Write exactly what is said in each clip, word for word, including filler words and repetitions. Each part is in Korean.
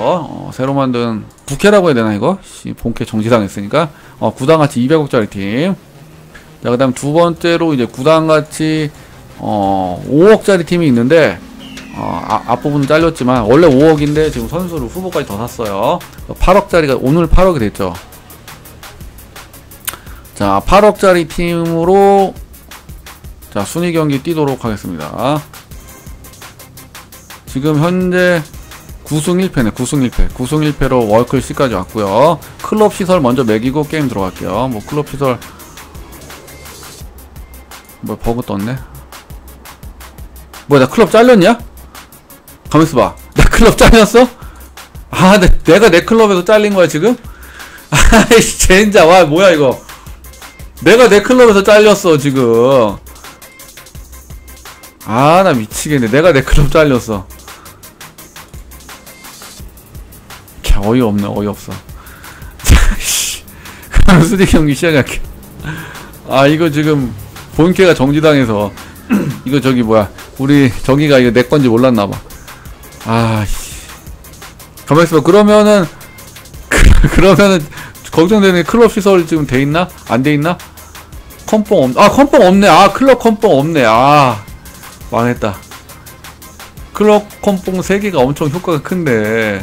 어, 새로 만든 부캐라고 해야 되나 이거? 씨, 본캐 정지당했으니까. 어, 구단같이 이백억짜리 팀. 자, 그 다음 두 번째로 이제 구단같이 어, 오억짜리 팀이 있는데 어, 아, 앞부분은 잘렸지만 원래 오억인데 지금 선수를 후보까지 더 샀어요. 팔억짜리가 오늘 팔억이 됐죠. 자, 팔억짜리 팀으로 자, 순위 경기 뛰도록 하겠습니다. 지금 현재 구승 일 패네. 구승 일 패. 구승 일 패로 월클 C까지 왔고요. 클럽 시설 먼저 매기고 게임 들어갈게요. 뭐 클럽 시설 뭐 버그 떴네. 뭐야, 나 클럽 잘렸냐? 가만있어 봐. 나 클럽 잘렸어? 아, 내, 내가 내 클럽에서 잘린 거야 지금? 아이씨 젠자. 와 뭐야 이거. 내가 내 클럽에서 잘렸어 지금. 아, 나 미치겠네. 내가 내 클럽 잘렸어. 자, 어이없네. 어이없어. 그럼 수디 경기 시작할게. 아, 이거 지금 본캐가 정지당해서 이거 저기 뭐야, 우리 저기가 이거 내 건지 몰랐나봐. 아, 씨. 가만있어 봐. 그러면은 그러면은 걱정되는 클럽 시설 지금 돼있나? 안 돼있나? 컴뽕 없.. 아, 컴뽕 없네. 아, 클럽 컴뽕 없네. 아, 망했다. 클럽 컴뽕 세 개가 엄청 효과가 큰데.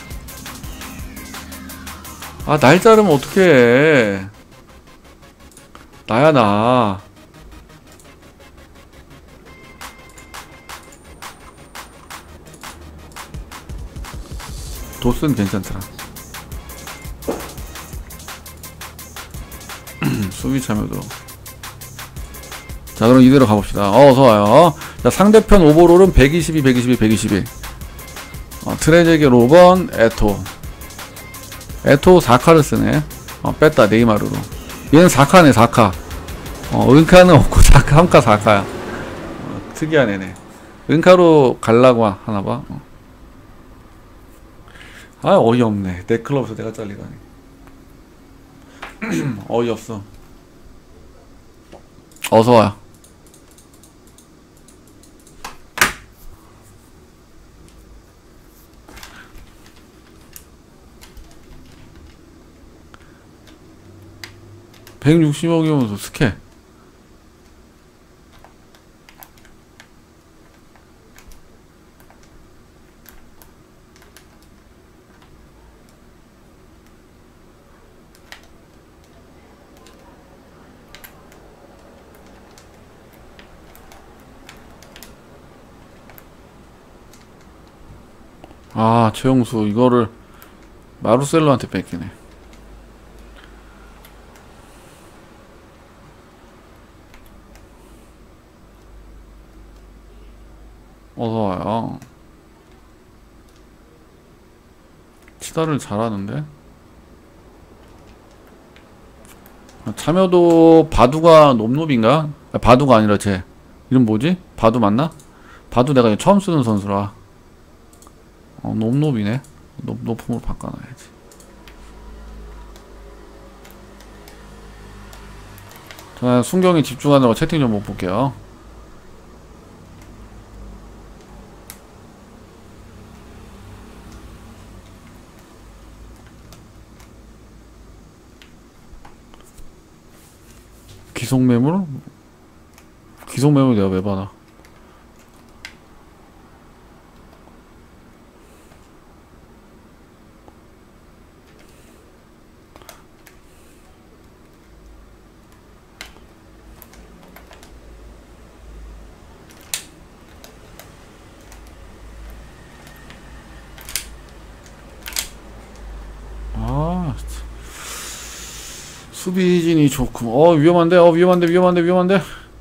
아, 날 자르면 어떡해. 나야 나. 도스는 괜찮더라. 수비 참여도. 자, 그럼 이대로 가봅시다. 어, 어서와요. 자, 상대편 오버롤은 백이십이, 백이십이, 백이십일. 어, 트레제게 로번, 에토. 에토 사 카를 쓰네. 어, 뺐다, 네이마르로. 얘는 사 카네, 사 카. 어, 은카는 없고, 사 카, 삼 카, 사 카야. 어, 특이한 애네. 은카로 갈라고 하나봐. 어. 아, 어이없네. 내 클럽에서 내가 잘리다니. 어이없어. 어서와요. 백육십억이면서 스케. 아, 최용수 이거를 마루셀로한테 뺏기네. 어서와요. 치다를 잘하는데. 참여도 바두가 놈놈인가? 아, 바두가 아니라 쟤 이름 뭐지? 바두 맞나? 바두 내가 처음 쓰는 선수라. 어, 놈놈이네. 높, 높음으로 바꿔놔야지. 자, 순경이 집중하느라고 채팅 좀 못 볼게요. 기속매물? 기속매물 내가 왜 봐나? 수비진이 좋고. 어, 위험한데? 어, 위험한데? 위험한데? 위험한데?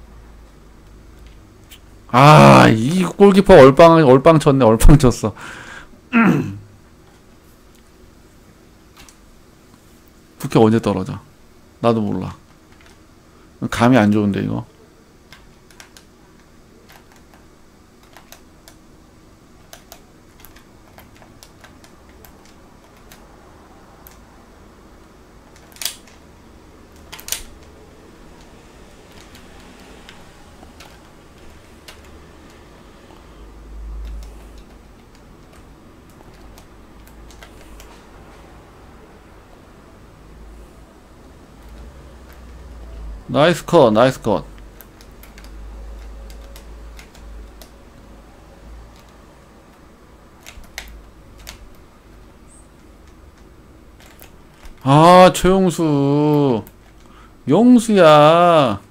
아, 이 골키퍼 얼빵 얼빵 쳤네. 얼빵 쳤어. 부캐 언제 떨어져? 나도 몰라. 감이 안 좋은데 이거. 나이스 컷, 나이스 컷. 아, 최용수. 용수야.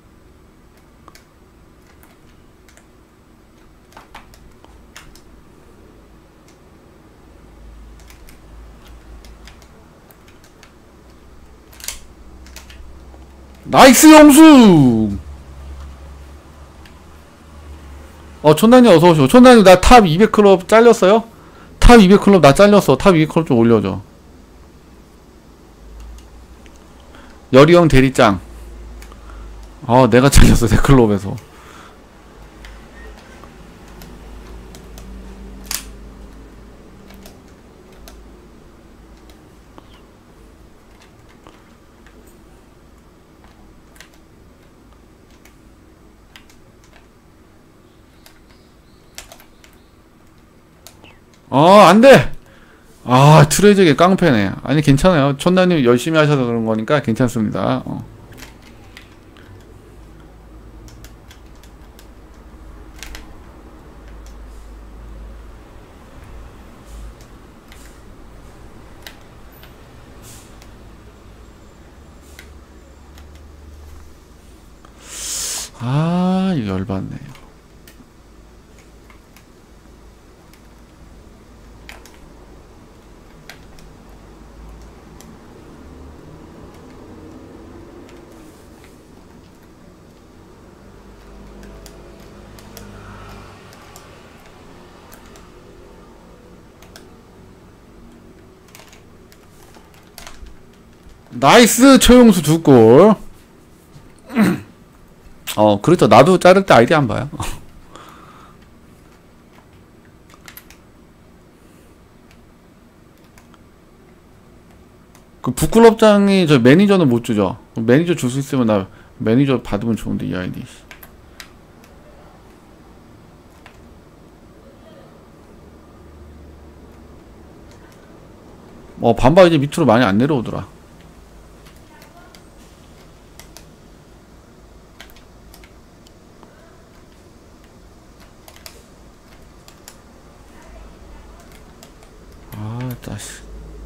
나이스 용수! 어, 촌단님 어서오시오. 촌단님 나 탑 이백 클럽 잘렸어요? 탑 이백 클럽 나 잘렸어. 탑 이백 클럽 좀 올려줘. 여리형 대리짱. 어, 내가 잘렸어. 내 클럽에서. 어, 안 돼! 아, 트레저게 깡패네. 아니, 괜찮아요. 촌나님 열심히 하셔서 그런 거니까 괜찮습니다. 어. 아, 이거 열받네. 나이스 최용수 두 골. 어, 그렇죠. 나도 자를 때 아이디 안 봐요. 그 북클럽장이 저 매니저는 못 주죠. 매니저 줄 수 있으면 나 매니저 받으면 좋은데 이 아이디. 어, 반바 이제 밑으로 많이 안 내려오더라. 아, 짜식.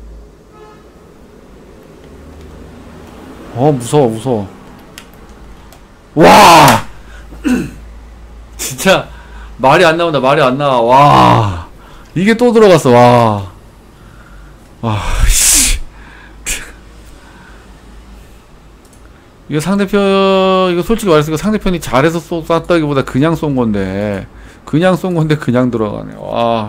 어, 무서워, 무서워. 와! 진짜, 말이 안 나온다, 말이 안 나와. 와. 이게 또 들어갔어, 와. 와, 씨. 이거 상대편, 이거 솔직히 말해서 이거 상대편이 잘해서 쏘, 쐈다기보다 그냥 쏜 건데, 그냥 쏜 건데 그냥 들어가네. 와.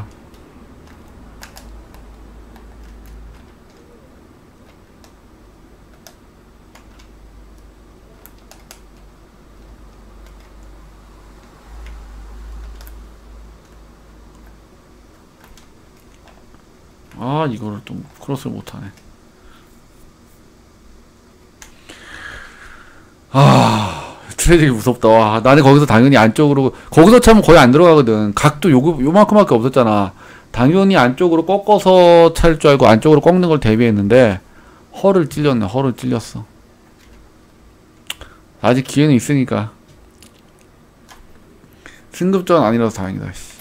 아, 이거를 또 크로스를 못하네. 아, 트레직이 무섭다. 와, 나는 거기서 당연히 안쪽으로, 거기서 차면 거의 안 들어가거든. 각도 요, 요만큼밖에 없었잖아. 당연히 안쪽으로 꺾어서 찰 줄 알고 안쪽으로 꺾는 걸 대비했는데 허를 찔렸네. 허를 찔렸어. 아직 기회는 있으니까. 승급전 아니라서 다행이다. 씨.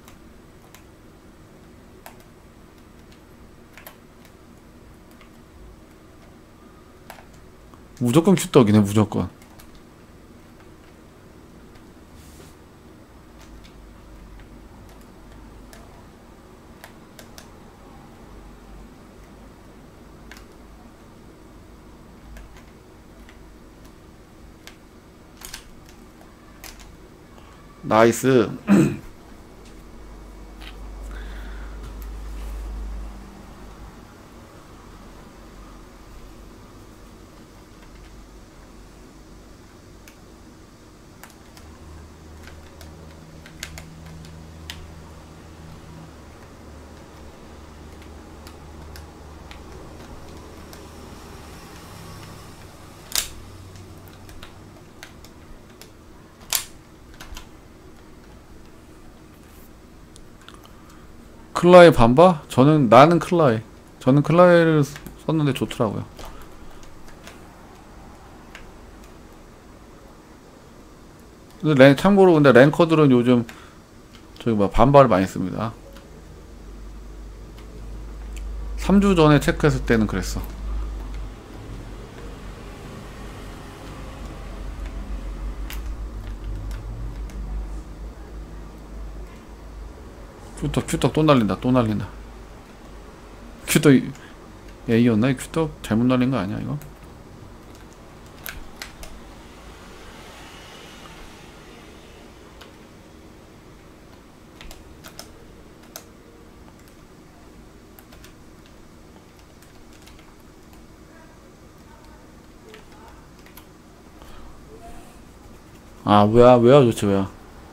무조건 큐떡이네. 무조건. 나이스. 클라이 반바? 저는 나는 클라이. 저는 클라이를 썼는데 좋더라고요. 근데 랭, 참고로 근데 랭커들은 요즘 저기 뭐 반발을 많이 씁니다. 삼 주 전에 체크했을 때는 그랬어. 큐떡 큐떡 또 날린다 또 날린다. 큐떡 A였나? 큐떡 잘못 날린 거 아니야 이거? 아 뭐야 왜야 도대체 왜야.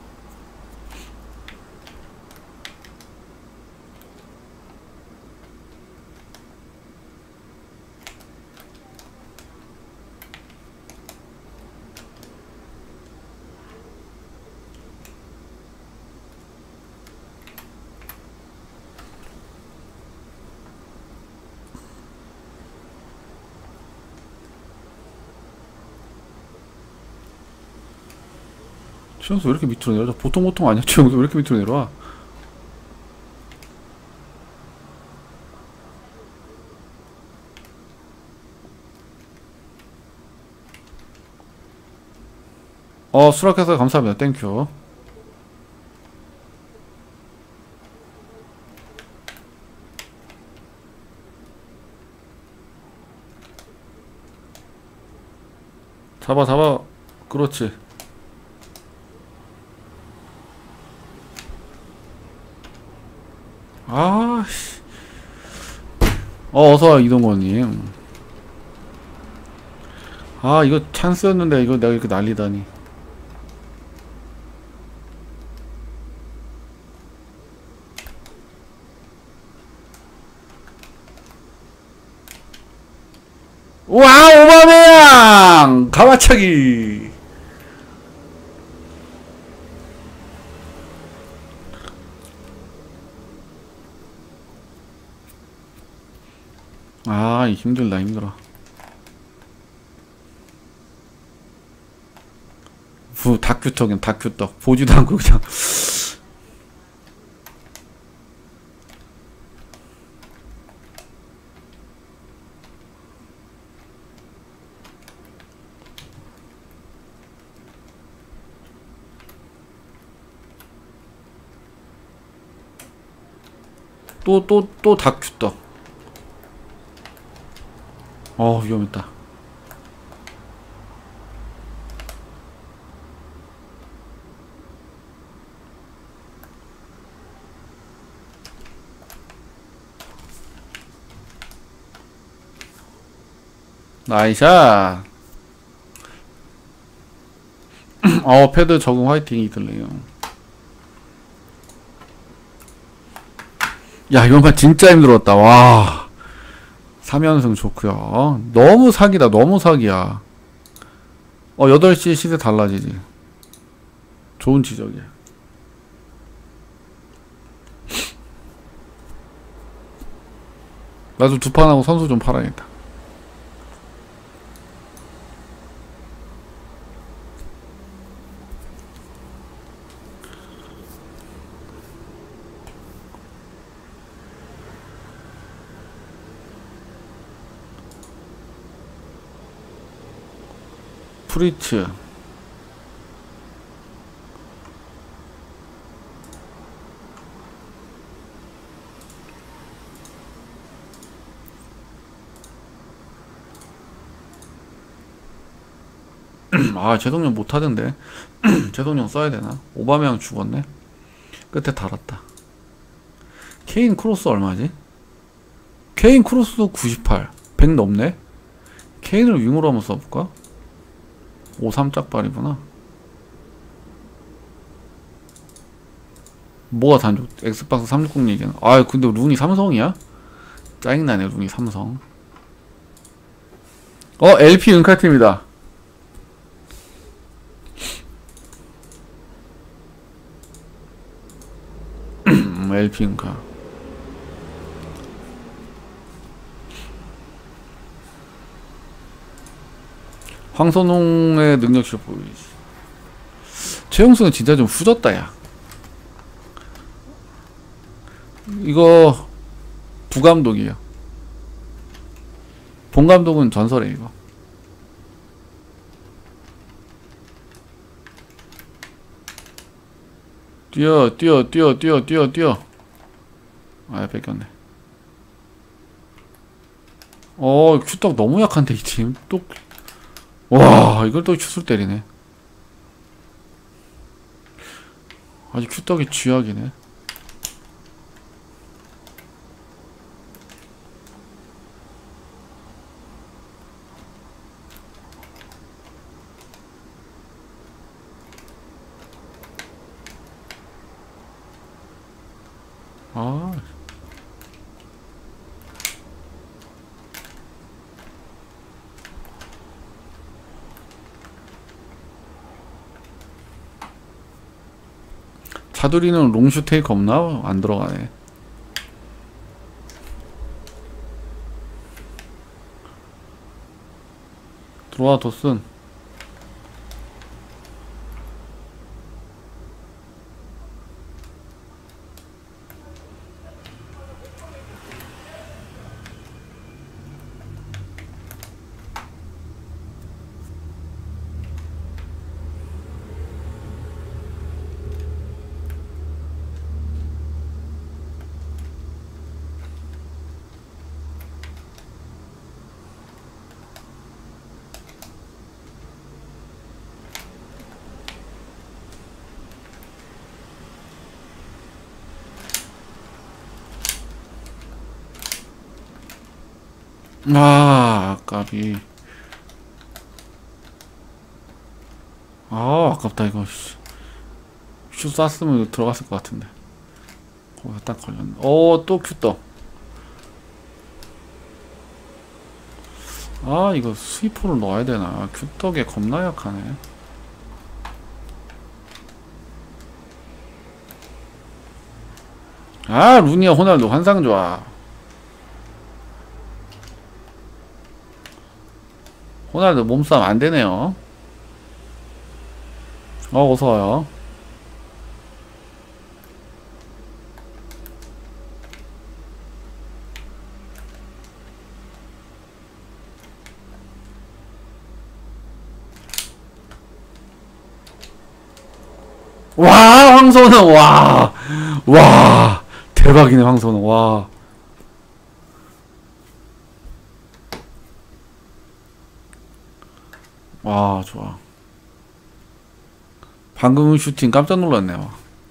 최영수 왜 이렇게 밑으로 내려와? 보통 보통 아니야. 최영수 왜 이렇게 밑으로 내려와? 어 수락해서 감사합니다. 땡큐. 잡아 잡아. 그렇지. 아씨. 어 어서와 이동건님. 아 이거 찬스였는데 이거 내가 이렇게 날리다니. 와 오바메양 가마차기. 아 힘들다 힘들어. 부 다큐떡은 다큐떡 보지도 않고 그냥. 또 또 또 다큐떡. 어 위험했다. 나이샷. 어 패드 적응 화이팅이 들려요. 야 이번판 진짜 힘들었다. 와 삼 연승 좋구요. 너무 사기다 너무 사기야. 어 여덟 시 시대 달라지지. 좋은 지적이야. 나도 두 판하고 선수 좀 팔아야겠다. 프리츠. 아 제동력 못하던데. 제동력 써야되나? 오바메양 죽었네. 끝에 달았다. 케인 크로스 얼마지? 케인 크로스도 구십팔 백 넘네? 케인을 윙으로 한번 써볼까? 오십삼 짝발이구나. 뭐가 단조? 엑스박스 삼백육 얘기는. 아 근데 룬이 삼성이야? 짜증나네 룬이 삼성. 어 엘피 은카팀이다. 엘피 은카. 황선홍의 능력치 보이지. 최용수는 진짜 좀 후졌다 야. 이거 부감독이에요. 본감독은 전설해 이거. 뛰어 뛰어 뛰어 뛰어 뛰어 뛰어. 아 뺏겼네. 어 큐떡 너무 약한데 이 팀. 또 와 이걸 또 슛을 때리네. 아주 큐떡이 쥐약이네. 아 차두리는 롱슛 테이크 없나? 안 들어가네. 들어와 도슨. 아 아깝이. 아 아깝다 이거. 슛 쐈으면 들어갔을 것 같은데 거기서 딱 걸렸네. 어또 큐떡. 아 이거 스위퍼를 넣어야 되나. 큐떡에 겁나 약하네. 아 루니아 호날두 환상 좋아. 호날두 몸싸움 안 되네요. 어 어서와요. 와 황선우. 와 와 대박이네 황선우. 와 와 좋아. 방금 슈팅 깜짝 놀랐네요.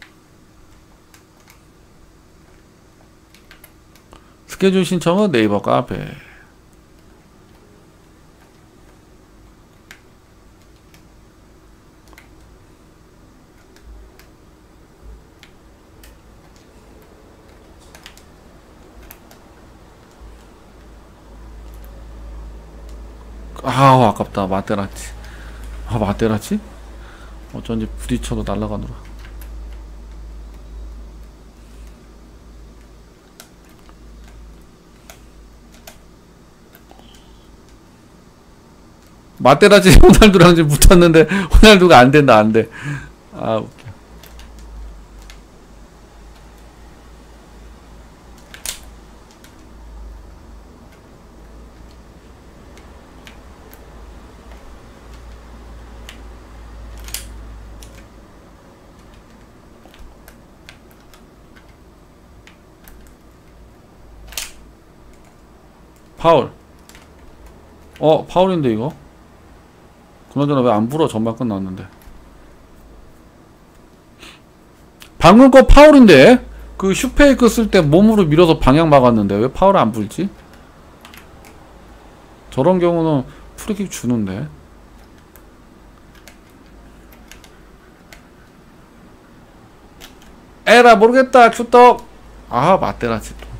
스케줄 신청은 네이버 카페. 아우 아깝다. 마테라치. 아 마테라치? 어쩐지 부딪혀도 날아가더라. 마테라치 호날두랑 지금 붙었는데 호날두가 안된다 안돼. 아 웃겨. 파울. 어 파울인데 이거? 그나저나 왜 안 불어? 전반 끝났는데. 방금 거 파울인데? 그 슈페이크 쓸 때 몸으로 밀어서 방향 막았는데 왜 파울 안 불지? 저런 경우는 프리킥 주는데. 에라 모르겠다 큐떡. 아 마테라치 또.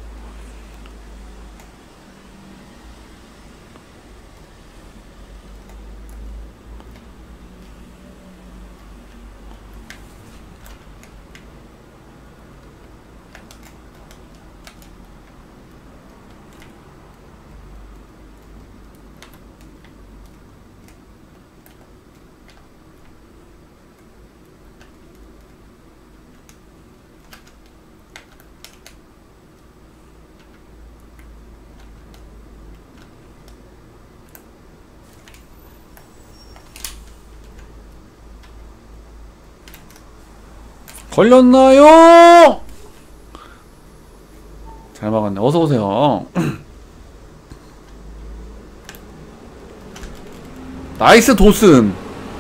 걸렸나요? 잘 막았네. 어서오세요. 나이스 도슨.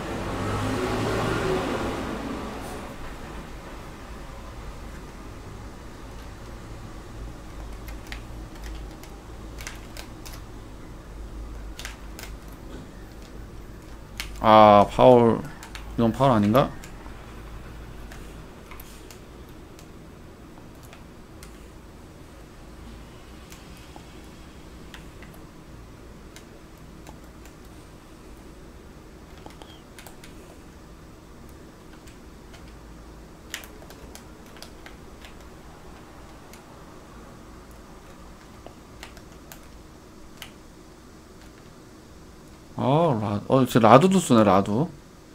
아 파울. 이건 파울 아닌가? 아, 라, 어, 저 라두도 쓰네, 라두.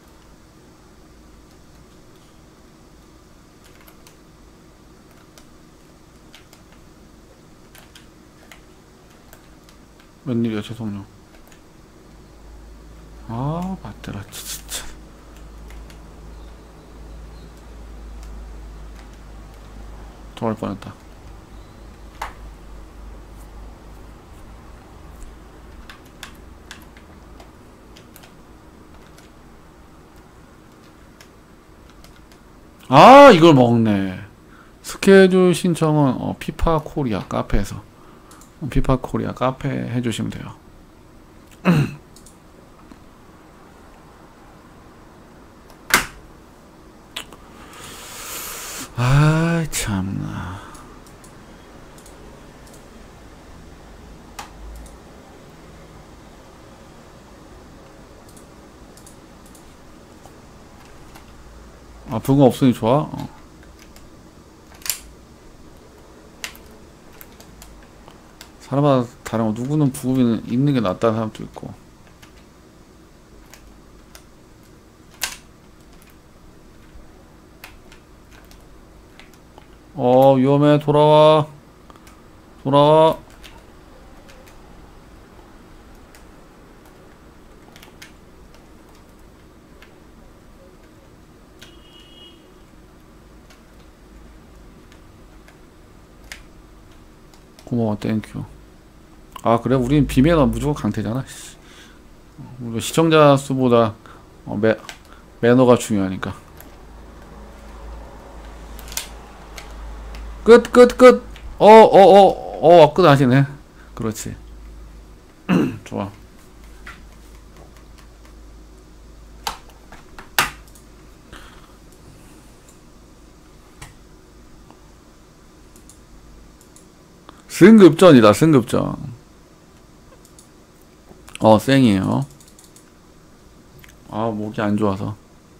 웬일이야, 죄송해요. 아, 맞더라, 진짜. 더할 뻔했다. 아, 이걸 먹네. 스케줄 신청은 어, 피파 코리아 카페에서 어, 피파 코리아 카페 해주시면 돼요. 아 참나. 아 부금 없으니 좋아? 어. 사람마다 다른 거. 누구는 부금이 있는 게 낫다는 사람도 있고. 어 위험해. 돌아와 돌아와. 고마워. 땡큐. 아 그래? 우린 비매너 무조건 강태잖아. 우리 시청자 수보다 어, 매, 매너가 중요하니까. 끝 끝 끝. 어 어 어 어 끝 하시네. 그렇지. 좋아. 승급전이다. 승급전. 어 쌩이에요. 아 목이 안 좋아서.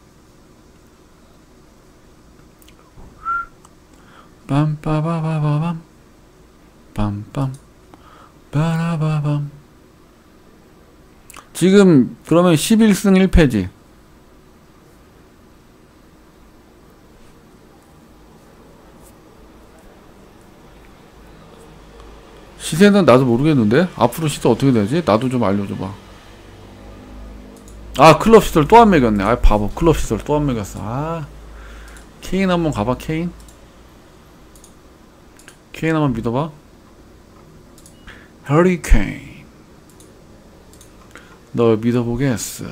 빰빠바바바밤 빰빰 빠라바밤. 지금 그러면 십일 승 일 패지. 시세는 나도 모르겠는데 앞으로 시세 어떻게 되지? 나도 좀 알려줘봐. 아 클럽 시설 또 안 매겼네. 아 바보. 클럽 시설 또 안 매겼어. 아 케인 한번 가봐. 케인 케인 한번 믿어봐. 허리케인 널 믿어보겠어.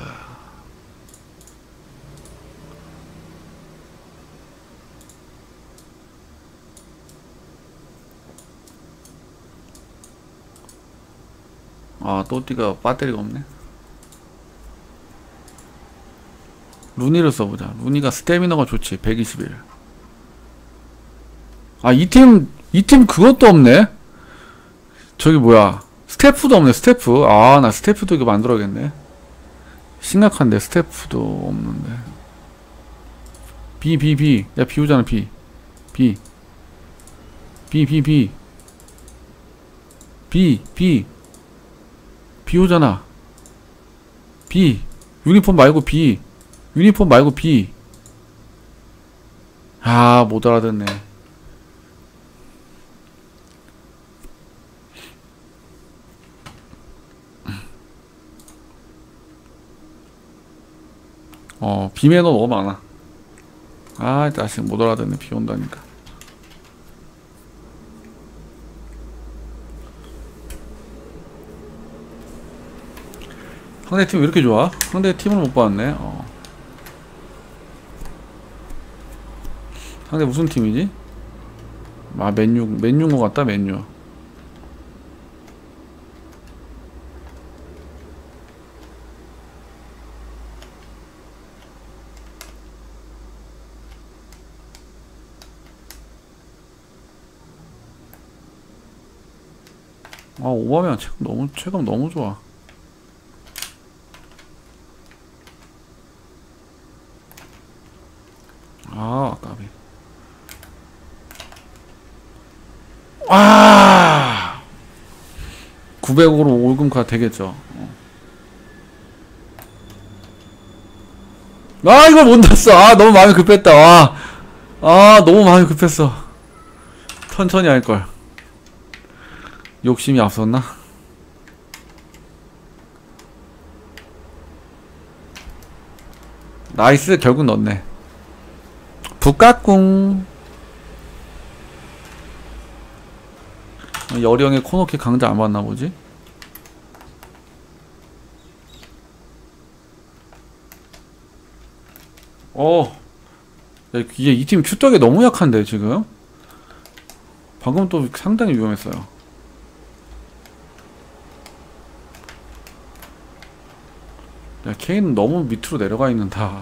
아 또띠가 배터리가 없네. 루니를 써보자. 루니가 스태미너가 좋지. 백이십일. 아 이 팀 이 팀 그것도 없네. 저기 뭐야 스태프도 없네. 스태프. 아 나 스태프도 이거 만들어야겠네. 심각한데 스태프도 없는데. B B B 야 B 오잖아. B B B B B B B B 오잖아. B 유니폼 말고 B 유니폼 말고 B. 아 못 알아듣네. 어 비매너 너무 많아. 아, 아직 못 알아듣네. 비 온다니까. 상대 팀 왜 이렇게 좋아? 상대 팀을 못 봤네. 어. 상대 무슨 팀이지? 아, 맨유, 맨유인 것 같다, 맨유. 아, 오바메양 체감 너무, 체감 너무 좋아. 아, 아까비. 아! 구백으로 올금카 되겠죠. 어. 아, 이걸 못 넣었어. 아, 너무 마음이 급했다. 와. 아, 너무 마음이 급했어. 천천히 할걸. 욕심이 앞섰나? 나이스, 결국 넣었네. 북깍꿍. 여령의 코너킥 강자 안 봤나 보지? 어. 이게 이 팀 큐떡이 너무 약한데, 지금? 방금 또 상당히 위험했어요. 야, 케인은 너무 밑으로 내려가 있는다.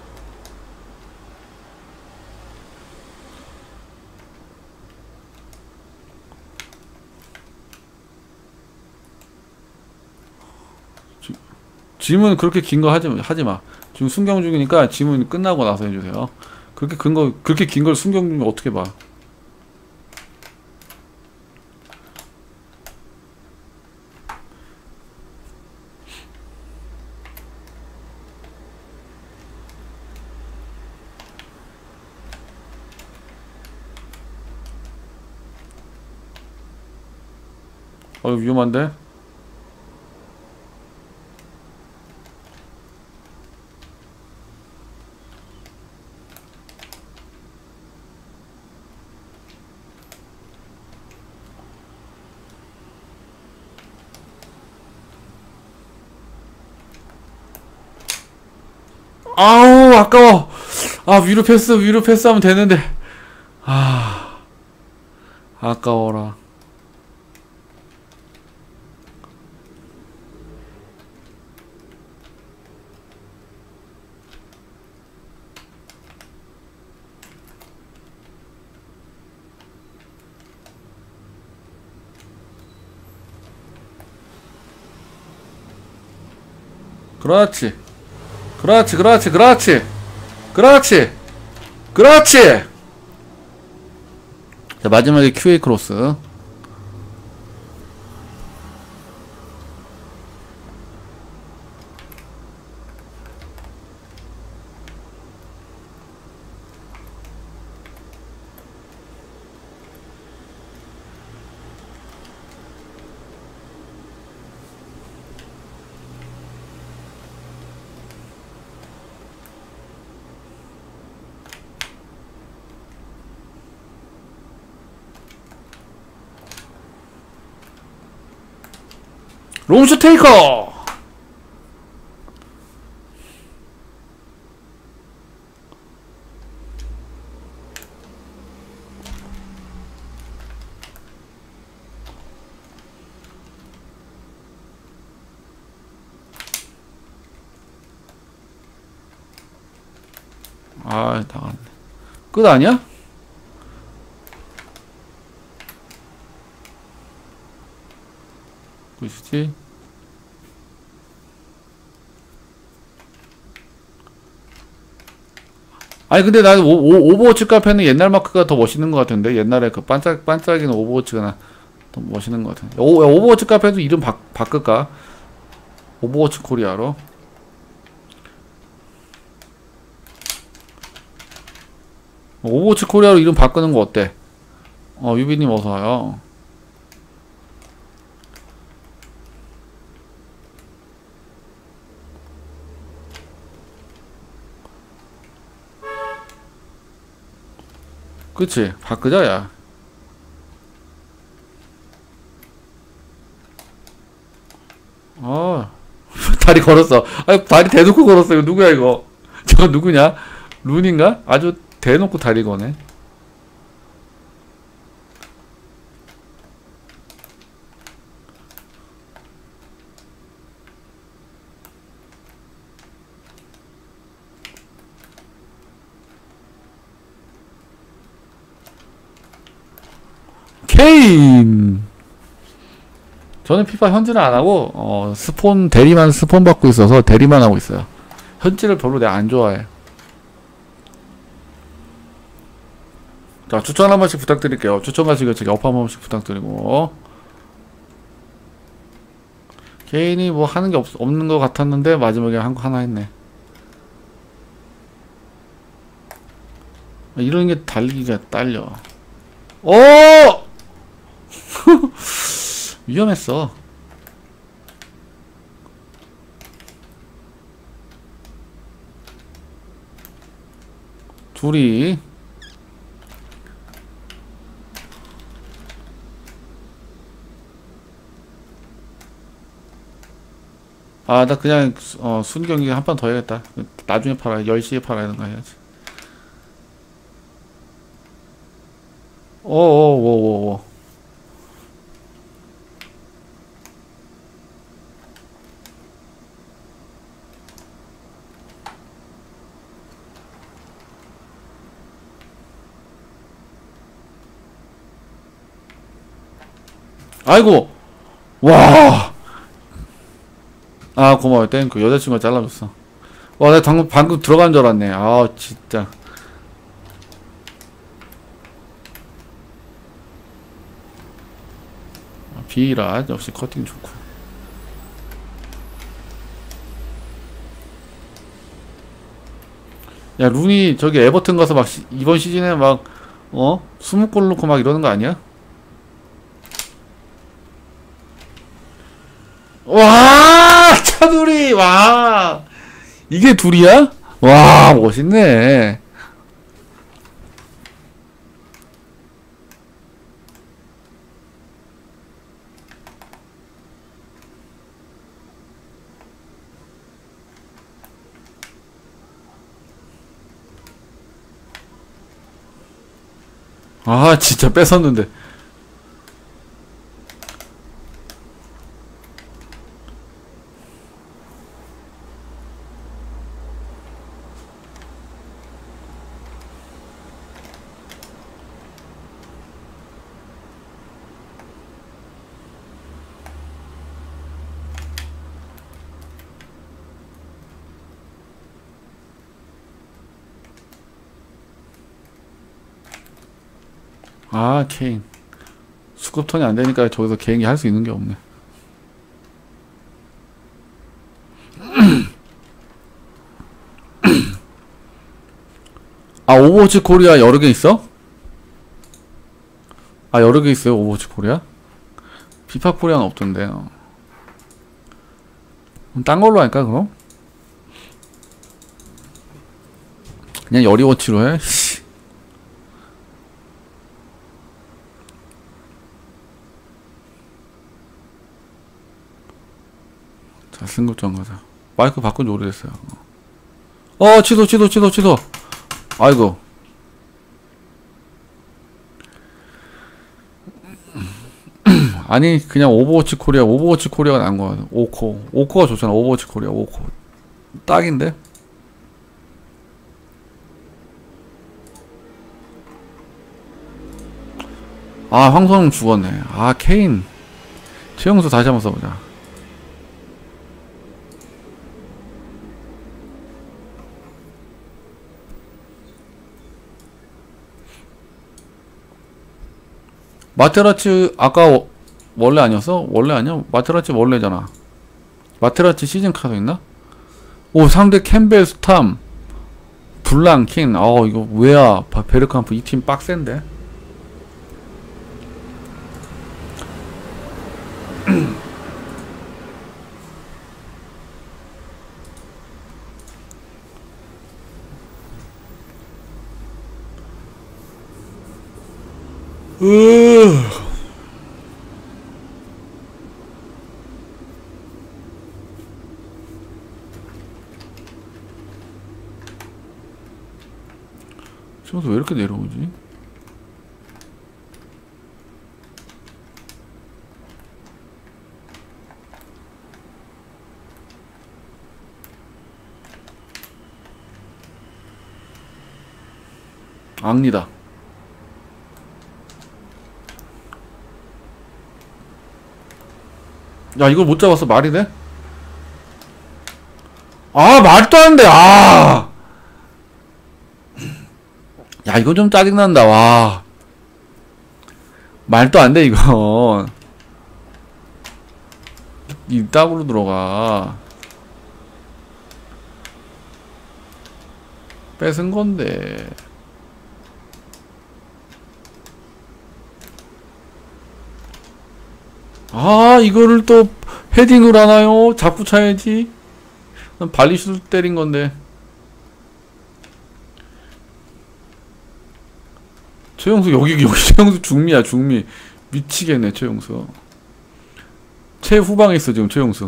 지, 짐은 그렇게 긴 거 하지, 하지 마. 지금 순경 중이니까 짐은 끝나고 나서 해주세요. 그렇게 긴 거, 그렇게 긴 걸 순경 중이면 어떻게 봐. 어, 위험한데? 아우, 아까워. 아, 위로 패스, 위로 패스하면 되는데. 아, 아까워라. 그렇지. 그렇지, 그렇지, 그렇지. 그렇지. 그렇지. 자, 마지막에 큐에이 크로스. 롱슈 테이커! 아, 나갔네. 끝 아니야? 보시지. 아니 근데 나는 오, 오, 오버워치 카페는 옛날 마크가 더 멋있는 것 같은데. 옛날에 그 반짝 반짝이는 오버워치가 더 멋있는 것 같은데. 오, 오버워치 카페도 이름 바, 바꿀까? 오버워치 코리아로. 오버워치 코리아로 이름 바꾸는 거 어때? 어, 유비님 어서와요. 그치? 바꾸자, 야. 어. 다리 걸었어. 아, 다리 대놓고 걸었어. 이거 누구야, 이거? 저거 누구냐? 룬인가? 아주 대놓고 다리 거네. 케인! 저는 피파 현질은 안 하고, 어, 스폰, 대리만 스폰 받고 있어서 대리만 하고 있어요. 현질을 별로 내가 안 좋아해. 자, 추천 한 번씩 부탁드릴게요. 추천 가시고 저기 업 한 번씩 부탁드리고. 개인이 뭐 하는 게 없, 없는 것 같았는데, 마지막에 한 거 하나 했네. 이런 게 달리기가 딸려. 오! 위험했어. 둘이 아, 나 그냥 어, 순경기 한 판 더 해야겠다. 나중에 팔아. 열 시에 팔아야 되는 거 해야지. 오오오오오. 아이고. 와. 아, 고마워. 땡큐. 여자친구가 잘라줬어. 와, 내가 방금, 방금 들어간 줄 알았네. 아, 진짜. 비라 역시 커팅 좋고. 야, 룬이 저기 에버튼 가서 막 시, 이번 시즌에 막 어? 스무 골 넣고 막 이러는 거 아니야? 와! 차두리! 와! 이게 둘이야? 와, 멋있네. 아, 진짜 뺏었는데. 아, 케인. 수급턴이 안 되니까 저기서 개인기 할 수 있는 게 없네. 아, 오버워치 코리아 여러 개 있어? 아, 여러 개 있어요, 오버워치 코리아? 피파 코리아는 없던데. 어. 딴 걸로 할까, 그럼? 그냥 여리워치로 해? 자, 승급전 가자. 마이크 바꾼 지 오래됐어요. 어, 취소, 취소, 취소, 취소. 아이고. 아니, 그냥 오버워치 코리아, 오버워치 코리아가 나은 거야. 오코. 오코가 좋잖아, 오버워치 코리아, 오코. 딱인데? 아, 황선웅 죽었네. 아, 케인. 최영수 다시 한번 써보자. 마테라치 아까 워, 원래 아니었어? 원래 아니야? 마테라치 원래잖아. 마테라치 시즌 카드 있나? 오, 상대 캠벨 스탐 블랑킨. 어, 이거 왜야? 베르캄프 이 팀 빡센데? 으. 저기서 왜 이렇게 내려오지? 악리다. 야, 이걸 못 잡았어. 말이 돼? 아, 말도 안 돼. 아. 야, 이거 좀 짜증난다. 와. 말도 안 돼, 이거. 이 딱으로 들어가. 뺏은 건데. 아, 이거를 또 헤딩을 하나요? 자꾸 차야지. 난 발리슛 때린 건데. 최용수, 여기, 여기 최용수 중미야, 중미. 미치겠네, 최용수. 최후방에 있어, 지금, 최용수.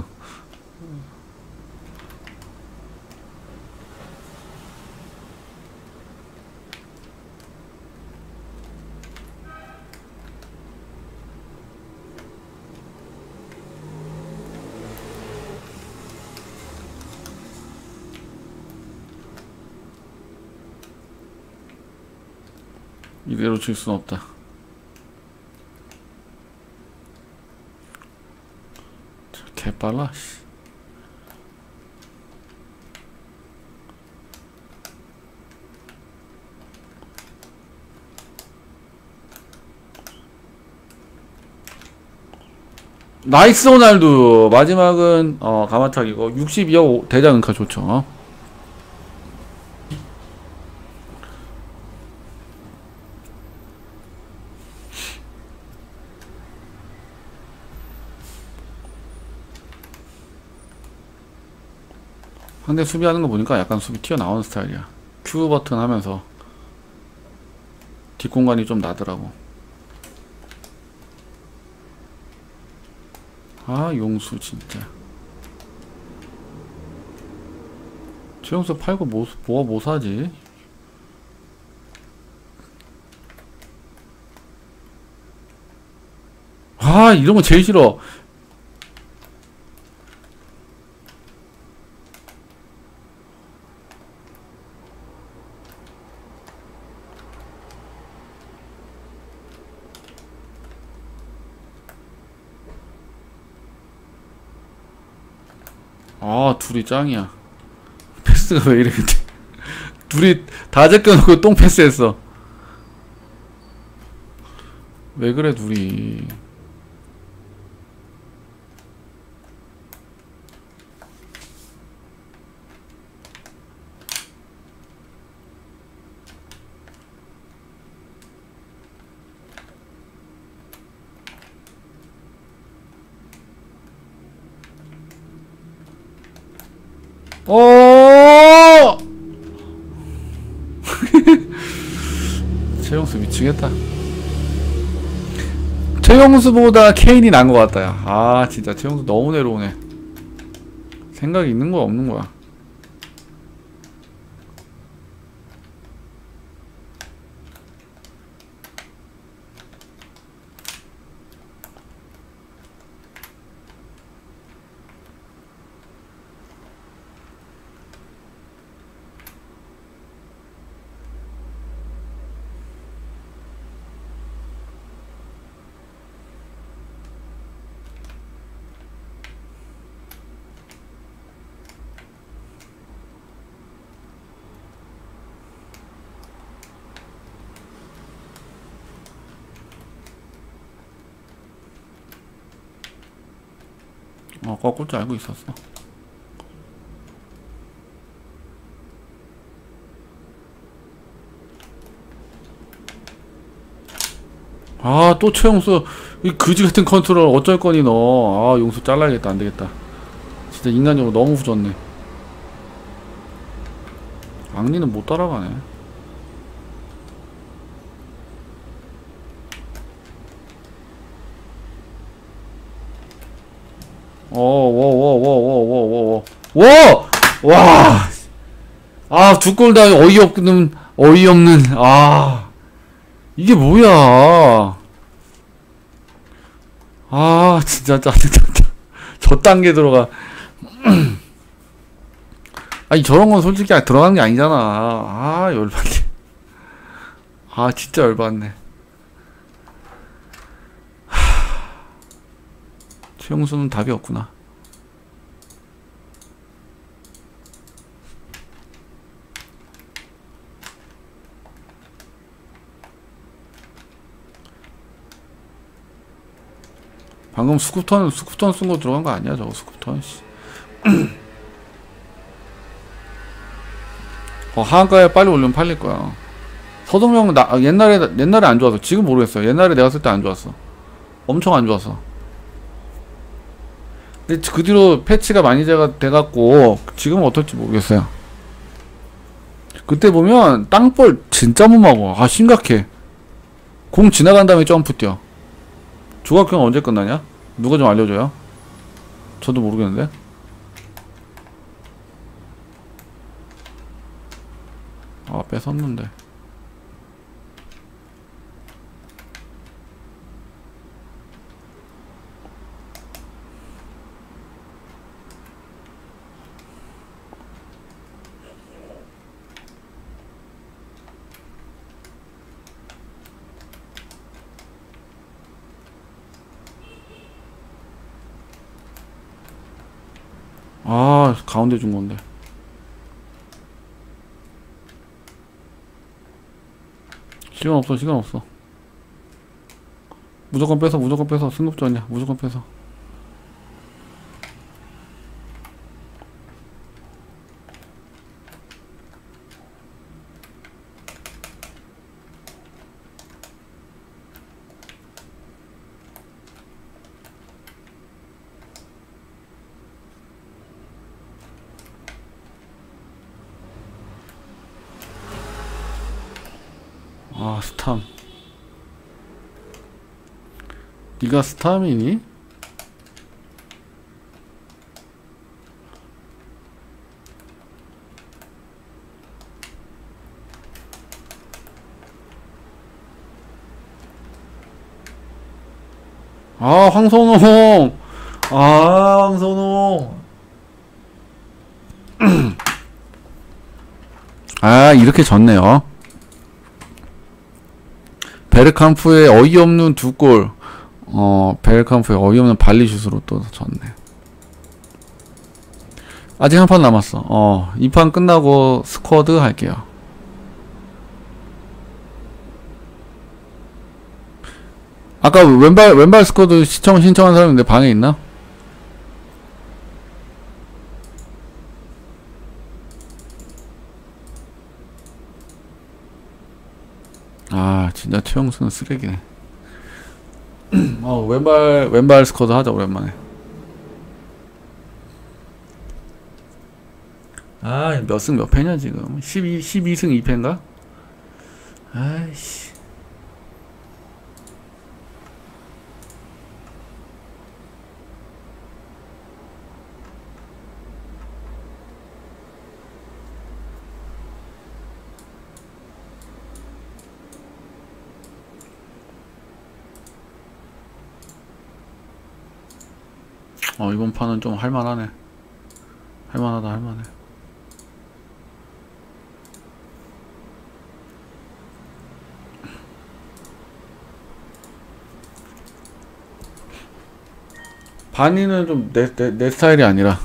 이대로 칠 순 없다. 개빨라. 나이스 호날두. 마지막은 어 가마차기고 육십이억 대장 은카 좋죠. 어? 상대 수비하는 거 보니까 약간 수비 튀어나오는 스타일이야. Q 버튼 하면서 뒷공간이 좀 나더라고. 아, 용수 진짜. 최용수 팔고 뭐, 뭐가 뭐 사지? 아, 이런 거 제일 싫어. 아, 둘이 짱이야. 패스가 왜 이래, 근데. 둘이 다 제껴놓고 똥 패스했어. 왜 그래, 둘이. 어 최용수 미치겠다. 최용수보다 케인이 난 것 같다. 야. 아, 진짜 최용수 너무 내려오네. 생각이 있는 거야, 없는 거야? 어, 꺾을 줄 알고 있었어. 아, 또 최용수. 이 그지 같은 컨트롤 어쩔 거니, 너. 아, 용수 잘라야겠다. 안 되겠다. 진짜 인간적으로 너무 후졌네. 악리는 못 따라가네. 어워워워워워워워 워! 와! 아, 두 골 다 어이없는 어이없는 아, 이게 뭐야? 아, 진짜 짜증난다. 저 단계 들어가. 아니, 저런 건 솔직히 들어가는 게 아니잖아. 아, 열받네. 아, 진짜 열받네. 최용수는 답이 없구나. 방금 스쿠턴, 스쿠턴 쓴 거 들어간 거 아니야, 저거 스쿠턴, 씨. 어, 하한가에 빨리 올리면 팔릴 거야. 서동명은 나, 옛날에, 옛날에 안 좋았어. 지금 모르겠어. 옛날에 내가 쓸 때 안 좋았어. 엄청 안 좋았어. 근데 그 뒤로 패치가 많이 돼갖고, 지금은 어떨지 모르겠어요. 그때 보면, 땅볼 진짜 못 막어. 아, 심각해. 공 지나간 다음에 점프 뛰어. 조각형 언제 끝나냐? 누가 좀 알려줘요? 저도 모르겠는데. 아, 뺏었는데. 아, 가운데 준 건데. 시간 없어, 시간 없어. 무조건 뺏어, 무조건 뺏어. 승급전이야, 무조건 뺏어. 아, 스탐. 니가 스탐이니? 아, 황선홍! 아, 황선홍! 아, 이렇게 졌네요. 베르캄프의 어이없는 두 골. 어, 베르캄프의 어이없는 발리슛으로 또 졌네. 아직 한 판 남았어. 어, 이 판 끝나고 스쿼드 할게요. 아까 왼발, 왼발 스쿼드 시청, 신청한 사람이 내 방에 있나? 아, 진짜 최영수는 쓰레기네. 어, 왼발, 왼발 스쿼드 하자, 오랜만에. 아, 몇 승 몇 패냐, 지금. 십이, 십이 승 이 패인가? 아이씨. 어, 이번 판은 좀 할만하네. 할만하다, 할만해. 바니는 좀 내, 내, 내 스타일이 아니라.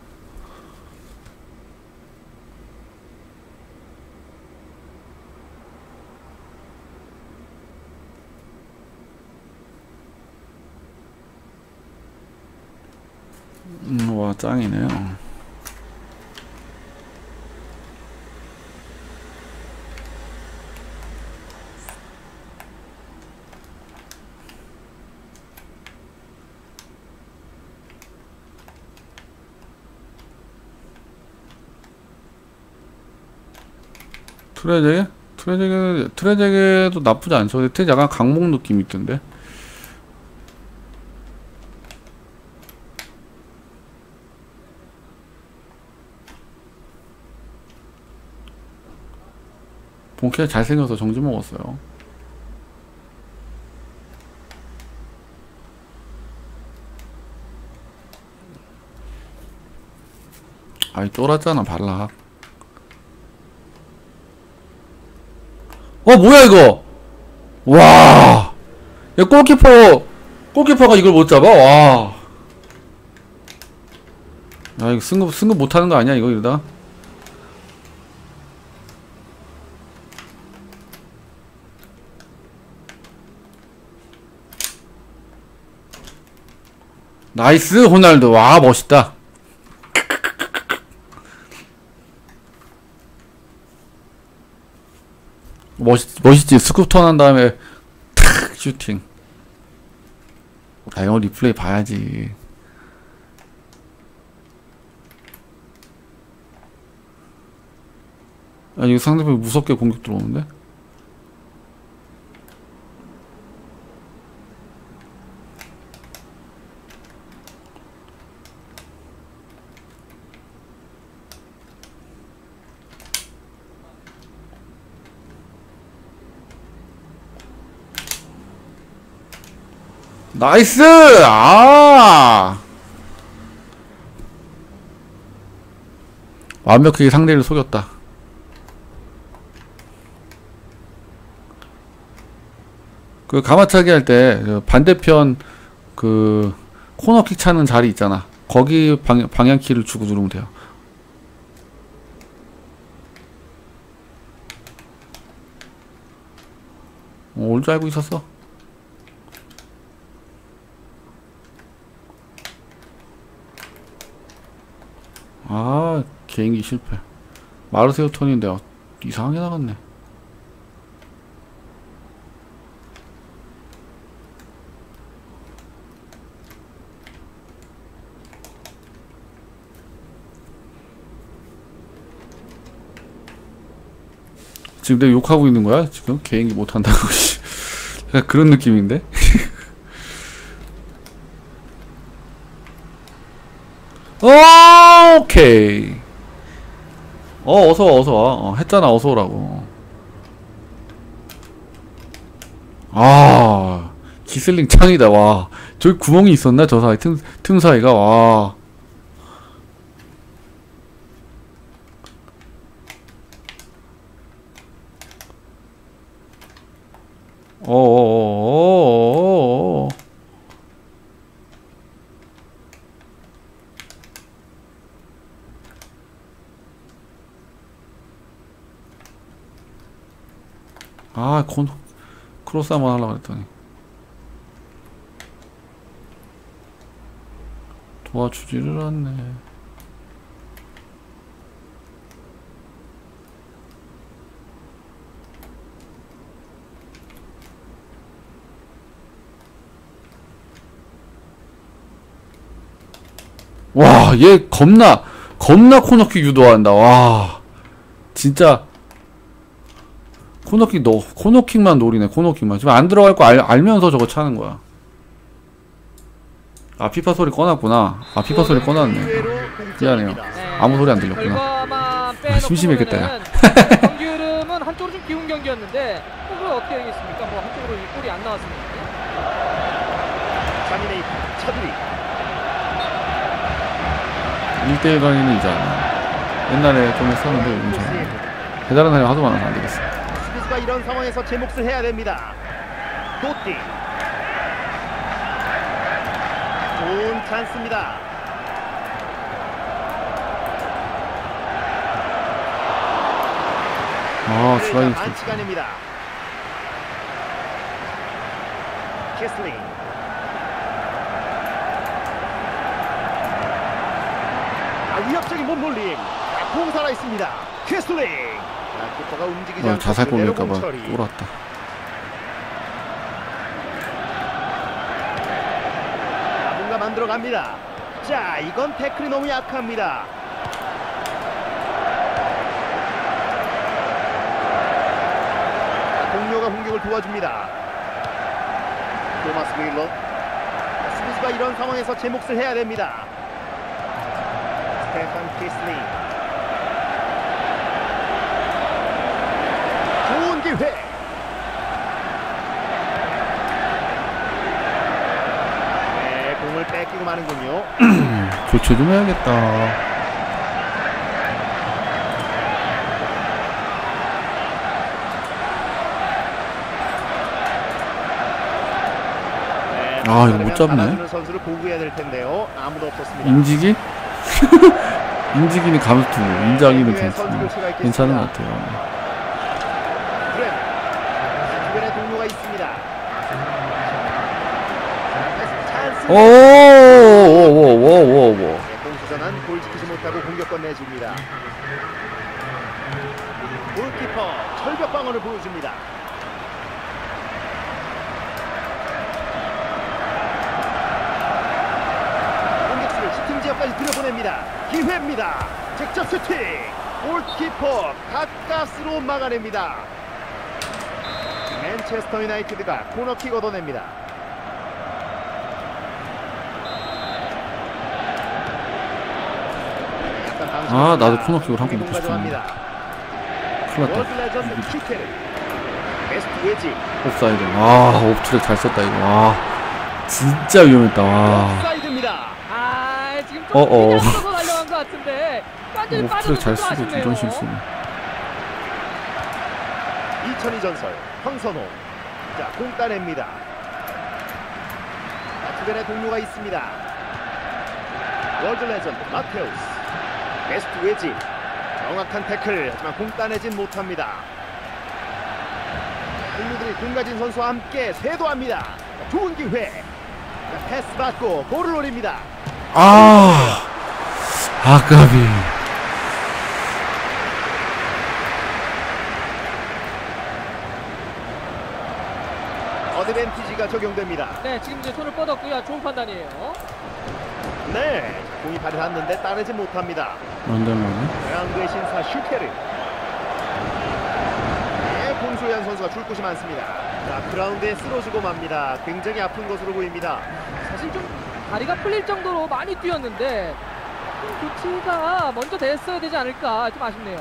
음, 와, 짱이네요. 트레제게? 트레제게, 트레제게도 나쁘지 않죠. 근데 트레제 약간 강목 느낌이 있던데. 본캐가 잘생겨서 정지 먹었어요. 아이 쫄았잖아 발락. 어 뭐야 이거. 와, 야 골키퍼 골키퍼가 이걸 못 잡아. 와, 야 이거 승급 승급 못하는 거 아니야 이거 이러다. 나이스 호날두. 와 멋있다. 멋있, 멋있지. 스쿠터 난 다음에 탁 슈팅. 아 이거 리플레이 봐야지. 아 이거 상대방이 무섭게 공격 들어오는데? 나이스! 아! 완벽하게 상대를 속였다. 그 가마차기 할 때 반대편 그 코너킥 차는 자리 있잖아. 거기 방, 방향키를 주고 누르면 돼요. 어, 올 줄 알고 있었어. 아 개인기 실패. 마르세유 톤인데 어, 이상하게 나갔네. 지금 내가 욕하고 있는 거야? 지금 개인기 못한다고. 약간 그런 느낌인데? 오케이. 어 어서와 어서와. 어, 했잖아 어서오라고. 아 기슬링 창이다. 와 저기 구멍이 있었나 저 사이 틈, 틈 사이가. 와 어어어어어어. 아, 콘, 크로스 한번 하려고 했더니. 도와주지를 않네. 와, 얘 겁나, 겁나 코너킥 유도한다. 와, 진짜. 코너킥 너 코너킥만 노리네. 코너킥만 지금 안 들어갈 거 알, 알면서 저거 차는 거야. 아 피파 소리 꺼놨구나. 아 피파 소리 꺼놨네. 미안해요. 아무 소리 안 들렸구나. 아, 심심했겠다 야. 경기 흐름은 한쪽으로 좀 기운 경기였는데 그걸 어떻게 하겠습니까? 뭐 한쪽으로 골이 안 나왔습니다. 자민의 차두리 일 대일 강의는 이제 옛날에 좀 했었는데 요즘 잘 대단한 사람이 하도 많아서 안 되겠어. 수비수가 이런 상황에서 제 몫을 해야 됩니다. 도띠 좋은 찬스입니다. 아 스라이드 반시간입니다. 키슬링 아, 위협적인 몸놀림. 공 살아 있습니다. 키슬링 키퍼가 움직이지 어, 않고 자살골일까봐 처리. 쫄았다. 뭔가 만들어 갑니다. 자, 이건 태클이 너무 약합니다. 동료가 공격을 도와줍니다. 토마스 밀러. 수비수가 이런 상황에서 제 몫을 해야 됩니다. 스테판 키슬링. 좋은 기회. 네, 공을 뺏기고 마는군요. 교체 좀 해야겠다. 네, 아, 이거 못 잡네. 받아주는 선수를 보고해야 될 텐데요. 아무도 없었습니다. 인지기? 인지기는 감투, 인자기는 네, 선수 괜찮, 교체가 있겠습니다. 괜찮은 것 같아요. 브레 주변에 동료가 있습니다. 찬스. 오오오오오오오. 네, 공수전한 골 지키지 못하고 공격권 내줍니다. 골키퍼 철벽 방어를 보여줍니다. 공격수를 슈팅 지역까지 들여보냅니다. 기회입니다. 직접 슈팅. 골키퍼 가까스로 막아냅니다. 맨체스터 유나이티드가 코너킥 얻어냅니다. 아, 나도 코너킥을 한번 공 넣고 싶었는데. 가져갑니다. 큰일 났다. 월드 레전드 슈테르. 베스트 웨지. 옵사이드. 아, 옵트랙 잘 썼다, 이거. 아, 진짜 위험했다, 와. 옵사이드입니다. 아, 지금 어, 어. 좀 그냥 날려간 것 같은데 완전히 빠져서 옵트랙 잘 쓰고, 아쉽네요. 이런 실수는. 이천이 전설 황선호. 자, 공 따냅니다. 자, 주변에 동료가 있습니다. 월드 레전드 마테우스. 베스트 웨지. 정확한 태클. 하지만 공 따내진 못합니다. 동료들이 공 가진 선수와 함께 세도합니다. 자, 좋은 기회. 자, 패스 받고 볼을 노립니다. 아, 아까비. 어드밴티지가 적용됩니다. 네, 지금 이제 손을 뻗었고요. 좋은 판단이에요. 네, 공이 발에 닿는데 따내지 못합니다. 완전하네. 대한구의 신사 슈테르. 네, 공소현 선수가 줄 곳이 많습니다. 자, 그라운드에 쓰러지고 맙니다. 굉장히 아픈 것으로 보입니다. 사실 좀 다리가 풀릴 정도로 많이 뛰었는데 좀 교체가 먼저 됐어야 되지 않을까 좀 아쉽네요.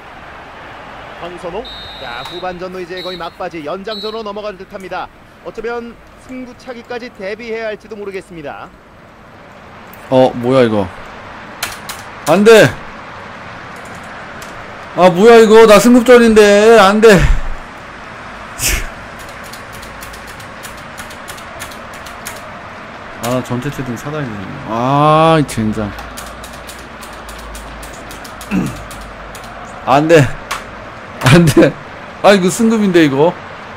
황선홍. 자, 후반전도 이제 거의 막바지 연장전으로 넘어갈 듯합니다. 어쩌면 승부차기까지 대비해야 할지도 모르겠습니다. 어, 뭐야, 이거. 안 돼! 아, 뭐야, 이거. 나 승급전인데. 안 돼. 아, 전체 채팅 차단이네. 아, 이 젠장. 안 돼. 안 돼. 아, 이거 승급인데, 이거.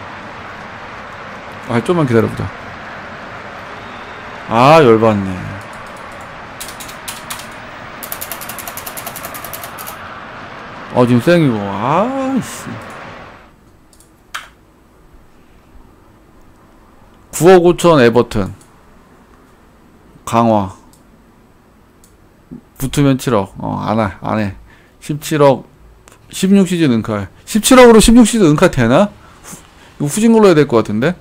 아, 좀만 기다려보자. 아, 열받네. 어, 지금 쌩이고. 아이씨. 구억 오천 에버튼. 강화. 붙으면 칠억. 어, 안 해, 안 해. 십칠억. 십육 시즌 은칼. 십칠억으로 십육 시즌 은칼 되나? 후, 이거 후진 걸로 해야 될 것 같은데?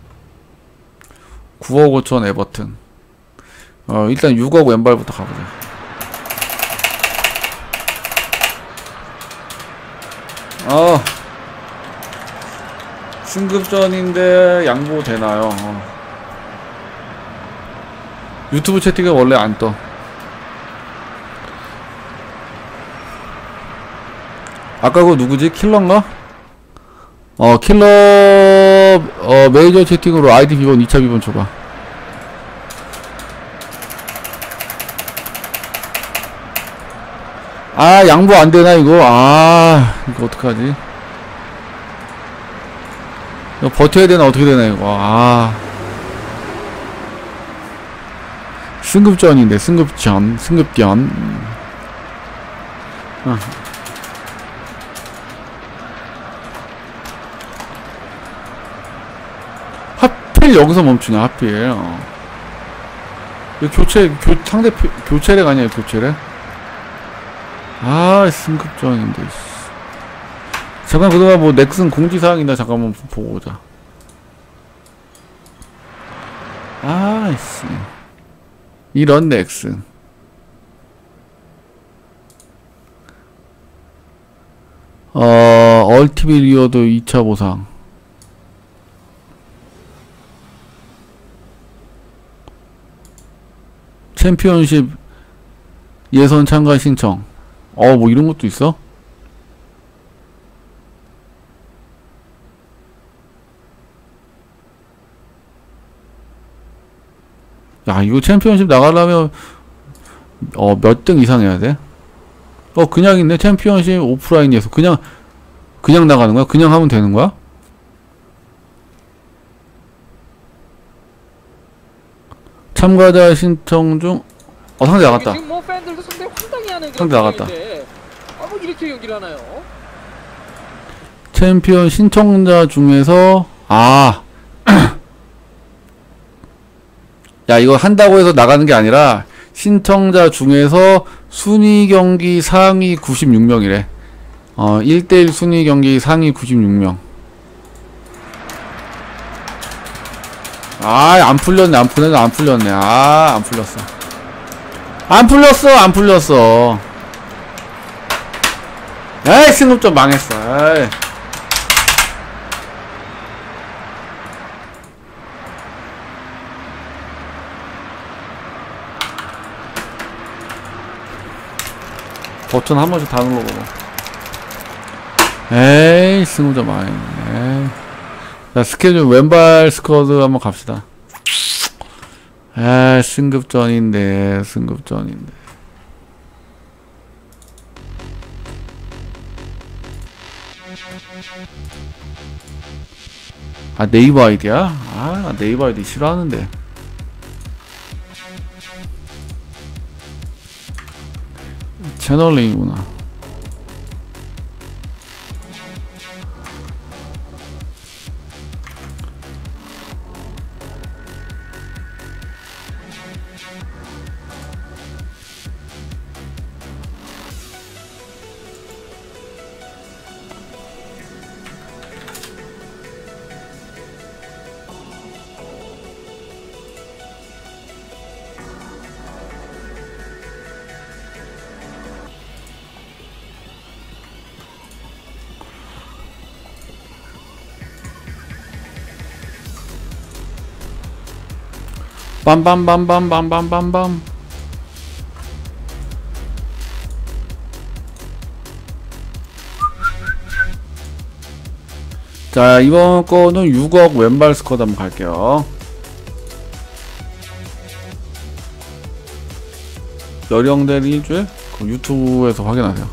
구억 오천 에버튼. 어, 일단 육억 왼발부터 가보자. 어, 승급전인데 양보 되나요? 어. 유튜브 채팅은 원래 안 떠. 아까 그거 누구지? 킬러인가? 어, 킬러, 어, 메이저 채팅으로 아이디 비번 이 차 비번 줘봐. 아, 양보 안 되나, 이거? 아, 이거 어떡하지? 이거 버텨야 되나, 어떻게 되나, 이거? 아. 승급전인데, 승급전, 승급전. 음. 아. 하필 여기서 멈추냐, 하필. 어. 이거 교체, 교, 상대, 교체렉 아니야, 교체렉? 아, 승급전인데. 잠깐, 그동안 뭐 넥슨 공지사항이나 잠깐만 보고 오자. 아이씨. 이런 넥슨. 어, 멀티빌 리어도 이 차 보상. 챔피언십 예선 참가 신청. 어, 뭐 이런 것도 있어? 야, 이거 챔피언십 나가려면 어, 몇 등 이상 해야 돼? 어, 그냥 있네. 챔피언십 오프라인에서 그냥 그냥 나가는 거야? 그냥 하면 되는 거야? 참가자 신청 중. 어, 상대 나갔다. 지금 뭐 팬들도 상당히 황당해하는 그런 상대 나갔다. 상황인데, 아, 뭐 이렇게 경기를 하나요? 챔피언 신청자 중에서 아. 야, 이거 한다고 해서 나가는 게 아니라 신청자 중에서 순위 경기 상위 구십육 명이래. 어, 일 대 일 순위 경기 상위 구십육 명. 아, 안 풀렸네, 안 풀렸네, 안 풀렸네. 아, 안 풀렸어. 안 풀렸어, 안 풀렸어. 에이, 승급점 망했어. 에이. 버튼 한 번씩 다 눌러보고. 에이, 승급점 망했네. 자, 스케줄 왼발 스쿼드 한번 갑시다. 아, 승급전인데, 승급전인데. 아, 네이버 아이디야? 아, 나 네이버 아이디 싫어하는데. 채널링이구나. 빰빰빰빰빰빰빰빰. 자, 이번 거는 육억 왼발 스쿼드 한번 갈게요. 여령대리 일주일? 그 유튜브에서 확인하세요.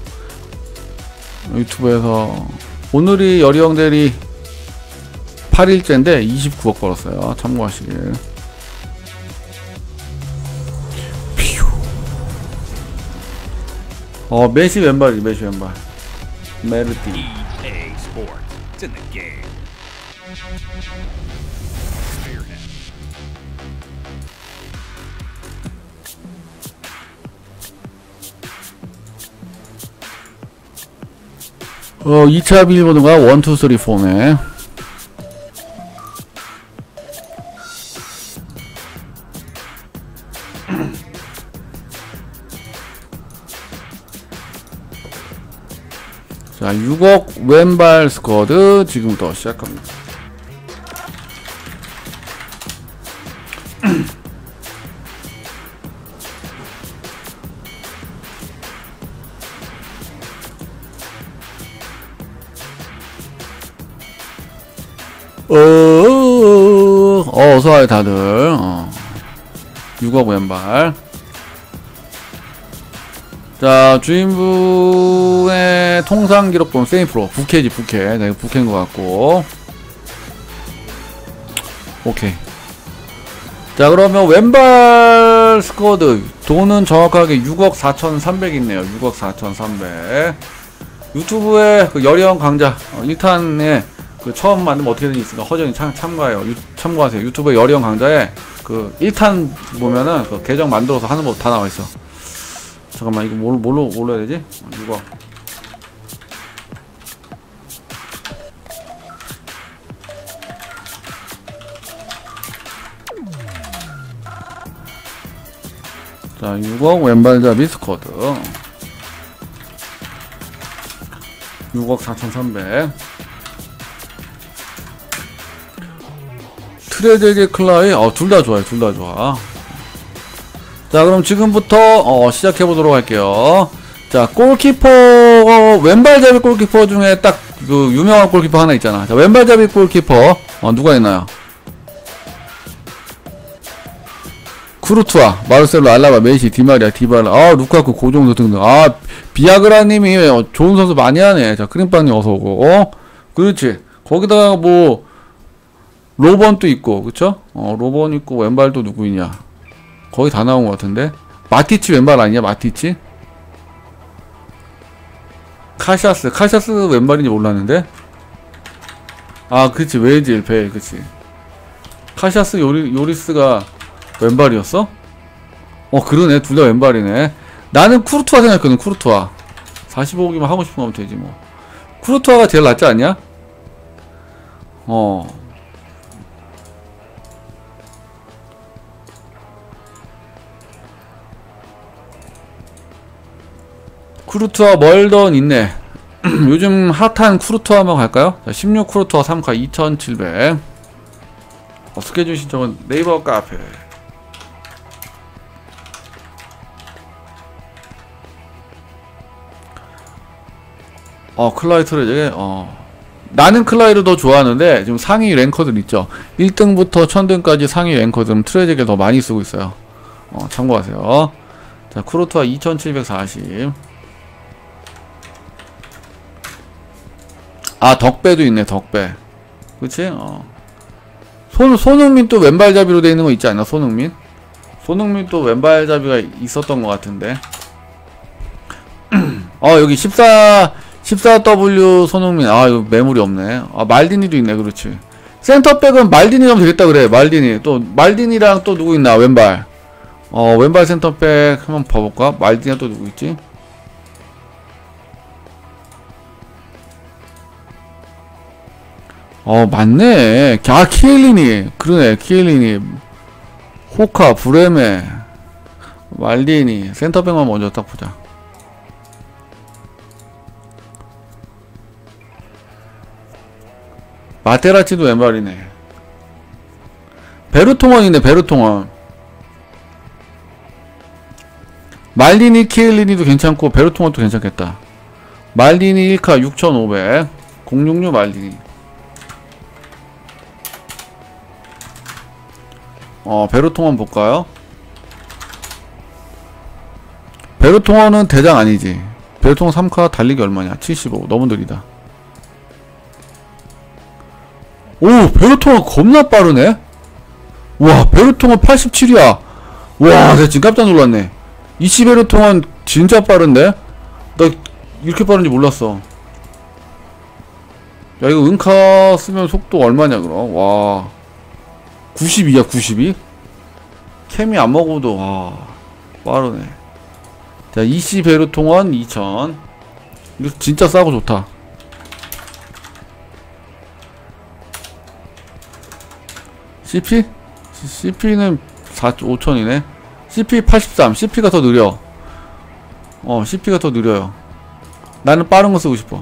유튜브에서 오늘이 여령대리 팔 일째인데 이십구억 벌었어요. 참고하시길. 어, 메시 왼발이지, 메시 왼발. 메르티. 이에이 Sports. It's in the game. 어, 이 차 빌보드가 일, 이, 삼, 사네. 자, 육억 왼발 스쿼드 지금부터 시작합니다. 어, 어, 어서와요 다들. 어. 육억 왼발. 자, 주인분의 통상 기록 보면 세이프로 부캐지 부캐. 내가 부캐인 것 같고. 오케이. 자, 그러면 왼발 스쿼드 돈은 정확하게 육억 사천삼백 있네요. 육억 사천삼백. 유튜브에 그 여령 강자 어, 일 탄에 그 처음 만들면 어떻게든 있으니까 허전히 참, 참가해요. 유, 참고하세요. 유튜브에 여령 강자에 그 일 탄 보면은 그 계정 만들어서 하는 법 다 나와 있어. 잠깐만, 이거 뭘, 뭘로, 뭘로 해야 되지? 이거. 자, 육억 왼발잡이 스쿼드. 육억 사천삼백. 트레제게 클라이, 어, 둘 다 좋아요. 둘 다 좋아. 자, 그럼 지금부터, 어, 시작해보도록 할게요. 자, 골키퍼, 왼발잡이 골키퍼 중에 딱, 그, 유명한 골키퍼 하나 있잖아. 자, 왼발잡이 골키퍼, 어, 누가 있나요? 크루투아, 마르셀로, 알라바, 메시, 디마리아, 디발라, 아, 루카쿠, 고정도 등등. 아, 비아그라님이 어, 좋은 선수 많이 하네. 자, 크림빵님 어서오고. 어? 그렇지. 거기다가 뭐, 로번도 있고, 그쵸? 어, 로번 있고, 왼발도 누구 있냐? 거의 다 나온 것 같은데? 마티치 왼발 아니냐? 마티치? 카샤스. 카샤스 왼발인지 몰랐는데? 아, 그치. 웨이질, 벨, 그치. 카샤스 요리, 요리스가 왼발이었어? 어, 그러네. 둘 다 왼발이네. 나는 쿠르투아 생각했거든, 쿠르투아. 사십오기만 하고 싶으면 하면 되지, 뭐. 쿠르투아가 제일 낫지 않냐? 어. 쿠르투아 멀던 있네. 요즘 핫한 쿠르투아 한번 갈까요? 자, 십육 쿠르투아 삼 카 이천칠백. 어, 스케줄 신청은 네이버 카페. 어, 클라이 트레제게, 어. 나는 클라이를 더 좋아하는데, 지금 상위 랭커들 있죠. 일 등부터 천 등까지 상위 랭커들은 트레제게를 더 많이 쓰고 있어요. 어, 참고하세요. 자, 쿠르투아 이천칠백사십. 아, 덕배도 있네, 덕배. 그치? 어. 손, 손흥민 또 왼발잡이로 되어 있는 거 있지 않나, 손흥민? 손흥민 또 왼발잡이가 있었던 것 같은데. 어, 여기 십사, 십사 더블유 손흥민. 아, 이거 매물이 없네. 아, 말디니도 있네, 그렇지. 센터백은 말디니 하면 되겠다, 그래. 말디니. 또, 말디니랑 또 누구 있나, 왼발. 어, 왼발 센터백 한번 봐볼까? 말디니랑 또 누구 있지? 어, 맞네. 아, 키엘리니. 그러네, 키엘리니. 호카, 브레메, 말디니. 센터백만 먼저 딱 보자. 마테라치도 왼발이네. 베르통원이네, 베르통원. 말디니, 키엘리니도 괜찮고, 베르통원도 괜찮겠다. 말디니 일 카 육천오백. 공육육 말디니. 어, 베르통원 볼까요? 베르통원은 대장 아니지. 베르통원 삼 카 달리기 얼마냐? 칠십오. 너무 느리다. 오, 베르통원 겁나 빠르네? 와, 베르통원 팔십칠이야. 와, 내가 지금 깜짝 놀랐네. 이씨 베르통원 진짜 빠른데? 나 이렇게 빠른지 몰랐어. 야, 이거 은카 쓰면 속도 얼마냐, 그럼? 와. 구십이야, 구십이? 캠이 안 먹어도, 와, 빠르네. 자, 이씨 베르통원 이천. 이거 진짜 싸고 좋다. 씨피? 씨피는 오천이네. 씨피 팔십삼. 씨피가 더 느려. 어, 씨피가 더 느려요. 나는 빠른 거 쓰고 싶어.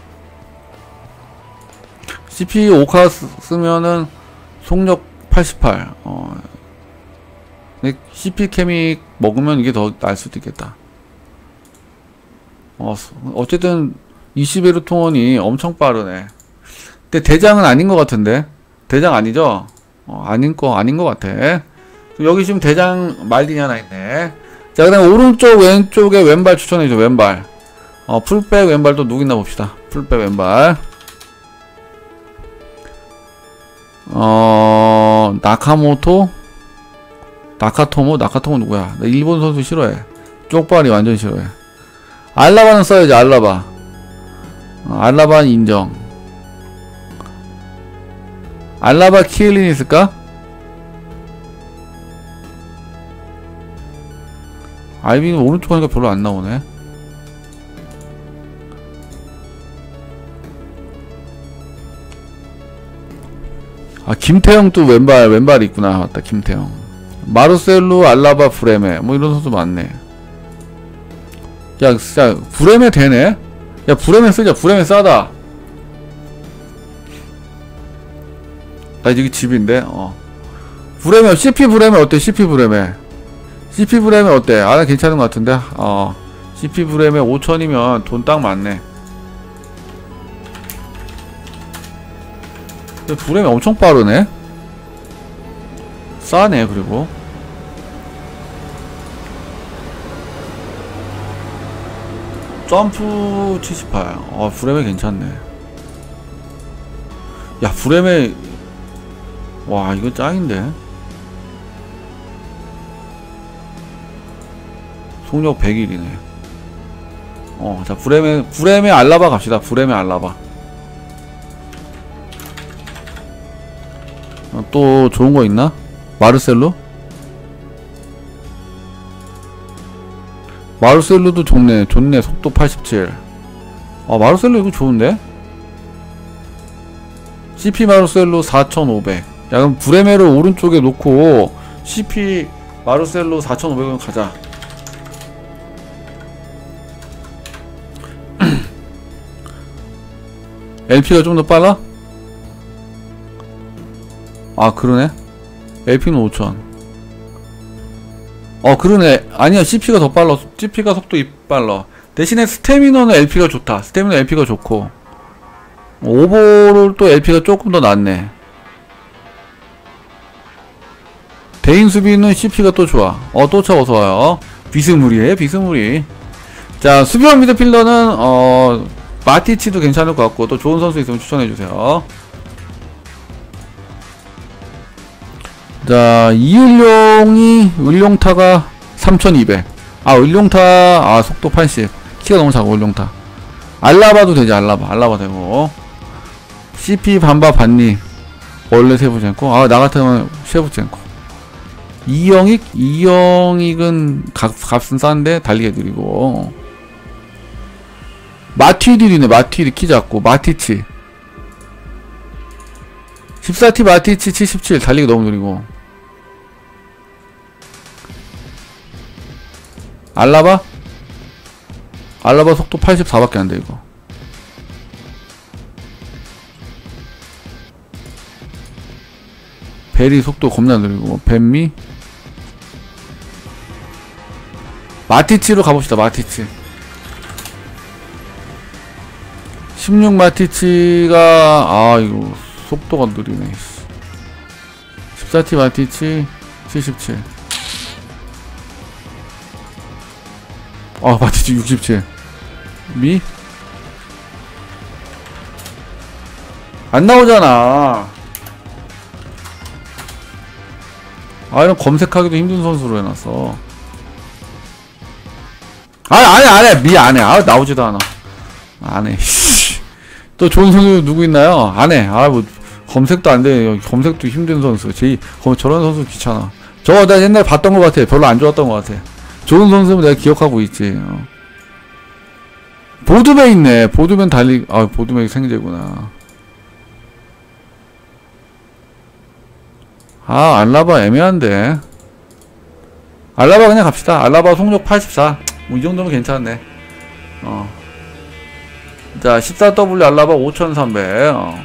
씨피 오 카 쓰면은 속력 팔십팔. 어. 근데 씨피 케믹 먹으면 이게 더 나을 수도 있겠다. 어, 어쨌든 이씨 베르통원이 엄청 빠르네. 근데 대장은 아닌 것 같은데. 대장 아니죠? 어, 아닌 거 아닌 것 같아. 여기 지금 대장 말디니 하나 있네. 자, 그다음 오른쪽 왼쪽에 왼발 추천해줘. 왼발. 어, 풀백 왼발도 누구 있나 봅시다. 풀백 왼발. 어, 나카모토? 나카토모? 나카토모 누구야? 나 일본 선수 싫어해. 쪽발이 완전 싫어해. 알라바는 써야지, 알라바. 어, 알라바는 인정. 알라바 키엘린 있을까? 알비는 오른쪽 하니까 별로 안 나오네. 아, 김태형도 왼발, 왼발이 있구나. 맞다, 김태형. 마르셀로, 알라바, 브레메. 뭐 이런 선수 많네. 야, 진짜, 브레메 되네? 야 브레멘 쓰자. 브레멘 싸다. 아 이게 집인데. 어 브레멘 씨피 브레멘 어때? 씨피 브레멘 씨피 브레멘 어때? 아 나 괜찮은 것 같은데. 어 씨피 브레멘 오천이면 돈 딱 많네. 브레멘 엄청 빠르네. 싸네. 그리고 점프 칠십팔. 어 브레멘 괜찮네. 야 브레멘 와 이거 짱인데. 속력 백일이네. 어 자 브레멘 브레멘 알라바 갑시다. 브레멘 알라바. 어, 또 좋은거 있나? 마르셀로? 마르셀로도 좋네. 좋네. 속도 팔십칠. 아 마르셀로 이거 좋은데? 씨피 마르셀로 사천오백. 야 그럼 브레메를 오른쪽에 놓고 씨피 마르셀로 사천오백으로 가자. 엘피가 좀 더 빨라? 아 그러네. 엘피는 오천. 어 그러네. 아니야 씨피가 더 빨라. 씨피가 속도 이 빨라. 대신에 스태미너는 엘피가 좋다. 스태미너 엘피가 좋고 오버롤 또 엘피가 조금 더 낫네. 대인 수비는 씨피가 또 좋아. 어 또 차 어서와요. 비스무리해 비스무리. 자 수비형 미드필더는 어 마티치도 괜찮을 것 같고 또 좋은 선수 있으면 추천해주세요. 자 이을룡이 을룡타가 삼천이백. 아 을룡타 아 속도 팔십. 키가 너무 작아. 을룡타. 알라바도 되지. 알라바 알라바 되고 씨피 반바 반니 원래 세부첸코. 아 나같으면 셰부첸코. 이영익 이영익은 값, 값은 싼데 달리기 느리고 마티딜이네. 마티딜 키 작고 마티치 십사 티 마티치 칠십칠 달리기 너무 느리고 알라바? 알라바 속도 팔십사밖에 안돼 이거. 벨이 속도 겁나 느리고 벤미? 마티치로 가봅시다. 마티치 십육 마티치가 아 이거 속도가 느리네. 십사 티 마티치 칠십칠. 아 마티치 육십칠. 미? 안 나오잖아. 아 이런 검색하기도 힘든 선수로 해놨어. 아 안해 안해 미 안해. 아 나오지도 않아. 안해. 또 좋은 선수 누구 있나요? 안해. 아 뭐 검색도 안돼. 검색도 힘든 선수. 제 저런 선수 귀찮아. 저거 나 옛날에 봤던 것 같아. 별로 안 좋았던 것 같아. 좋은 선수는 내가 기억하고 있지. 어. 보드맨 있네. 보드맨 달리 아 보드맨 생제구나. 아 알라바 애매한데. 알라바 그냥 갑시다. 알라바 속력 팔십사. 뭐 이 정도면 괜찮네. 어. 자 십사 더블유 알라바 오천삼백. 어.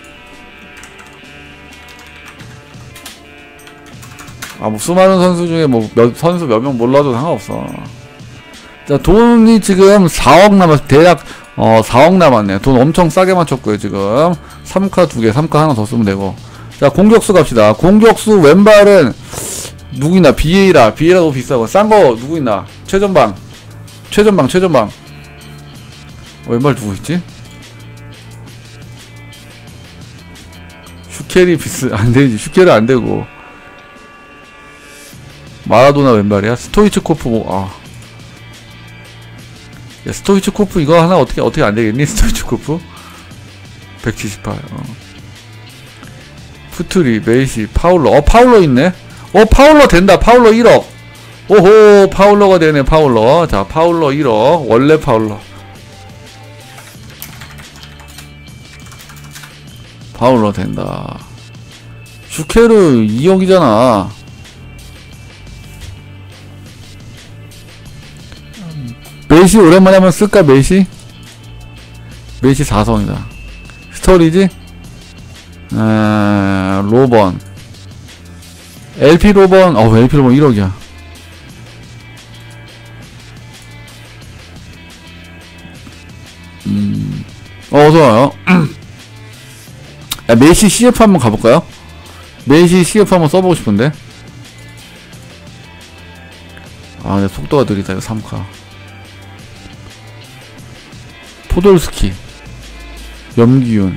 아 뭐 수많은 선수 중에 뭐 몇 선수 몇 명 몰라도 상관없어. 자 돈이 지금 사억 남았. 대략 어 사억 남았네. 돈 엄청 싸게 맞췄고요 지금. 삼 카 두 개, 삼 카 하나 더 쓰면 되고. 자 공격수 갑시다. 공격수 왼발은 누구 있나? 비에이라. 비에이라 너무 비싸고. 싼 거 누구 있나? 최전방. 최전방 최전방. 어, 왼발 누구 있지? 슈케리 비스 안되지. 슈케리 안되고 마라도나 왼발이야? 스토이츠코프 뭐 아. 야 스토이츠코프 이거 하나 어떻게 어떻게 안되겠니? 스토이츠코프 백칠십팔. 어. 푸트리 메이시 파울러. 어 파울러 있네. 어 파울러 된다. 파울러 일억. 오호 파울러가 되네. 파울러. 자 파울러 일억. 원래 파울러. 파울러 된다. 슈케르 이억이잖아. 메시 오랜만에 한번 쓸까? 메시? 메시 사성이다. 스토리지? 아, 로번. 엘피 로번, 어, 엘피 로번 일억이야. 음, 어, 어서와요. 야, 메시 씨에프 한번 가볼까요? 메시 씨에프 한번 써보고 싶은데. 아, 근데 속도가 느리다, 이거 삼 카. 포돌스키. 염기훈.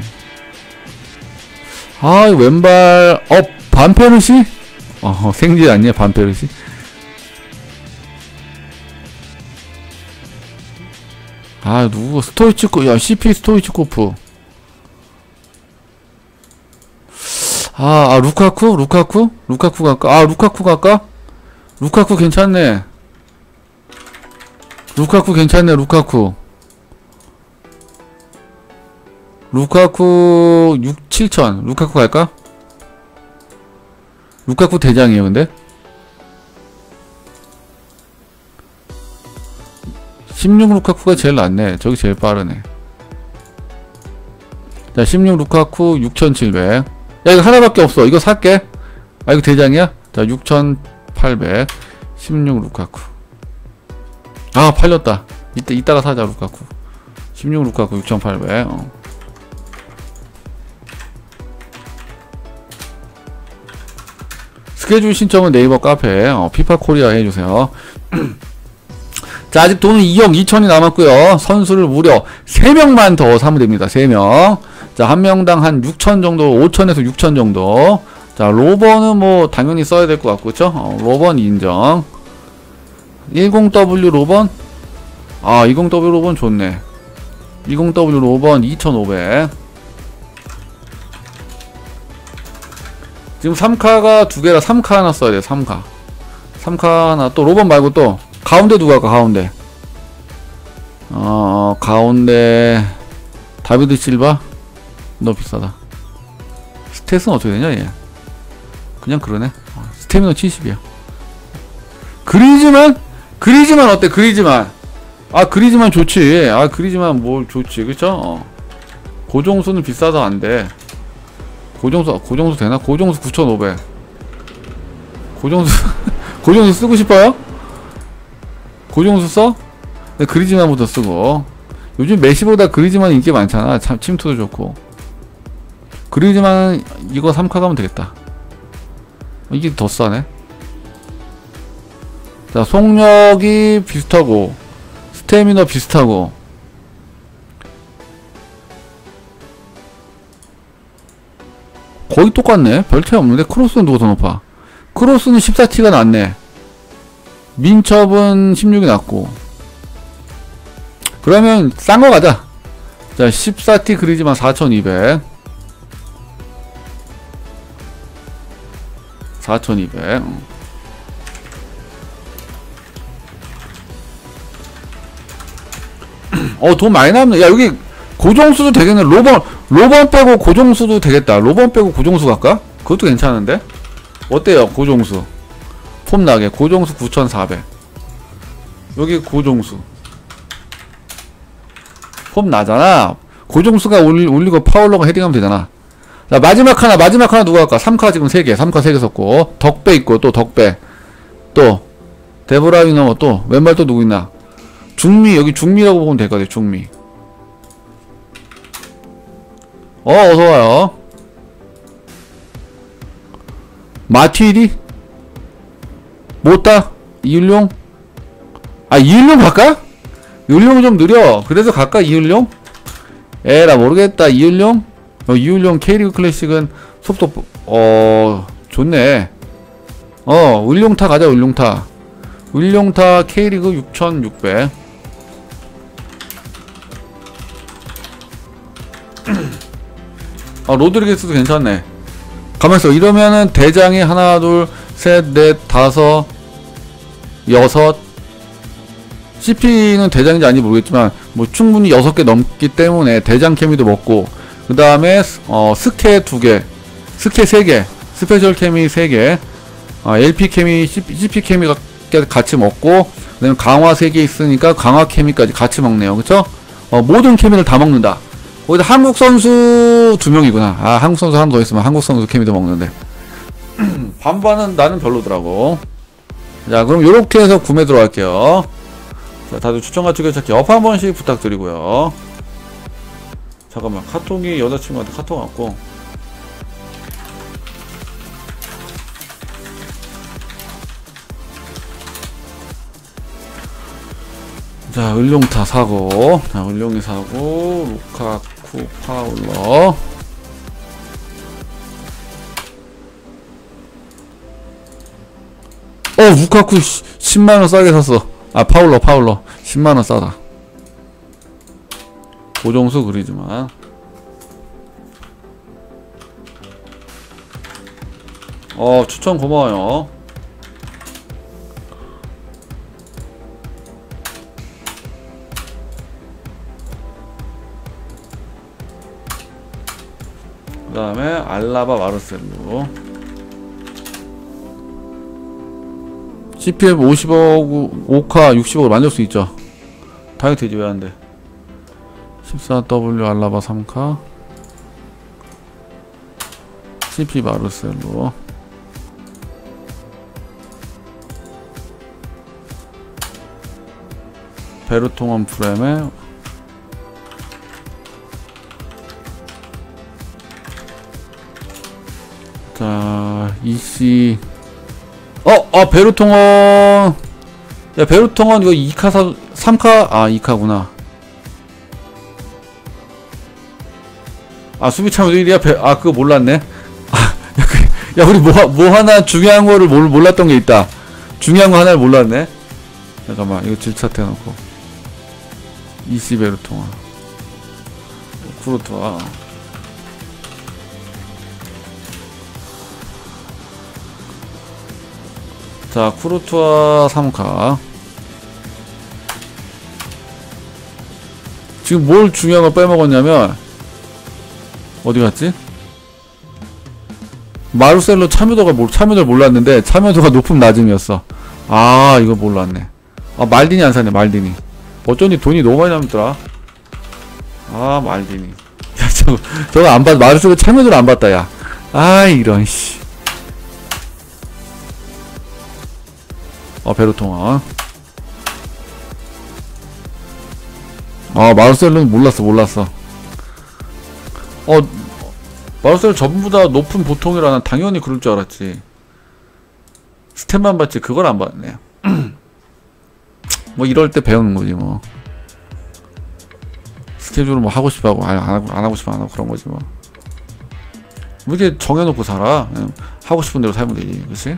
아, 이거 왼발, 어, 반페르시? 어, 생지 아니야, 반페르시? 아, 누구, 스토이치코, 야, 씨피 스토이치코프. 아, 아, 루카쿠? 루카쿠? 루카쿠 갈까? 아, 루카쿠 갈까? 루카쿠 괜찮네. 루카쿠 괜찮네, 루카쿠. 루카쿠 육, 칠천. 루카쿠 갈까? 루카쿠 대장이에요, 근데? 십육 루카쿠가 제일 낫네. 저기 제일 빠르네. 자, 십육 루카쿠 육천칠백. 야, 이거 하나밖에 없어. 이거 살게. 아, 이거 대장이야? 자, 육천팔백. 십육 루카쿠. 아, 팔렸다. 이따, 이따가 사자, 루카쿠. 십육 루카쿠 육천팔백. 어. 스케줄 신청은 네이버 카페, 어, 피파 코리아 해주세요. 자, 아직 돈은 이억 이천이 남았고요. 선수를 무려 세 명만 더 사면 됩니다. 세 명. 자, 한 명당 한 육천 정도, 오천에서 육천 정도. 자, 로버는 뭐 당연히 써야 될 것 같고, 그쵸? 어, 로번 인정. 십 더블유 로번? 아, 이십 더블유 로번 좋네. 이십 더블유 로번 이천오백. 지금 삼 카가 두 개라 삼 카 하나 써야 돼, 삼 카. 삼 카 하나, 또 로번 말고 또, 가운데 누가 할까, 가운데. 어, 가운데, 다비드 실바? 너무 비싸다. 스탯은 어떻게 되냐, 얘? 그냥 그러네. 어, 스태미너 칠십이야. 그리즈만? 그리즈만 어때, 그리즈만? 아, 그리즈만 좋지. 아, 그리즈만 뭘 좋지, 그쵸? 어. 고종수는 비싸서 안 돼. 고정수, 고정수 되나? 고정수 구천오백. 고정수, 고정수 쓰고 싶어요? 고정수 써? 근데 그리즈만부터 쓰고. 요즘 메시보다 그리즈만 인기 많잖아. 참, 침투도 좋고. 그리즈만 이거 삼 카 가면 되겠다. 이게 더 싸네. 자, 속력이 비슷하고, 스태미너 비슷하고, 거의 똑같네. 별 차이 없는데 크로스는 누가 더 높아? 크로스는 십사 티가 낫네. 민첩은 십육이 낫고. 그러면 싼 거 가자. 자, 십사 티 그리지만 사천이백. 사천이백. 어, 돈 많이 남네. 야, 여기 고정수도 되겠네. 로번, 로번 빼고 고정수도 되겠다. 로번 빼고 고정수 갈까? 그것도 괜찮은데? 어때요, 고정수? 폼 나게. 고정수 구천사백. 여기 고정수. 폼 나잖아. 고정수가 올리, 올리고 파울러가 헤딩하면 되잖아. 자, 마지막 하나, 마지막 하나 누가 할까? 삼 카 지금 세 개. 삼 카 세 개 썼고. 덕배 있고, 또 덕배. 또, 데브라이너 또, 왼발 또 누구 있나? 중미, 여기 중미라고 보면 될 것 같아, 중미. 어, 어서와요. 마티디? 못다? 이율용? 아, 이율용 갈까? 이율용 좀 느려. 그래서 갈까, 이율용? 에라, 모르겠다, 이율용? 어, 이율용 K리그 클래식은 속도, 어, 좋네. 어, 울룡타 가자, 울룡타. 울룡타 K리그 육천육백. 아, 로드리게스도 괜찮네. 가만있어. 이러면은 대장이 하나, 둘, 셋, 넷, 다섯, 여섯. 씨피는 대장인지 아닌지 모르겠지만, 뭐 충분히 여섯 개 넘기 때문에 대장 케미도 먹고, 그 다음에, 어, 스케 두 개, 스케 세 개, 스페셜 케미 세 개, 어, 엘피 케미, 씨피 케미가 같이 먹고, 그 다음에 강화 세 개 있으니까 강화 케미까지 같이 먹네요. 그쵸? 어, 모든 케미를 다 먹는다. 거기다 한국 선수 두 명이구나. 아, 한국 선수 하나 더 있으면 한국 선수 케미도 먹는데. 반반은 나는 별로더라고. 자, 그럼 요렇게 해서 구매 들어갈게요. 자, 다들 추천과 즐겨찾기 업 한 번씩 부탁드리고요. 잠깐만, 카톡이 여자친구한테 카톡 왔고. 자, 을룡타 사고. 자, 을룡이 사고, 루카쿠, 파울러. 어, 루카쿠 십만원 싸게 샀어. 아, 파울러, 파울러. 십만원 싸다. 고정수 그리지만. 어, 추천 고마워요. 그 다음에 알라바 마르셀로. 씨피에프 오십억, 오 카 육십억을 만들 수 있죠. 당연히 되지, 왜 안 돼. 십사 더블유 알라바 삼 카. 씨피 마르셀로. 베르통원 프렘에 자, 이씨. 어, 어, 베르통원. 야, 베르통원 이거 이 카 사, 삼 카, 아, 이 카구나. 아, 수비 참여도 일이야? 베, 아, 그거 몰랐네. 아, 야, 그, 야, 우리 뭐, 뭐 하나 중요한 거를 몰, 몰랐던 게 있다. 중요한 거 하나를 몰랐네. 잠깐만, 이거 질차트 해놓고. 이씨 베르통원. 쿠르투아. 자, 쿠르투아 삼 카. 지금 뭘 중요한 걸 빼먹었냐면, 어디 갔지? 마르셀로 참여도가, 뭘, 참여도를 몰랐는데, 참여도가 높음 낮음이었어. 아, 이거 몰랐네. 아, 말디니 안 사네, 말디니. 어쩐지 돈이 너무 많이 남더라. 아, 말디니. 야, 저거, 저거 안 봤, 마르셀로 참여도를 안 봤다, 야. 아, 이런, 씨. 어, 베르통원. 아, 마르셀로는 몰랐어, 몰랐어. 어, 마르셀로 전부 다 높은 보통이라 난 당연히 그럴 줄 알았지. 스탯만 봤지, 그걸 안 봤네. 뭐, 이럴 때 배우는 거지, 뭐. 스케줄을 뭐 하고 싶어 하고, 안 하고, 안 하고 싶어 안 하고 그런 거지, 뭐. 뭐 이렇게 정해놓고 살아. 그냥 하고 싶은 대로 살면 되지, 그치?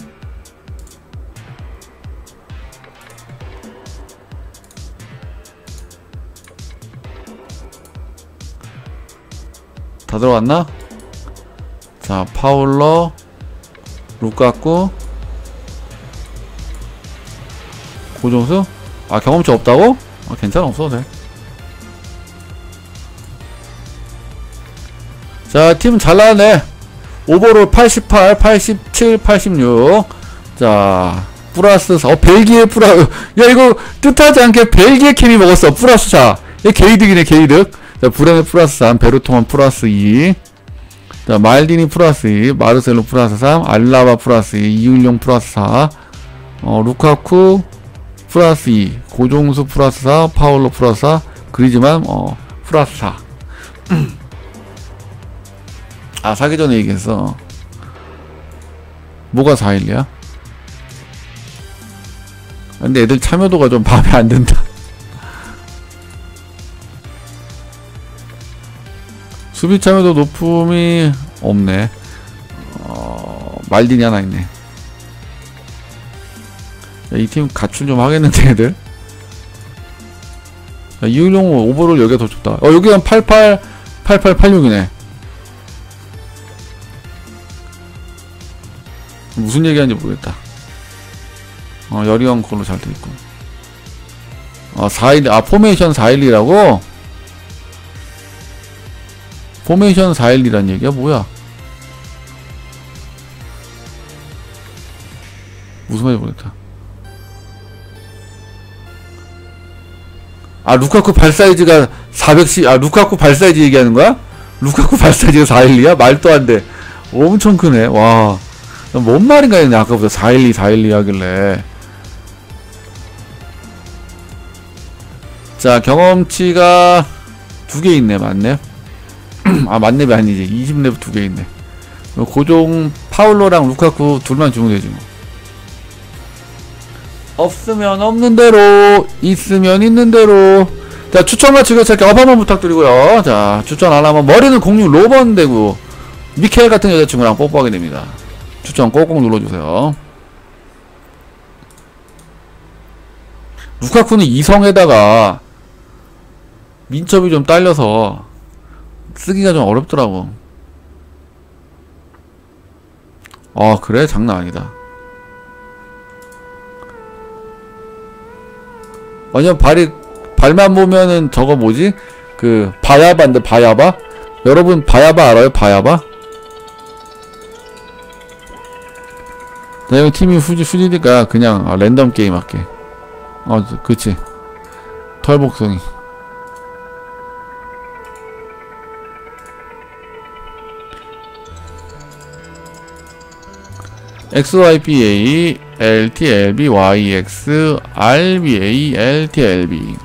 다 들어왔나? 자, 파울러, 루카쿠, 고정수? 아, 경험치 없다고? 아, 괜찮아, 없어도 돼. 자, 팀 잘 나왔네. 오버롤 팔십팔, 팔십칠, 팔십육. 자, 플러스 사. 어, 벨기에 플러스. 야, 이거 뜻하지 않게 벨기에 캠이 먹었어. 플러스 사. 얘 게이득이네, 게이득. 자, 브레네 플러스 삼, 베르통원 플러스 이. 자, 말디니 플러스 이, 마르셀로 플러스 삼, 알라바 플러스 이, 이윤용 플러스 사, 어, 루카쿠 플러스 이, 고종수 플러스 사, 파울로 플러스 사, 그리지만, 어, 플러스 사. 아, 사기 전에 얘기했어. 뭐가 사 일이야? 근데 애들 참여도가 좀 마음에 안 든다. 수비 참여도 높음이 없네. 어, 말디니 하나 있네. 이 팀 가출 좀 하겠는데, 애들? 이윤용 오버롤 여기가 더 좋다. 어, 여기 한 팔십팔, 팔십팔, 팔십육이네. 무슨 얘기하는지 모르겠다. 어, 여리형 걸로 잘 돼있고. 어, 사 일, 아, 포메이션 사 일이라고? 포메이션 사 일이란 얘기야? 뭐야? 무슨 말인지 모르겠다. 아 루카쿠 발 사이즈가 사백십, 아 루카쿠 발 사이즈 얘기하는 거야? 루카쿠 발 사이즈가 사백십이야? 말도 안 돼. 엄청 크네. 와, 뭔 말인가 했네. 아까부터 사백십이 사백십이 하길래. 자, 경험치가 두 개 있네. 맞네. 아, 만렙이 아니지. 이십 렙 두 개 있네. 고종 파울로랑 루카쿠 둘만 주면 되지 뭐. 없으면 없는 대로, 있으면 있는 대로. 자, 추천과 즐겨찾기 업 한번 부탁드리고요. 자, 추천 안 하면 머리는 공육 로번 되고 미켈 같은 여자친구랑 뽀뽀하게 됩니다. 추천 꼭꼭 눌러주세요. 루카쿠는 이성에다가 민첩이 좀 딸려서 쓰기가 좀 어렵더라고. 아, 그래? 장난 아니다. 완전 발이, 발만 보면은 저거 뭐지? 그 바야바인데 바야바? 여러분 바야바 알아요? 바야바? 나 이거 팀이 후지 후지니까 그냥 아, 랜덤 게임 할게. 어, 그치. 털복숭이. 엑스와이피에이 엘티엘비 와이엑스 알비에이 엘티엘비.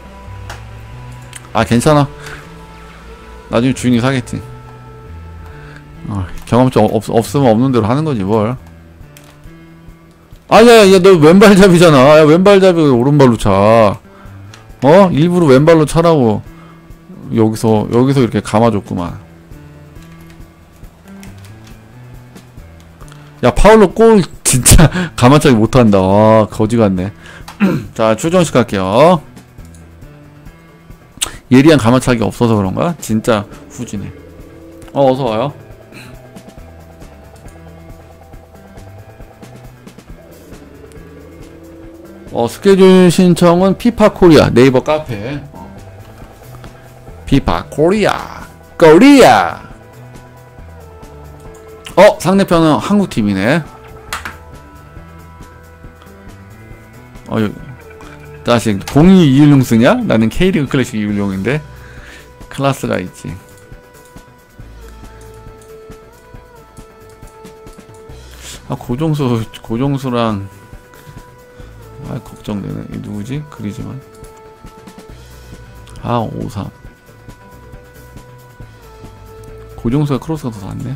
아, 괜찮아. 나중에 주인이 사겠지. 어, 경험치 없, 없으면 없는 대로 하는 거지 뭘. 아야, 야, 너 왼발잡이잖아. 야, 왼발잡이 오른발로 차. 어? 일부러 왼발로 차라고 여기서 여기서 이렇게 감아줬구만. 야, 파울로 골 진짜 가만차기 못한다. 아, 거지 같네. 자, 출전식 갈게요. 예리한 가만차기 없어서 그런가? 진짜 후지네. 어, 어서 와요. 어, 스케줄 신청은 피파 코리아 네이버 카페. 어. 피파 코리아 코리아. 어, 상대편은 한국팀이네. 어, 다시 공이 이일용 쓰냐? 나는 K리그 클래식 이일용인데 클라스가 있지. 아, 고종수 고종수랑 아, 걱정되네. 이 누구지? 그리지만 아, 오삼. 고종수가 크로스가 더 낫네.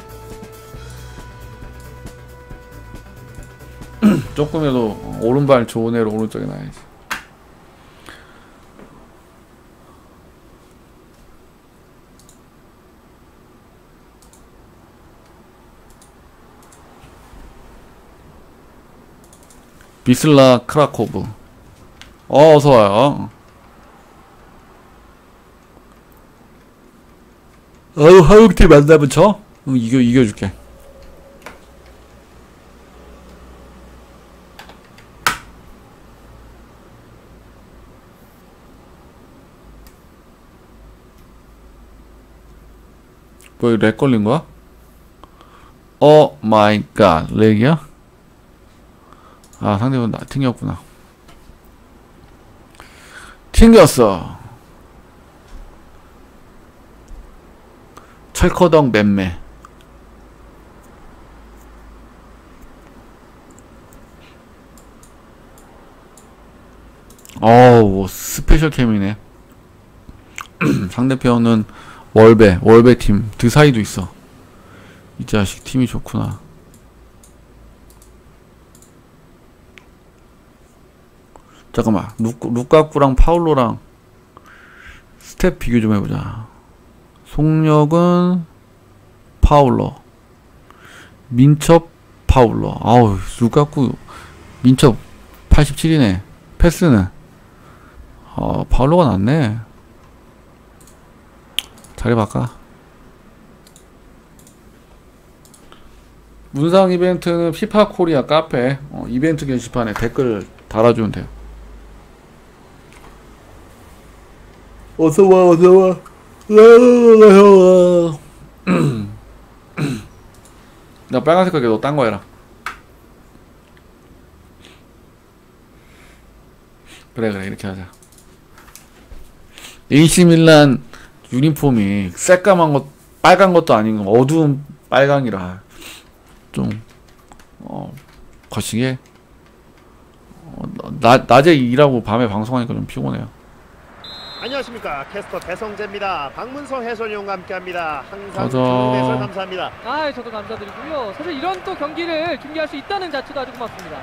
조금이라도 오른발 좋은 애로 오른쪽에 놔야지. 비슬라 크라코브. 어, 어서와요. 어, 한국팀 만나면 쳐? 응, 이겨, 이겨줄게. 뭐, 렉 걸린 거야? 오 마이 갓, 렉이야? 아, 상대분 나 튕겼구나. 튕겼어. 철커덕 맴매. 어우, 스페셜 캠이네. 상대편은 월배, 월배 팀. 드사이도 있어. 이 자식 팀이 좋구나. 잠깐만, 루, 루카쿠랑 파울로랑 스텝 비교 좀 해보자. 속력은 파울로, 민첩 파울로. 아우, 루카쿠 민첩 팔십칠이네. 패스는 어, 파울로가 낫네. 자리 바꿔. 문상 이벤트는 피파 코리아 카페 어, 이벤트 게시판에 댓글 달아주면 돼요. 어서와, 어서와. 나 빨간색 가게 너 딴 거 해라. 그래, 그래, 이렇게 하자. 에이씨 밀란 유니폼이 새까만 것, 빨간 것도 아니고 어두운 빨강이라 좀 어, 거시게 어, 나, 낮에 일하고 밤에 방송하니까 좀 피곤해요. 안녕하십니까, 캐스터 배성재입니다. 박문성 해설위원과 함께합니다. 항상 맞아. 좋은 해설 감사합니다. 아, 저도 감사드리고요. 사실 이런 또 경기를 중계할 수 있다는 자체도 아주 고맙습니다.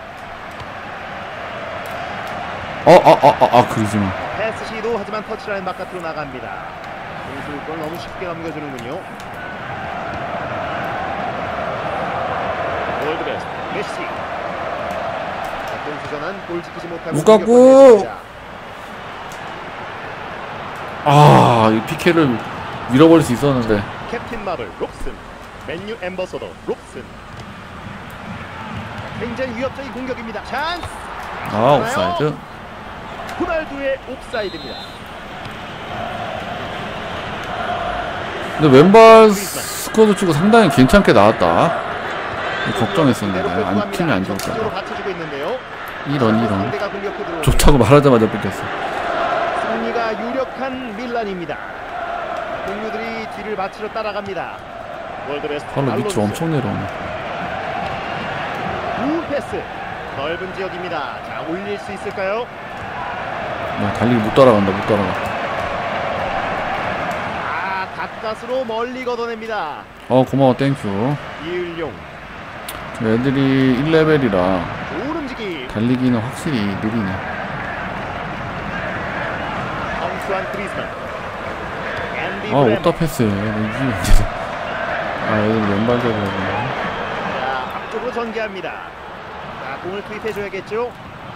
어, 어, 어, 어, 아, 그러지마. 패스 시도 하지만 터치라인 바깥으로 나갑니다. 공수권 너무 쉽게 넘겨주는군요. 월드베스트 메시. 공수 전환 골 지키지 못하고 우가구! 공격권을 아, 이 피케를 밀어버릴 수 있었는데. 캡틴 마블 롭슨, 맨유 엠버서더 롭슨. 굉장히 위협적인 공격입니다. 찬스. 아, 옵사이드. 호날두의 옵사이드입니다. 근데 왼발 스쿼드 치고 상당히 괜찮게 나왔다. 걱정했었는데 안, 팀이 안 좋을까 봐. 받쳐주고 있는데요. 이런 이런 상대가 공격해 들어오고 좋다고 말하자마자 뺏겼어. 승리가 유력한 밀란입니다. 동료들이 뒤를 받치러 따라갑니다. 월드베스트 발로 밑으로 알론소. 엄청 내려오네. 우 패스. 넓은 지역입니다. 자, 올릴 수 있을까요? 야, 달리기 못 따라간다 못 따라가. 아, 가까스로 멀리 걷어냅니다. 어 고마워 땡큐. 이을용. 저 애들이 일 레벨이라 좋은 움직임. 달리기는 확실히 느리네. 엉수한 그리스만. 앤디 아 브레머. 어디다 패스해. 이게 아 애들 왼발잡이라고. 자, 앞쪽으로 전개합니다. 자, 공을 투입해줘야겠죠.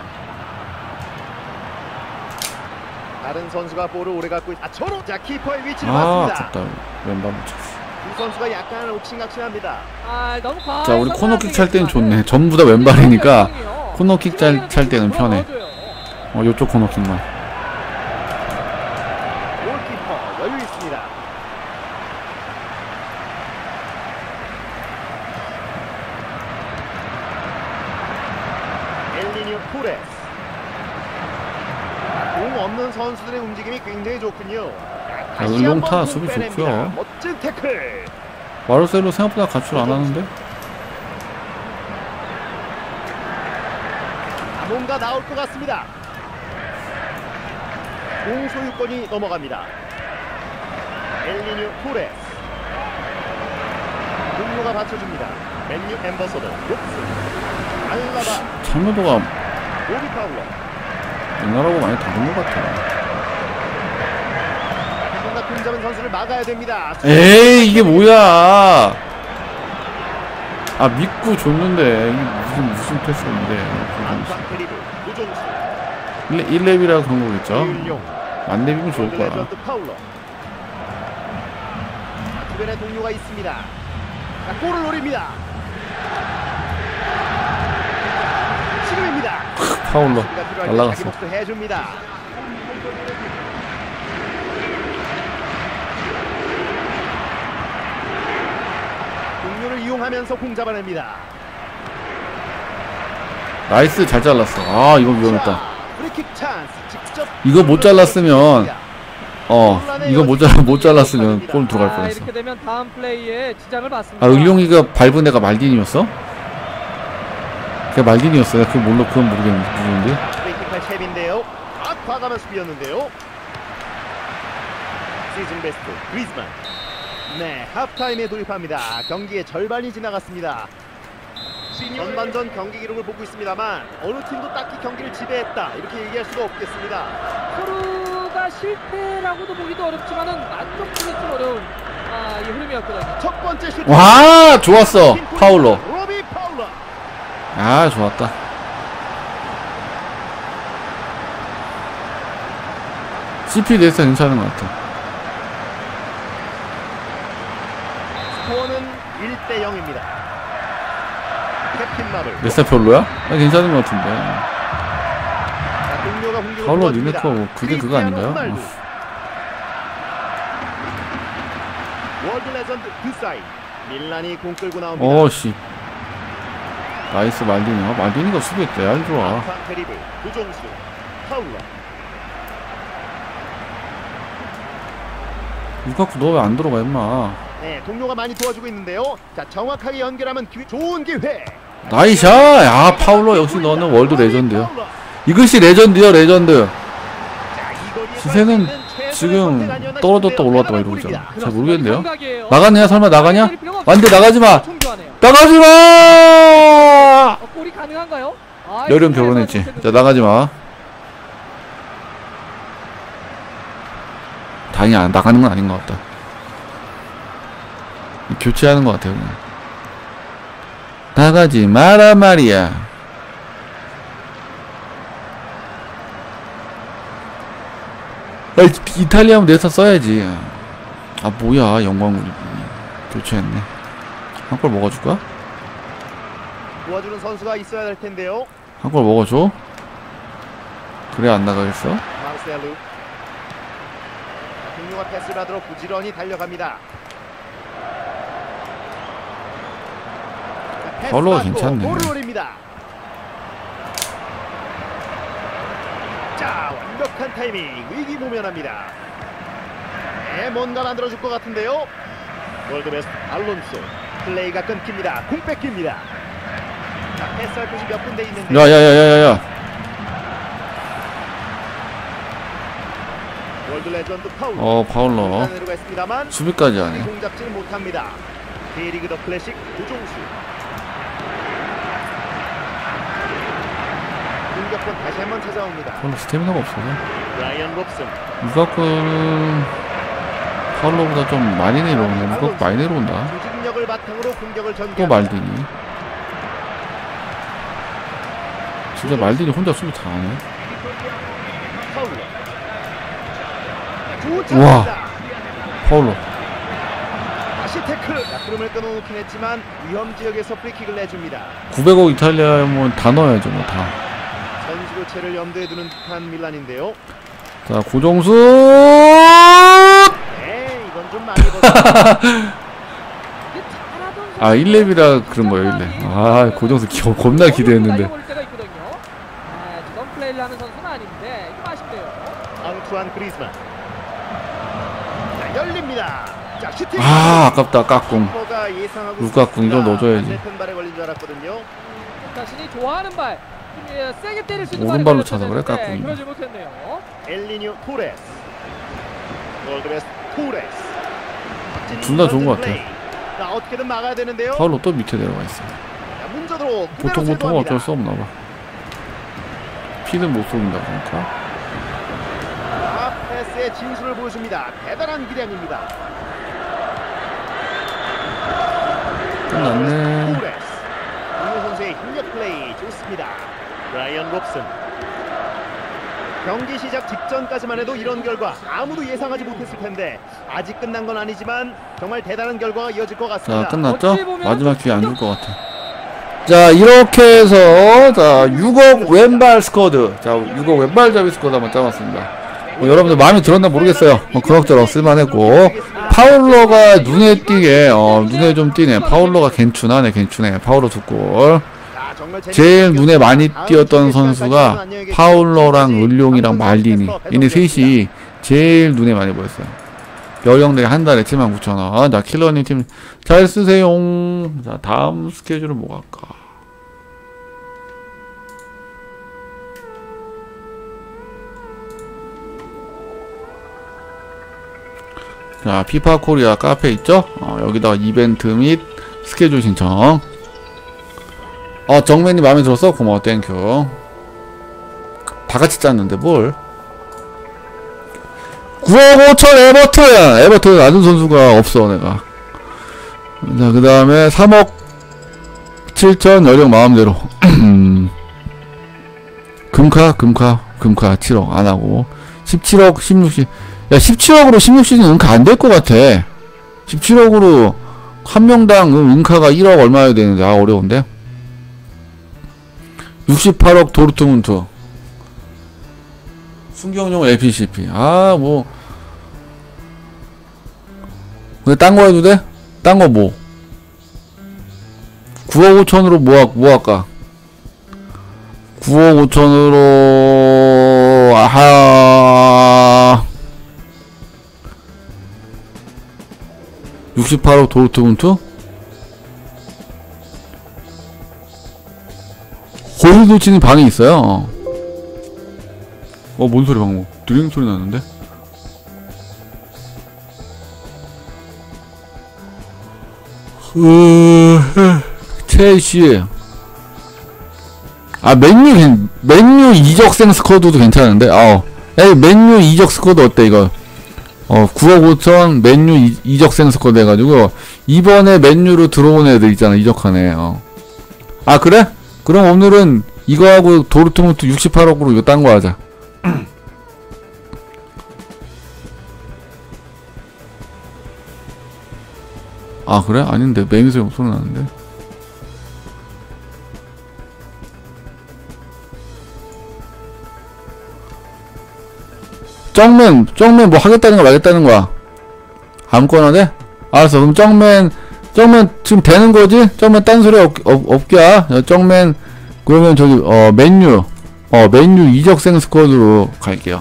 다른 선수가 볼을 오래 갖고 있... 아, 저로! 자, 키퍼의 위치를 아 맞습니다. 아깝다. 왼발 묻혔어. 두 선수가 약간 옥신각신합니다. 아, 너무 과해. 자 우리 코너킥 찰 때는 좋네. 전부 다 왼발이니까 코너킥 찰, 찰 때는 편해. 어 요쪽 코너킥만. 골키퍼 여유 있습니다. 엘리니오 토레스. 공 없는 선수들의 움직임이 굉장히 좋군요. 아, 을롱타 수비 좋고요. 멋진 태클. 마르셀로 생각보다 가출 안 하는데? 아, 뭔가 나올 것 같습니다. 공 소유권이 넘어갑니다. 엘리니오 토레스. 동료가 받쳐줍니다. 맨유 엠버서더 롭스. 알라바. 참여도가 오비 파울러. 옛날하고 많이 다른 것 같아. 누군가 공 잡은 선수를 막아야 됩니다. 에이 이게 뭐야? 아 믿고 줬는데 이게 무슨 무슨 패스인데? 안방 테리브 우종수. 일 렙이라 그런 거겠죠? 이을용. 안 렙이면 좋을 거야. 레전드 파울러. 자, 주변에 동료가 있습니다. 자, 골을 노립니다. 지금입니다. 파울러 수비가 필요할 때 자기 날라갔어. 몫을 해줍니다. 동료를 이용하면서 공 잡아냅니다. 나이스 잘 잘랐어. 아 이거 위험했다. 자, 프리킥 찬스. 직접 이거 못 잘랐으면 어 이거 못 잘 못 잘랐으면 골 들어갈 아, 뻔했어. 이렇게 되면 다음 플레이에 지장을 받습니다. 아 을룡이가 밟은 애가 말딘이었어? 걔 말딘이었어. 나 그거 몰라 그건 모르겠는데 누군데? 프리킥할 챕인데요. 아, 과감한 수비였는데요. 시즌 베스트 그리즈만. 네, 하프타임에 돌입합니다. 경기의 절반이 지나갔습니다. 전반전 경기 기록을 보고 있습니다만 어느 팀도 딱히 경기를 지배했다 이렇게 얘기할 수가 없겠습니다. 서로가 실패라고도 보기도 어렵지만은 만족하기 좀 어려운 아, 이 흐름이었거든요. 첫 번째 슛. 와 좋았어 파울러. 로비 파울러. 아 좋았다. 씨피 됐어 괜찮은 것 같아. 스코어는 일 대 영입니다. 캡틴 마블. 몇 살 별로야? 아 괜찮은 것 같은데. 자, 동료가 공격을 파울러 도와줍니다. 리메크가 뭐 그게 그거 아닌가요? 크리스티아노 호날두. 월드 레전드 드사이. 밀란이 공 끌고 나옵니다. 어씨 나이스 말디니. 아, 말디니가 수비했대. 알 좋아. 페리브 우종수 파울러. 루카쿠 너 왜 안 들어가 임마. 네, 동료가 많이 도와주고 있는데요. 자, 정확하게 연결하면 기회, 좋은 기회. 나이샷. 야 파울로 역시 너는 월드 레전드야. 이것이 레전드야 레전드. 시세는 지금 떨어졌다 올라왔다 막 이러고 있잖아. 잘 모르겠는데요. 감각이에요. 나가냐 설마 나가냐? 완전 나가지마. 충분하네요. 나가지마. 어, 골이 가능한가요? 아, 여름 이거 결혼했지. 해서 자 나가지마. 다행히 안 나가는 건 아닌 것 같다. 교체하는 것 같아요 그냥. 나가지 마라 말이야. 아, 이탈리아면 내사 써야지. 아 뭐야 영광우리 교체했네. 한 골 먹어줄까? 도와주는 선수가 있어야 될 텐데요. 한 골 먹어줘. 그래 안 나가겠어? 마르셀루. 동료가 패스를 받으러 부지런히 달려갑니다. 패스 팔로우가 받고 괜찮네. 볼을 노립니다. 자, 완벽한 타이밍. 위기 모면합니다. 네, 뭔가 만들어줄 것 같은데요. 월드베스트 알론소. 플레이가 끊깁니다. 공 뺏깁니다. 자, 패스할 곳이 몇 군데 있는데. 야야야야야야. 월드 레전드 파울로. 어 파울러. 내려가 있습니다만 수비까지 하네. 공 잡지 못합니다. K리그 더 클래식 구종수. 공격권 다시 한번 찾아옵니다. 파울러 스태미나가 없어서. 라이언 롭슨. 루카쿠는 파울러보다 좀 많이 내려오네. 루카쿠 많이 내려온다. 조직력을 바탕으로 공격을 또 전개합니다. 말디니. 진짜 말디니 혼자 수비 다 하네. 파울로. 우와. 좋습니다. 파울러. 다시 태클. 자, 흐름을 끊어놓긴 했지만 위험 지역에서 프리킥을 내줍니다. 구백억 이탈리아면 다 넣어야죠 뭐 다. 선수 교체를 염두에 두는 듯한 밀란인데요. 자 고정수. 네, 이건 좀 많이 벗어. 아 일 렙이라 그런 거예요 일 렙. 아 고정수 기, 겁나 기대했는데. 아, 저런 플레이를 하는 선수는 아닌데 좀 아쉽네요. 앙투안 그리즈만. 자, 열립니다. 자, 슈팅. 아 아깝다 깍꿍. 키퍼가 예상하고 루카쿠 이걸 넣어줘야지. 반대편 발에 걸린 줄 알았거든요. 자신이 좋아하는 발, 좀, 예, 세게 때릴 수 있는 오른발로 발을 차서 그래, 걸렸었는데 깎군이. 그러지 못했네요. 엘리뇨 토레스. 월드베스트 토레스. 둘 다 좋은 것 같아요. 자, 어떻게든 막아야 되는데요. 파울러 또 밑에 내려가 있어. 자, 문제대로 보통 보통 어쩔 수 없나 봐. 피는 못 쏘는다 보니까. 아, 패스의 진수를 보여줍니다. 대단한 기량입니다. 끝났네. 토레스. 동료 선수의 힘력 플레이 좋습니다. 라이언 롭슨. 경기 시작 직전까지만 해도 이런 결과 아무도 예상하지 못했을 텐데 아직 끝난 건 아니지만 정말 대단한 결과가 이어질 것 같습니다. 자 끝났죠? 어찌 보면 마지막 기회 안 줄 것 같아. 자 이렇게 해서 자 육억 왼발 스쿼드, 자 육억 왼발잡이 스쿼드 한번 짜봤습니다. 뭐 여러분들 마음에 들었나 모르겠어요. 뭐 그럭저럭 쓸만했고 파울러가 눈에 띄게 어 눈에 좀 띄네. 파울러가 괜찮네 괜찮네. 파울러 두 골. 자, 정말 제일 눈에 많이 띄었던 선수가 파울러랑 을룡이랑 말디니, 얘네 셋이 제일 눈에 많이 보였어요. 여영대 한 달에 칠만 구천 원. 자 킬러님 팀 잘 쓰세요. 자 다음 스케줄은 뭐 갈까? 자 피파 코리아 카페 있죠? 어, 여기다가 이벤트 및 스케줄 신청. 어 정맨이 마음에 들었어? 고마워 땡큐. 다같이 짰는데 뭘 구억 오천 에버튼. 에버튼 낮은 선수가 없어 내가. 자 그 다음에 삼억 칠천 여령 마음대로. 금카 금카 금카 칠억 안하고 십칠억 십육 시 야 십칠억으로 십육 시즌 은카 안될 것 같아. 십칠억으로 한 명당 은카가 일억 얼마여야 되는데 아 어려운데. 육십팔억 도르트문트 순경용 에이피씨피. 아 뭐 근데 딴 거 해도 돼? 딴 거 뭐 구억 오천으로 뭐, 하, 뭐 할까? 구억 오천으로 아하 육십팔억 도르트문트? 고르도치는 방에 있어요. 어, 뭔 소리 방금? 드링 소리 나는데? 으... 첼시. 아, 맨유, 맨유 이적생 스쿼드도 괜찮은데? 어. 에이, 맨유 이적 스쿼드 어때, 이거? 어, 구억 오천 맨유 이, 이적생 스쿼드 해가지고, 이번에 맨유로 들어온 애들 있잖아, 이적한 애, 어. 아, 그래? 그럼 오늘은 이거하고 도르트문트 육십팔억으로 이거 딴 거 하자. 아, 그래? 아닌데. 매미소리 소리 나는데. 정맨, 정맨 뭐 하겠다는 거 말겠다는 거야? 아무거나 돼? 알았어. 그럼 정맨, 정맨 지금 되는 거지? 정맨 딴 소리 없, 없, 없게야. 정맨, 그러면 저기, 어, 맨유. 어, 맨유 이적생 스쿼드로 갈게요.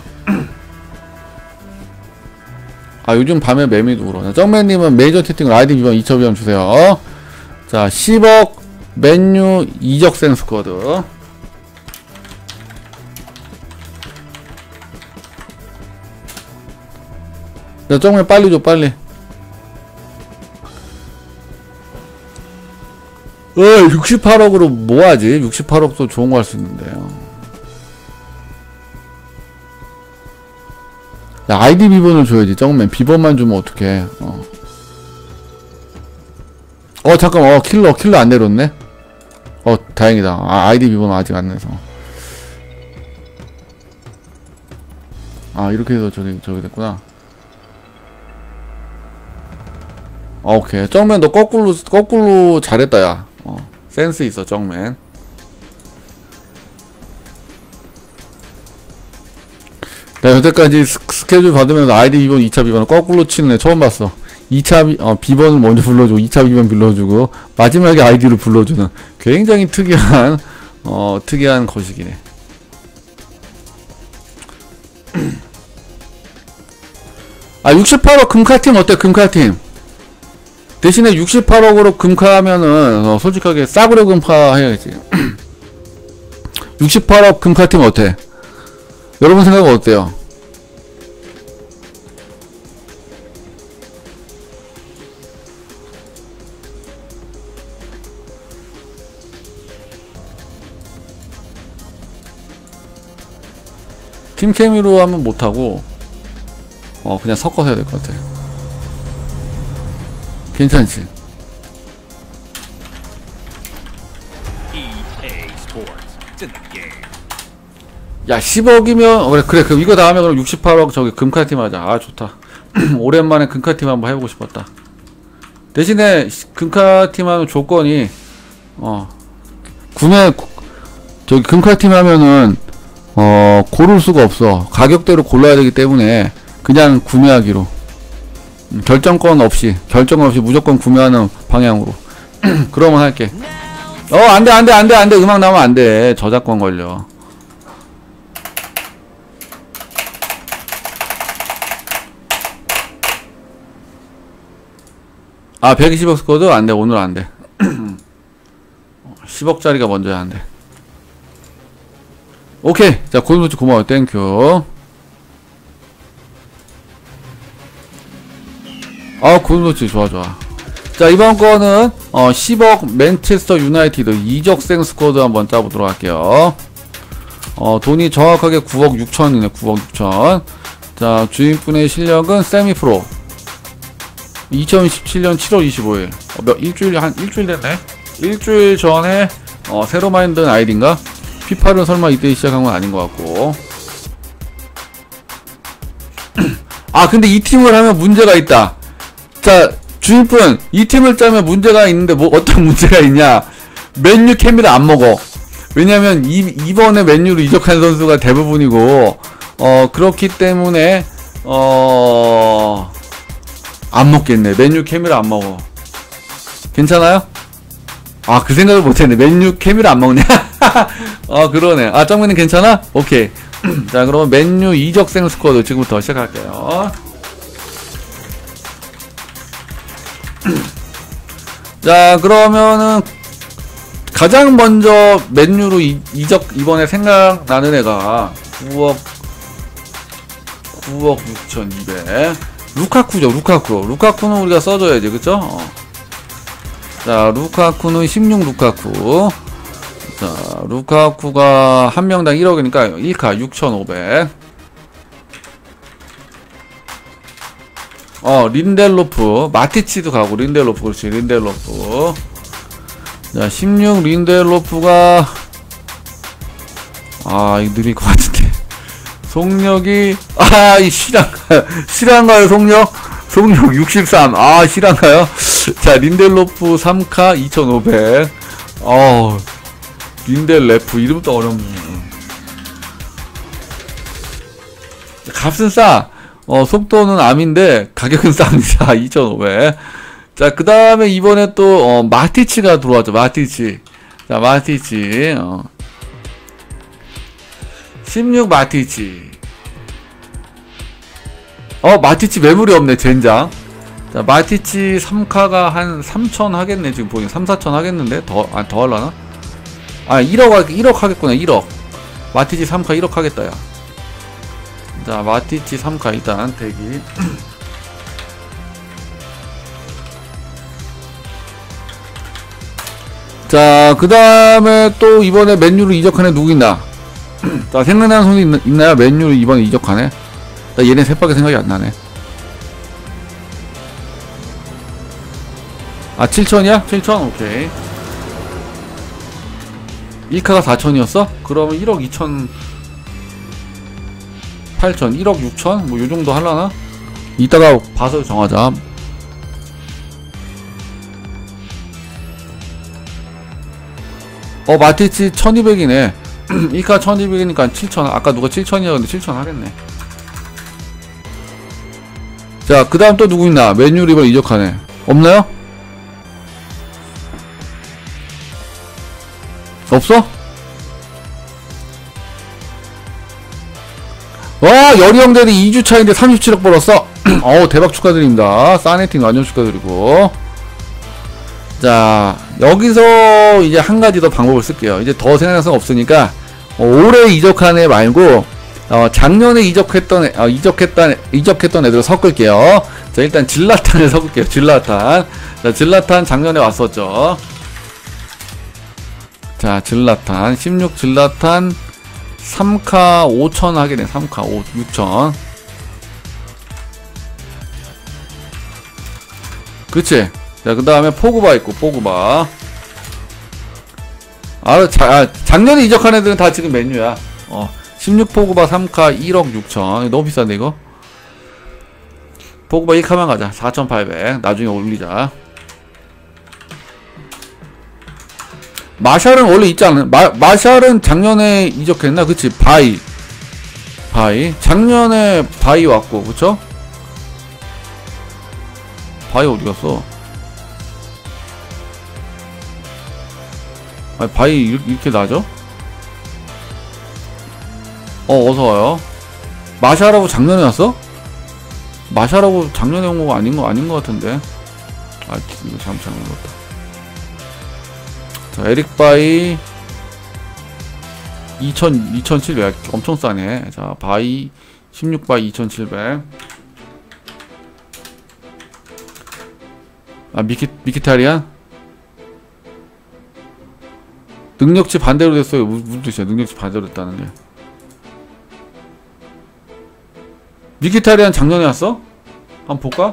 아, 요즘 밤에 매미도 울어. 정맨님은 메이저 채팅으로 아이디 비번 이천 비번 주세요. 자, 십억 맨유 이적생 스쿼드. 자, 정맨 빨리 줘, 빨리. 어, 육십팔억으로 뭐하지? 육십팔억도 좋은 거 할 수 있는데요. 야, 아이디 비번을 줘야지, 정맨. 비번만 주면 어떡해. 어. 어, 잠깐, 어, 킬러, 킬러 안 내렸네? 어, 다행이다. 아, 아이디 비번 아직 안 내서. 아, 이렇게 해서 저기, 저기 됐구나. 어, 오케이. 정맨, 너 거꾸로, 거꾸로 잘했다, 야. 어, 센스 있어, 정맨. 내가 여태까지 스, 스케줄 받으면서 아이디 비번, 이 차 비번을 거꾸로 치는 애 처음 봤어. 이 차 비, 어, 비번을 먼저 불러주고, 이 차 비번 불러주고, 마지막에 아이디를 불러주는 굉장히 특이한, 어, 특이한 거식이네. 아, 육십팔억 금카팀 어때, 금카팀? 대신에 육십팔억으로 금카하면은, 어, 솔직하게 싸구려 금카 해야지. 육십팔억 금카팀 어때? 여러분 생각은 어때요? 팀케미로 하면 못하고 어 그냥 섞어서 해야 될 것 같아. 괜찮지? 이에이 Sports. It's in the game. 야, 십억이면 어, 그래 그래 그럼 이거 다음에 그럼 육십팔억 저기 금카팀 하자. 아, 좋다. 오랜만에 금카팀 한번 해보고 싶었다. 대신에 금카팀 하면 조건이 어 구매 저기 금카팀 하면은 어 고를 수가 없어. 가격대로 골라야 되기 때문에 그냥 구매하기로. 음, 결정권 없이 결정권 없이 무조건 구매하는 방향으로. 그러면 할게. 어, 안돼 안돼 안돼 안돼. 음악 나오면 안돼. 저작권 걸려. 아, 백이십억 스쿼드? 안돼. 오늘 안돼. 십억짜리가 먼저야. 안돼. 오케이. 자, 고등도치 고마워요. 땡큐. 아, 고등도치 좋아 좋아. 자, 이번 거는 어 십억 맨체스터 유나이티드 이적생 스쿼드 한번 짜보도록 할게요. 어 돈이 정확하게 구억 육천이네. 구억 육천. 자, 주인분의 실력은 세미프로. 이천십칠년 칠월 이십오일. 어, 몇 일주일 한 일주일 됐네. 일주일 전에 어 새로 만든 아이디인가? 피파를 설마 이때 시작한 건 아닌 것 같고. 아, 근데 이 팀을 하면 문제가 있다. 자, 주인분, 이 팀을 짜면 문제가 있는데 뭐 어떤 문제가 있냐? 맨유 케미를 안 먹어. 왜냐면 이, 이번에 맨유로 이적한 선수가 대부분이고 어 그렇기 때문에 어 안 먹겠네. 맨유 케미를 안 먹어. 괜찮아요? 아, 그 생각을 못했네. 맨유 케미를 안 먹네. 아, 그러네. 아, 정민은 괜찮아? 오케이. 자, 그러면 맨유 이적생 스쿼드 지금부터 시작할게요. 자, 그러면은 가장 먼저 맨유로 이, 이적 이번에 생각나는 애가 구억 구억 육천이백 루카쿠죠. 루카쿠. 루카쿠는 우리가 써줘야지, 그쵸? 어. 자, 루카쿠는 십육 루카쿠. 자, 루카쿠가 한 명당 일억이니까 일 카 육천오백. 어, 린델로프. 마티치도 가고, 린델로프. 그렇지, 린델로프. 자, 십육 린델로프가, 아, 이거 느릴 것 같은데. 속력이, 아, 이 실한가요? 실한가요, 속력? 속력 육십삼. 아, 실한가요? 자, 린델로프 삼 카 이천오백. 어우, 린델레프. 이름부터 어렵네. 값은 싸. 어, 속도는 암인데, 가격은 쌉니다. 이천오백. 자, 그 다음에 이번에 또, 어, 마티치가 들어왔죠. 마티치. 자, 마티치. 어. 십육 마티치. 어, 마티치 매물이 없네, 젠장. 자, 마티치 삼 카가 한 삼천 하겠네, 지금 보니까. 삼, 사천 하겠는데? 더, 아, 더 하려나? 아, 일억, 일억 하겠구나, 일억. 마티치 삼 카 일억 하겠다, 야. 자, 마티치 삼 카 일단 대기. 자, 그 다음에 또 이번에 맨유로 이적한 애 누구 있나? 자, 생각나는 손이 있, 있나요? 맨유로 이번에 이적한 애? 나 얘네 새밖에 생각이 안 나네. 아, 칠천이야? 칠천? 오케이. 일 카가 사천이었어? 그러면 일억 이천, 팔천, 일억 육천? 뭐, 요 정도 하려나? 이따가 봐서 정하자. 어, 마티치 천이백이네. 일 카 천이백이니까 칠천. 아까 누가 칠천이었는데 칠천 하겠네. 자, 그 다음 또 누구 있나? 맨유 리버 이적하네. 없나요? 없어? 와, 여리형 대리 이 주 차인데 삼십칠억 벌었어. 어우, 대박 축하드립니다. 사네팅 완전 축하드리고. 자, 여기서 이제 한 가지 더 방법을 쓸게요. 이제 더 생각나서 없으니까, 어, 올해 이적한 애 말고, 어, 작년에 이적했던 애, 어, 이적했던, 이적했던 애들을 섞을게요. 자, 일단 질라탄을 섞을게요. 질라탄. 자, 질라탄 작년에 왔었죠. 자, 질라탄. 십육 질라탄 삼 카 오천 하겠네. 삼 카 오, 육천. 그치? 자, 그 다음에 포그바 있고, 포그바. 아, 자, 아, 작년에 이적한 애들은 다 지금 맨유야. 어, 십육 포그바 삼 카 일억 육천. 너무 비싼데, 이거? 포그바 일 카만 가자. 사천팔백. 나중에 올리자. 마샬은 원래 있지 않나? 마, 마샬은 작년에 이적했나? 그치? 바이. 바이. 작년에 바이 왔고, 그쵸? 바이 어디 갔어? 아니, 바이 이렇게, 이렇게 나죠? 어, 어서와요. 마샤라고 작년에 왔어? 마샤라고 작년에 온 거가 아닌 거, 아닌 거 같은데. 아, 이거 잘못 잘못 먹었다. 자, 에릭 바이. 이천, 이천칠백. 엄청 싸네. 자, 바이. 십육 바이 이천칠백. 아, 미키, 미키타리안? 능력치 반대로 됐어요. 무슨 뜻이야? 능력치 반대로 됐다는 게. 미키타리안 작년에 왔어? 한번 볼까?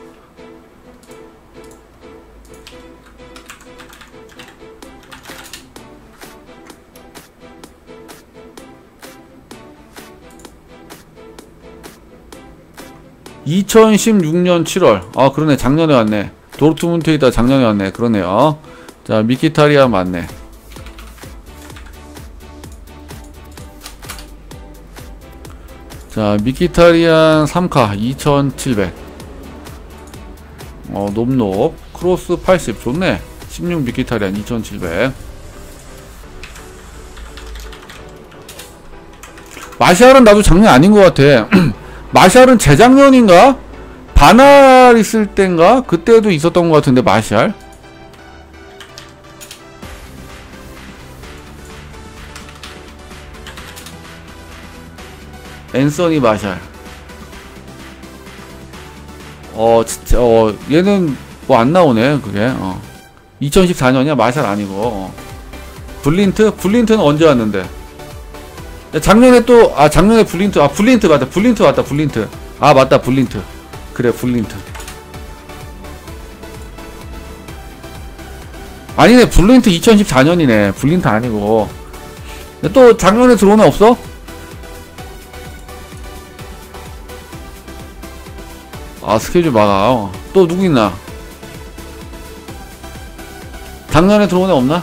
이천십육 년 칠월. 아, 그러네. 작년에 왔네. 도르트문트에 있다 작년에 왔네. 그러네요. 자, 미키타리안 맞네. 자, 미키타리안 삼 카 이천칠백. 어, 높높. 크로스 팔십. 좋네. 십육 미키타리안 이천칠백. 마샬은 나도 작년 아닌 것 같아. 마샬은 재작년인가? 바날 있을 땐가? 그때도 있었던 것 같은데, 마샬. 앤서니 마샬. 어, 진짜, 어, 얘는 뭐 안 나오네, 그게. 어. 이천십사 년이야? 마샬 아니고. 어. 블린트? 블린트는 언제 왔는데? 작년에 또, 아, 작년에 블린트, 아, 블린트 맞다. 블린트 맞다, 블린트. 아, 맞다, 블린트. 그래, 블린트. 아니네, 블린트 이천십사 년이네. 블린트 아니고. 또 작년에 들어온 애 없어? 아, 스케줄 막아. 어. 또 누구 있나? 작년에 들어온 애 없나?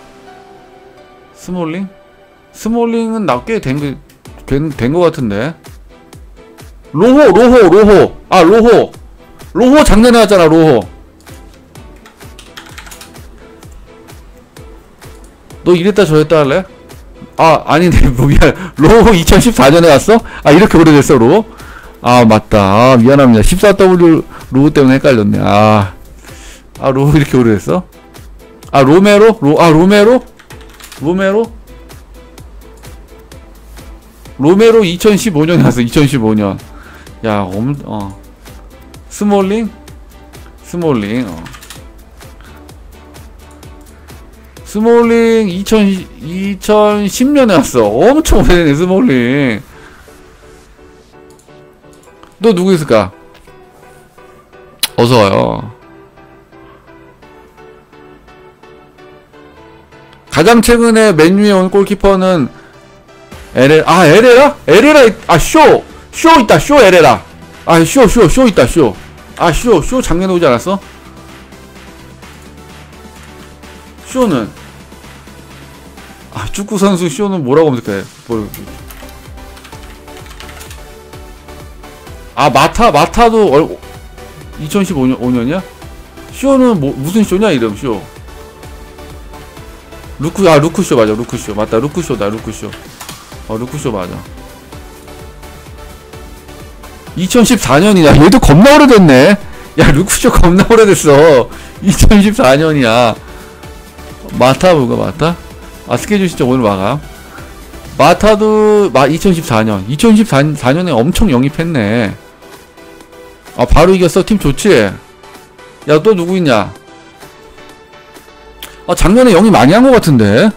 스몰링? 스몰링은 낮게 된 게, 된, 된 거 같은데. 로호, 로호, 로호. 아, 로호. 로호 작년에 왔잖아, 로호. 너 이랬다 저랬다 할래? 아, 아니네. 뭐, 미안. 로호 이천십사 년에 왔어? 아, 이렇게 오래됐어, 로호? 아, 맞다. 아, 미안합니다. 십사 더블유 로호 때문에 헷갈렸네. 아, 아, 로호 이렇게 오래됐어? 아, 로메로? 로, 아, 로메로? 로메로? 로메로 이천십오 년에 왔어. 이천십오 년. 야, 엄, 어. 스몰링? 스몰링, 어. 스몰링 이천십 년에 왔어. 엄청 오래되네, 스몰링. 또 누구 있을까? 어서와요. 가장 최근에 맨유에 온 골키퍼는 에레, 아, 에레라? 에레라, 아, 쇼! 쇼 있다, 쇼 에레라. 아, 쇼, 쇼, 쇼 있다, 쇼. 아, 쇼, 쇼 작년에 오지 않았어? 쇼는? 아, 축구선수 쇼는 뭐라고 검색해? 뭐, 아, 마타, 마타도, 얼, 이천십오 년, 오 년이야? 쇼는 뭐, 무슨 쇼냐, 이름, 쇼. 루크, 아, 루크쇼 맞아, 루크쇼. 맞다, 루크쇼다, 루크쇼. 어, 루크쇼 맞아. 이천십사 년이야. 얘도 겁나 오래됐네. 야, 루크쇼 겁나 오래됐어. 이천십사 년이야. 마타 뭐가 마타? 아, 스케줄 진짜 오늘 막아. 마타도 마 이천십사 년. 이천십사 년에 엄청 영입했네. 아, 바로 이겼어. 팀 좋지? 야, 또 누구 있냐? 아, 작년에 영입 많이 한 것 같은데?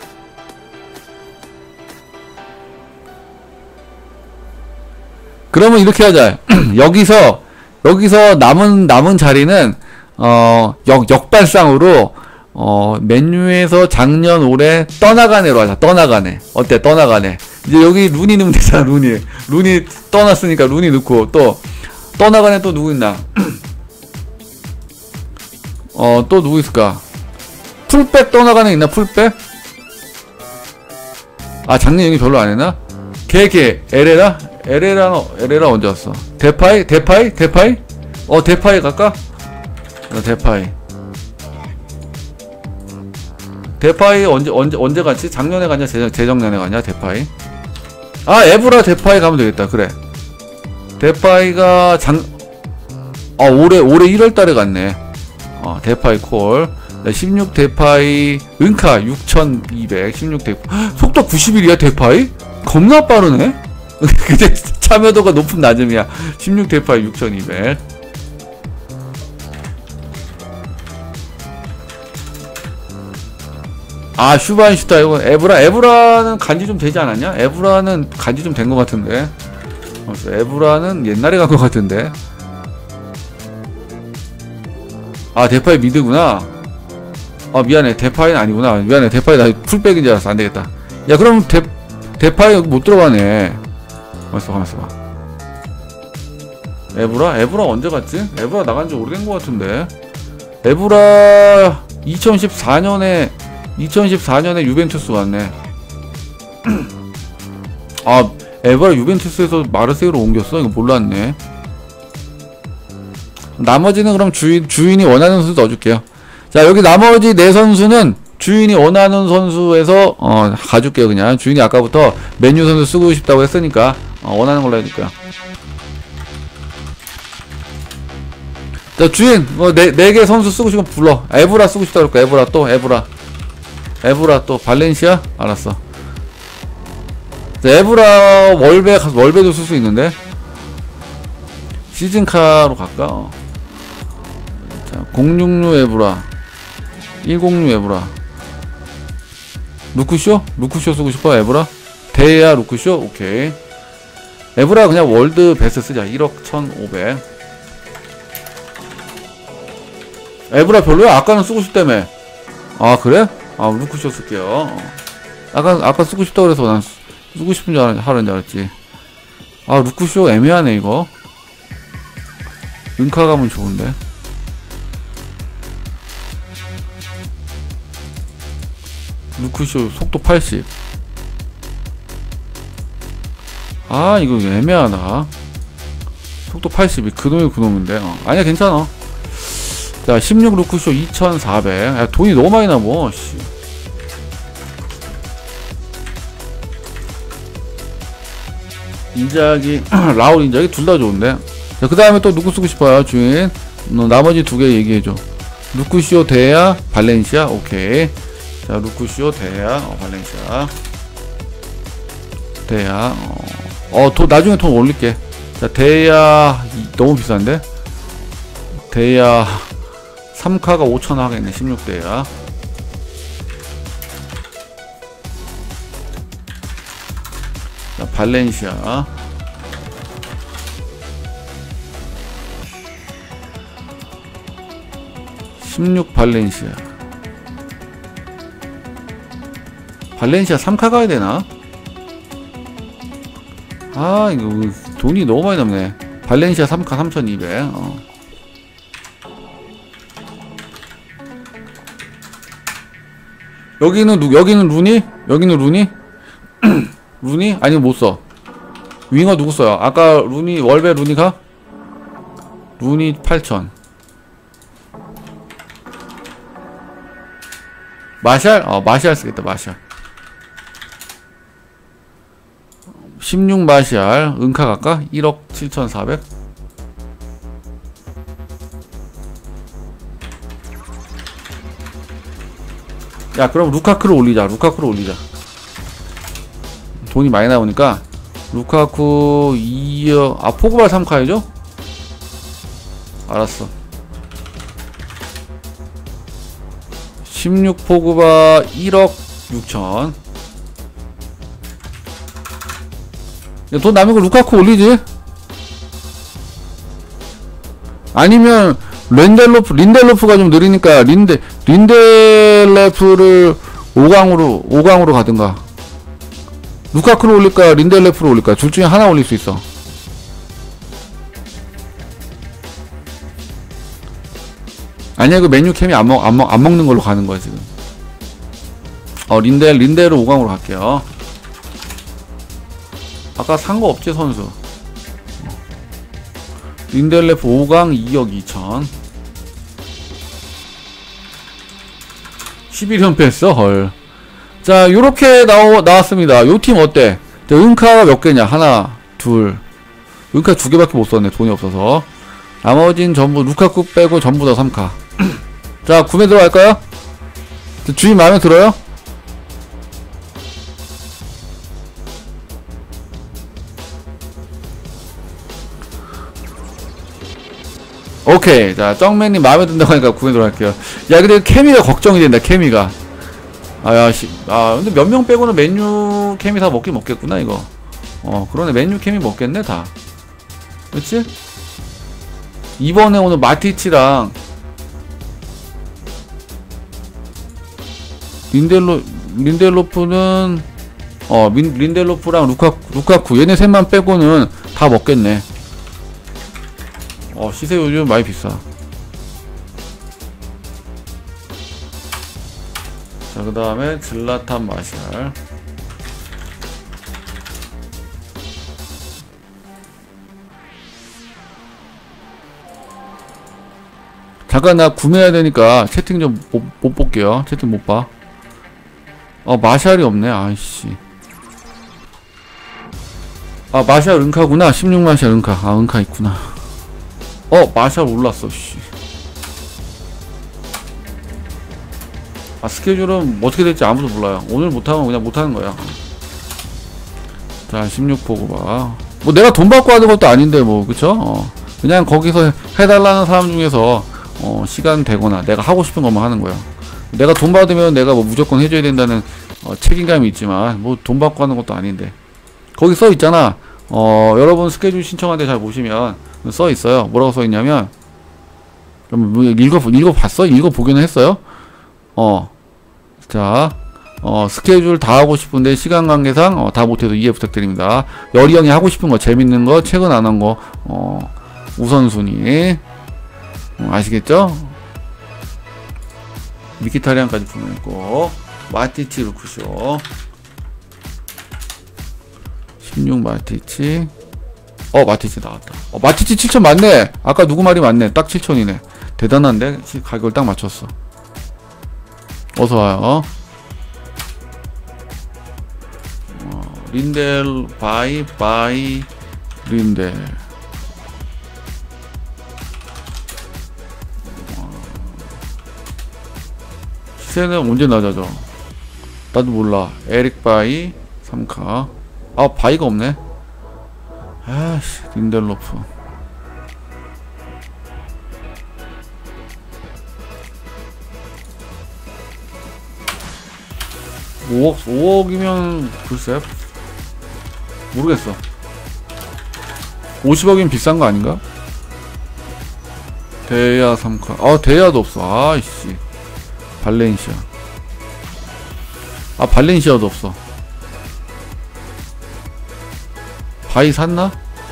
그러면 이렇게 하자. 여기서, 여기서 남은, 남은 자리는, 어, 역, 역발상으로, 어, 맨유에서 작년, 올해 떠나간 애로 하자. 떠나간 애. 어때? 떠나간 애. 이제 여기 루니 넣으면 되잖아, 루니. 루니 떠났으니까 루니 넣고, 또, 떠나간 애 또 누구 있나? 어, 또 누구 있을까? 풀백 떠나간 애 있나? 풀백? 아, 작년 영입 별로 안 했나? 걔, 걔, 에레라? 에레라, 에레라 언제 왔어? 데파이? 데파이? 데파이? 어, 데파이 갈까? 어, 데파이. 데파이 언제, 언제, 언제 갔지? 작년에 갔냐? 재정, 재정년에 갔냐? 데파이? 아, 에브라 데파이 가면 되겠다. 그래. 데파이가 작, 아, 올해, 올해 일월 달에 갔네. 어, 데파이 콜. 십육 데파이, 은카 육천이백, 십육 데파이. 속도 구십 일이야, 데파이? 겁나 빠르네? 근데 참여도가 높은 낮음이야. 십육 데파이 육천이백. 아, 슈바인슈타 이거 에브라 에브라는 간지 좀 되지 않았냐? 에브라는 간지 좀 된 것 같은데. 에브라는 옛날에 간 것 같은데. 아, 데파이 미드구나. 아, 미안해. 데파이는 아니구나. 미안해. 데파이 나 풀백인 줄 알았어. 안 되겠다. 야, 그럼 데 데파이 여기 못 들어가네. 가만있어, 가만있어 봐. 에브라? 에브라 언제 갔지? 에브라 나간 지 오래된 것 같은데. 에브라 이천십사 년에 이천십사 년에 유벤투스 왔네. 아, 에브라 유벤투스에서 마르세유로 옮겼어? 이거 몰랐네. 나머지는 그럼 주인, 주인이 원하는 선수 넣어줄게요. 자, 여기 나머지 네 선수는 주인이 원하는 선수에서 어, 가줄게요. 그냥 주인이 아까부터 맨유 선수 쓰고 싶다고 했으니까 어, 원하는 걸로 해줄게요. 자, 주인, 뭐, 네, 네 개 선수 쓰고 싶으면 불러. 에브라 쓰고 싶다 그럴까? 에브라 또, 에브라. 에브라 또, 발렌시아? 알았어. 자, 에브라, 월배, 월배도 쓸 수 있는데. 시즌카로 갈까? 어. 자, 공육육 에브라. 백육 에브라. 루크쇼? 루크쇼 쓰고 싶어, 에브라? 데야 루크쇼? 오케이. 에브라 그냥 월드 베스트 쓰자. 일억 천오백. 에브라 별로야? 아까는 쓰고 싶다며. 아, 그래? 아, 루크쇼 쓸게요. 어. 아까, 아까 쓰고 싶다고 그래서 난 쓰, 쓰고 싶은 줄 알, 하는 줄 알았지. 아, 루크쇼 애매하네, 이거. 은카 가면 좋은데. 루크쇼 속도 팔십. 아, 이거 애매하다. 속도 팔십이 그놈이 그놈인데. 어. 아니야, 괜찮아. 자, 십육 루크쇼 이천사백. 야, 돈이 너무 많이 나뭐. 씨. 인자기, 라울 인자기 둘 다 좋은데. 자, 그 다음에 또 누구 쓰고 싶어요, 주인? 너 나머지 두 개 얘기해줘. 루크쇼, 데야, 발렌시아. 오케이. 자, 루크쇼, 데야, 어, 발렌시아. 데야, 어, 어, 돈, 나중에 돈 올릴게. 자, 데야, 이, 너무 비싼데? 데야, 삼 카가 오천 하겠네, 십육 대야. 자, 발렌시아. 십육 발렌시아. 발렌시아 삼 카 가야 되나? 아, 이거 돈이 너무 많이 남네. 발렌시아 삼 카 삼천이백. 어. 여기는 누, 여기는 루니? 여기는 루니? 루니? 아니면 못 써. 윙어 누구 써요? 아까 루니, 월배 루니가? 루니 팔천. 마샬? 어, 마샬 쓰겠다, 마샬. 십육 마샬. 은카 갈까? 일억 칠천사백. 야, 그럼 루카쿠를 올리자. 루카쿠를 올리자. 돈이 많이 나오니까 루카쿠 이억. 아, 포그바 삼 카이죠? 알았어. 십육 포그바 일억 육천. 야, 돈 남은 거 루카쿠 올리지? 아니면 린델로프, 린델로프가 좀 느리니까 린데, 린델레프를 오 강으로, 오 강으로 가든가. 루카쿠를 올릴까, 린델레프를 올릴까. 둘 중에 하나 올릴 수 있어. 아니야, 그 메뉴 캠이 안 먹, 안 먹, 안 먹는 걸로 가는 거야, 지금. 어, 린델, 린델로 오 강으로 갈게요. 아까 산 거 없지, 선수? 린델레프 오 강 이억 이천. 십일 연패 했어? 헐. 자, 요렇게 나오, 나왔습니다. 요 팀 어때? 자, 은카가 몇 개냐? 하나, 둘. 은카 두 개밖에 못 썼네. 돈이 없어서. 나머진 전부, 루카쿠 빼고 전부 다 삼 카. 자, 구매 들어갈까요? 주인 마음에 들어요? 오케이. 자, 쩡맨님 마음에 든다고 하니까 구매 들어갈게요. 야, 근데 케미가 걱정이 된다, 케미가. 아, 야, 씨. 아, 근데 몇 명 빼고는 맨유 케미 다 먹긴 먹겠구나, 이거. 어, 그러네. 맨유 케미 먹겠네, 다. 그치? 이번에 오늘 마티치랑 린델로, 린델로프는, 어, 민, 린델로프랑 루카, 루카쿠. 얘네 셋만 빼고는 다 먹겠네. 어, 시세 요즘 많이 비싸. 자, 그 다음에 질라탄 마샬. 잠깐 나 구매해야 되니까 채팅 좀 못, 못 볼게요. 채팅 못 봐. 어, 마샬이 없네. 아이씨. 아, 마샬 은카구나. 십육 마샬 은카. 아, 은카 있구나. 어 마샬 올랐어 씨. 아 스케줄은 뭐 어떻게 될지 아무도 몰라요. 오늘 못하면 그냥 못하는 거야. 자 십육 포그바 뭐 내가 돈 받고 하는 것도 아닌데 뭐 그쵸? 어. 그냥 거기서 해달라는 사람 중에서 어, 시간 되거나 내가 하고 싶은 것만 하는 거야. 내가 돈 받으면 내가 뭐 무조건 해줘야 된다는 어, 책임감이 있지만 뭐 돈 받고 하는 것도 아닌데 거기 써 있잖아. 어 여러분 스케줄 신청할 때 잘 보시면 써 있어요. 뭐라고 써 있냐면 뭐 읽어 읽어 봤어? 읽어 보기는 했어요. 어 자 어 스케줄 다 하고 싶은데 시간 관계상 어, 다 못해도 이해 부탁드립니다. 열이 형이 하고 싶은 거 재밌는 거 최근 안 한 거 어 우선순위 어, 아시겠죠? 미키타리안까지 분명했고 마티치 루크쇼 십육 마티치 어 마티치 나왔다. 어 마티치 칠천 맞네. 아까 누구 말이 맞네. 딱 칠천이네. 대단한데 가격을 딱 맞췄어. 어서와요. 어, 린델 바이 바이 린델 시세는 언제 낮아져? 나도 몰라. 에릭 바이 삼 카 아 바이가 없네. 아씨 린델로프 오억 오억이면 글쎄 모르겠어. 오십억이면 비싼 거 아닌가? 데야 삼 카 아 데야도 없어. 아이씨 발렌시아 아 발렌시아도 없어. 바이 샀나?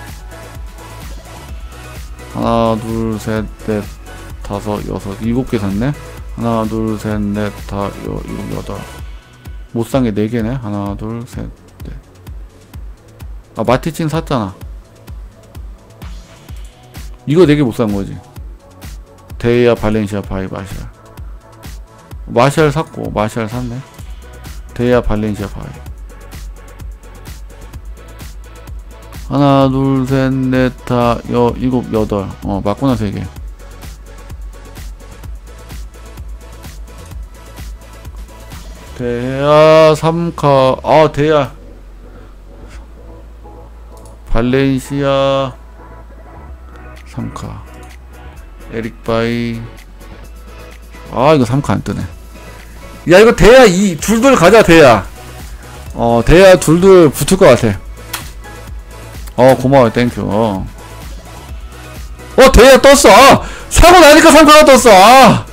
하나 둘 셋 넷 다섯 여섯 일곱 개 샀네. 하나 둘 셋 넷 다 여 일곱 여덟 못 산 게 네 개네. 하나 둘 셋 넷 아 마티친 샀잖아. 이거 네 개 못 산 거지. 데이아 발렌시아 바이 마샬 마샬 샀고 마샬 샀네. 데이아 발렌시아 바이 하나 둘 셋 넷 다 여 일곱 여덟 어 맞구나 세 개. 데야 삼 카 아 데야 발렌시아 삼 카 에릭 바이 아 이거 삼 카 안 뜨네. 야 이거 데야 이 둘둘 가자. 데야 어 데야 둘둘 붙을 것 같아. 어 고마워요. 땡큐. 어 데야 떴어. 아, 사고 나니까 삼 카가 떴어. 아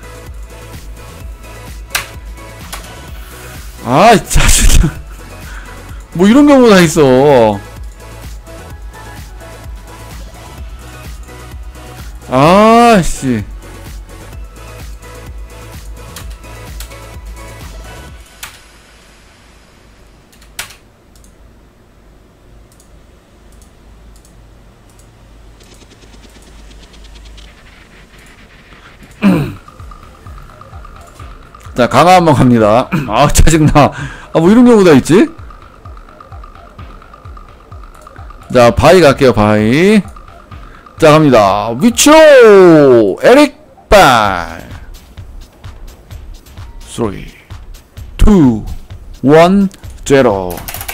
아, 이 자식아. 뭐 이런 경우가 다 있어. 아, 씨. 자, 강화 한번 갑니다. 아, 짜증나. 아, 뭐 이런 경우가 있지? 자, 바이 갈게요, 바이. 자, 갑니다. 위치로! 에릭 바이. 삼, 이, 일, 제로.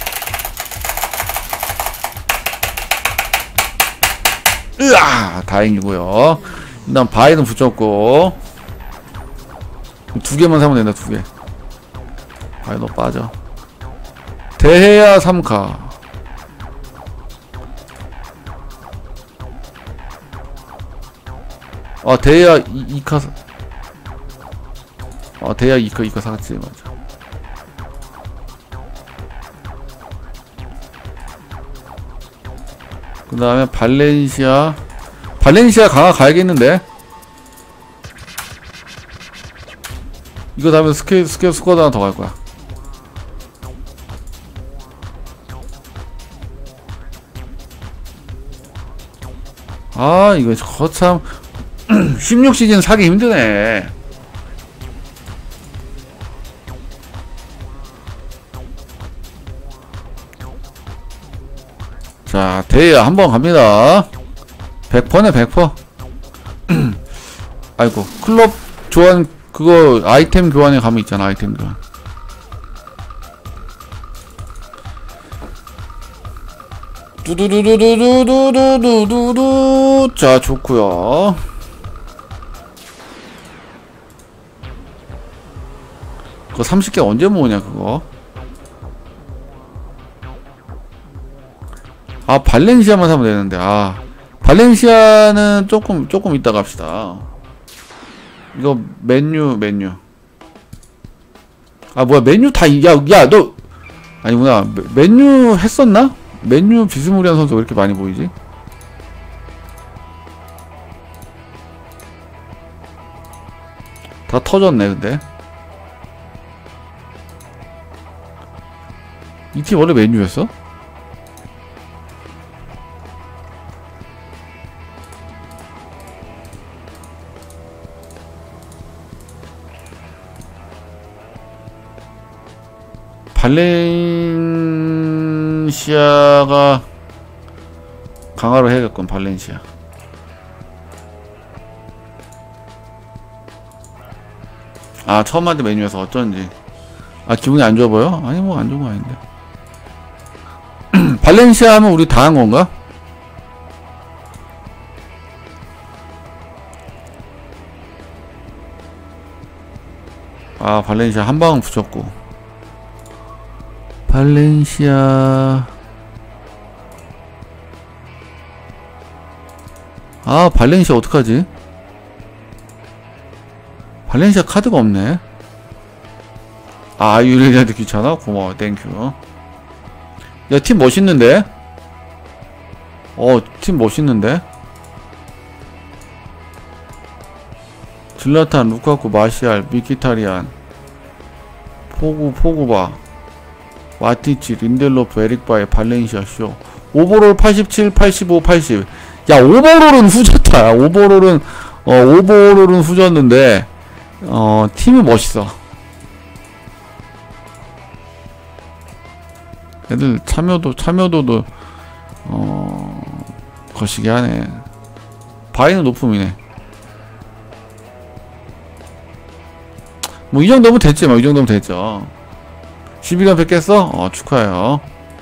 으아! 다행이고요. 일단 바이는 붙였고. 두 개만 사면 된다. 두 개. 바이 너 빠져. 대해야 삼 카. 아 대해야 이 카. 아 대해야 이 카 이 카 샀지 맞아. 그 다음에 발렌시아. 발렌시아 강화 가야겠는데. 이거 다음에 스케, 스케 스쿼드 하나 더 갈 거야. 아, 이거 거참 십육 시즌 사기 힘드네. 자, 데이야 한번 갑니다. 백 퍼네 백 퍼. 아이고 클럽 교환 그거 아이템 교환에 가면 있잖아. 아이템 교환. 두두두두두두두두두두. 자, 좋구요. 그거 삼십 개 언제 모으냐 그거. 아, 발렌시아만 사면 되는데. 아, 발렌시아는 조금 조금 이따 갑시다. 이거 맨유 맨유. 아, 뭐야 맨유 다 야 야 너 아니구나. 맨유 했었나? 맨유 비스무리한 선수 왜 이렇게 많이 보이지? 다 터졌네. 근데 이 팀 원래 맨유였어? 발렌시아가 강화를 해야겠군. 발렌시아. 아, 처음 한테 메뉴에서 어쩐지 아 기분이 안 좋아 보여? 아니 뭐 안 좋은 거 아닌데. 발렌시아 하면 우리 다 한 건가? 아, 발렌시아 한 방은 붙였고. 발렌시아. 아, 발렌시아 어떡하지? 발렌시아 카드가 없네. 아, 유리한테 귀찮아? 고마워. 땡큐. 야, 팀 멋있는데? 어, 팀 멋있는데? 질라탄, 루카쿠, 마시알, 미키타리안, 포구, 포구바, 마티치, 린델로프, 에릭바이, 발렌시아, 쇼. 오버롤 팔십칠, 팔십오, 팔십. 야, 오버롤은 후졌다. 오버롤은, 어, 오버롤은 후졌는데, 어, 팀은 멋있어. 애들 참여도, 참여도도, 어, 거시기 하네. 바이는 높음이네. 뭐, 이 정도면 됐지, 뭐, 이 정도면 됐죠. 십이 강 뺏겠어? 어, 축하해요.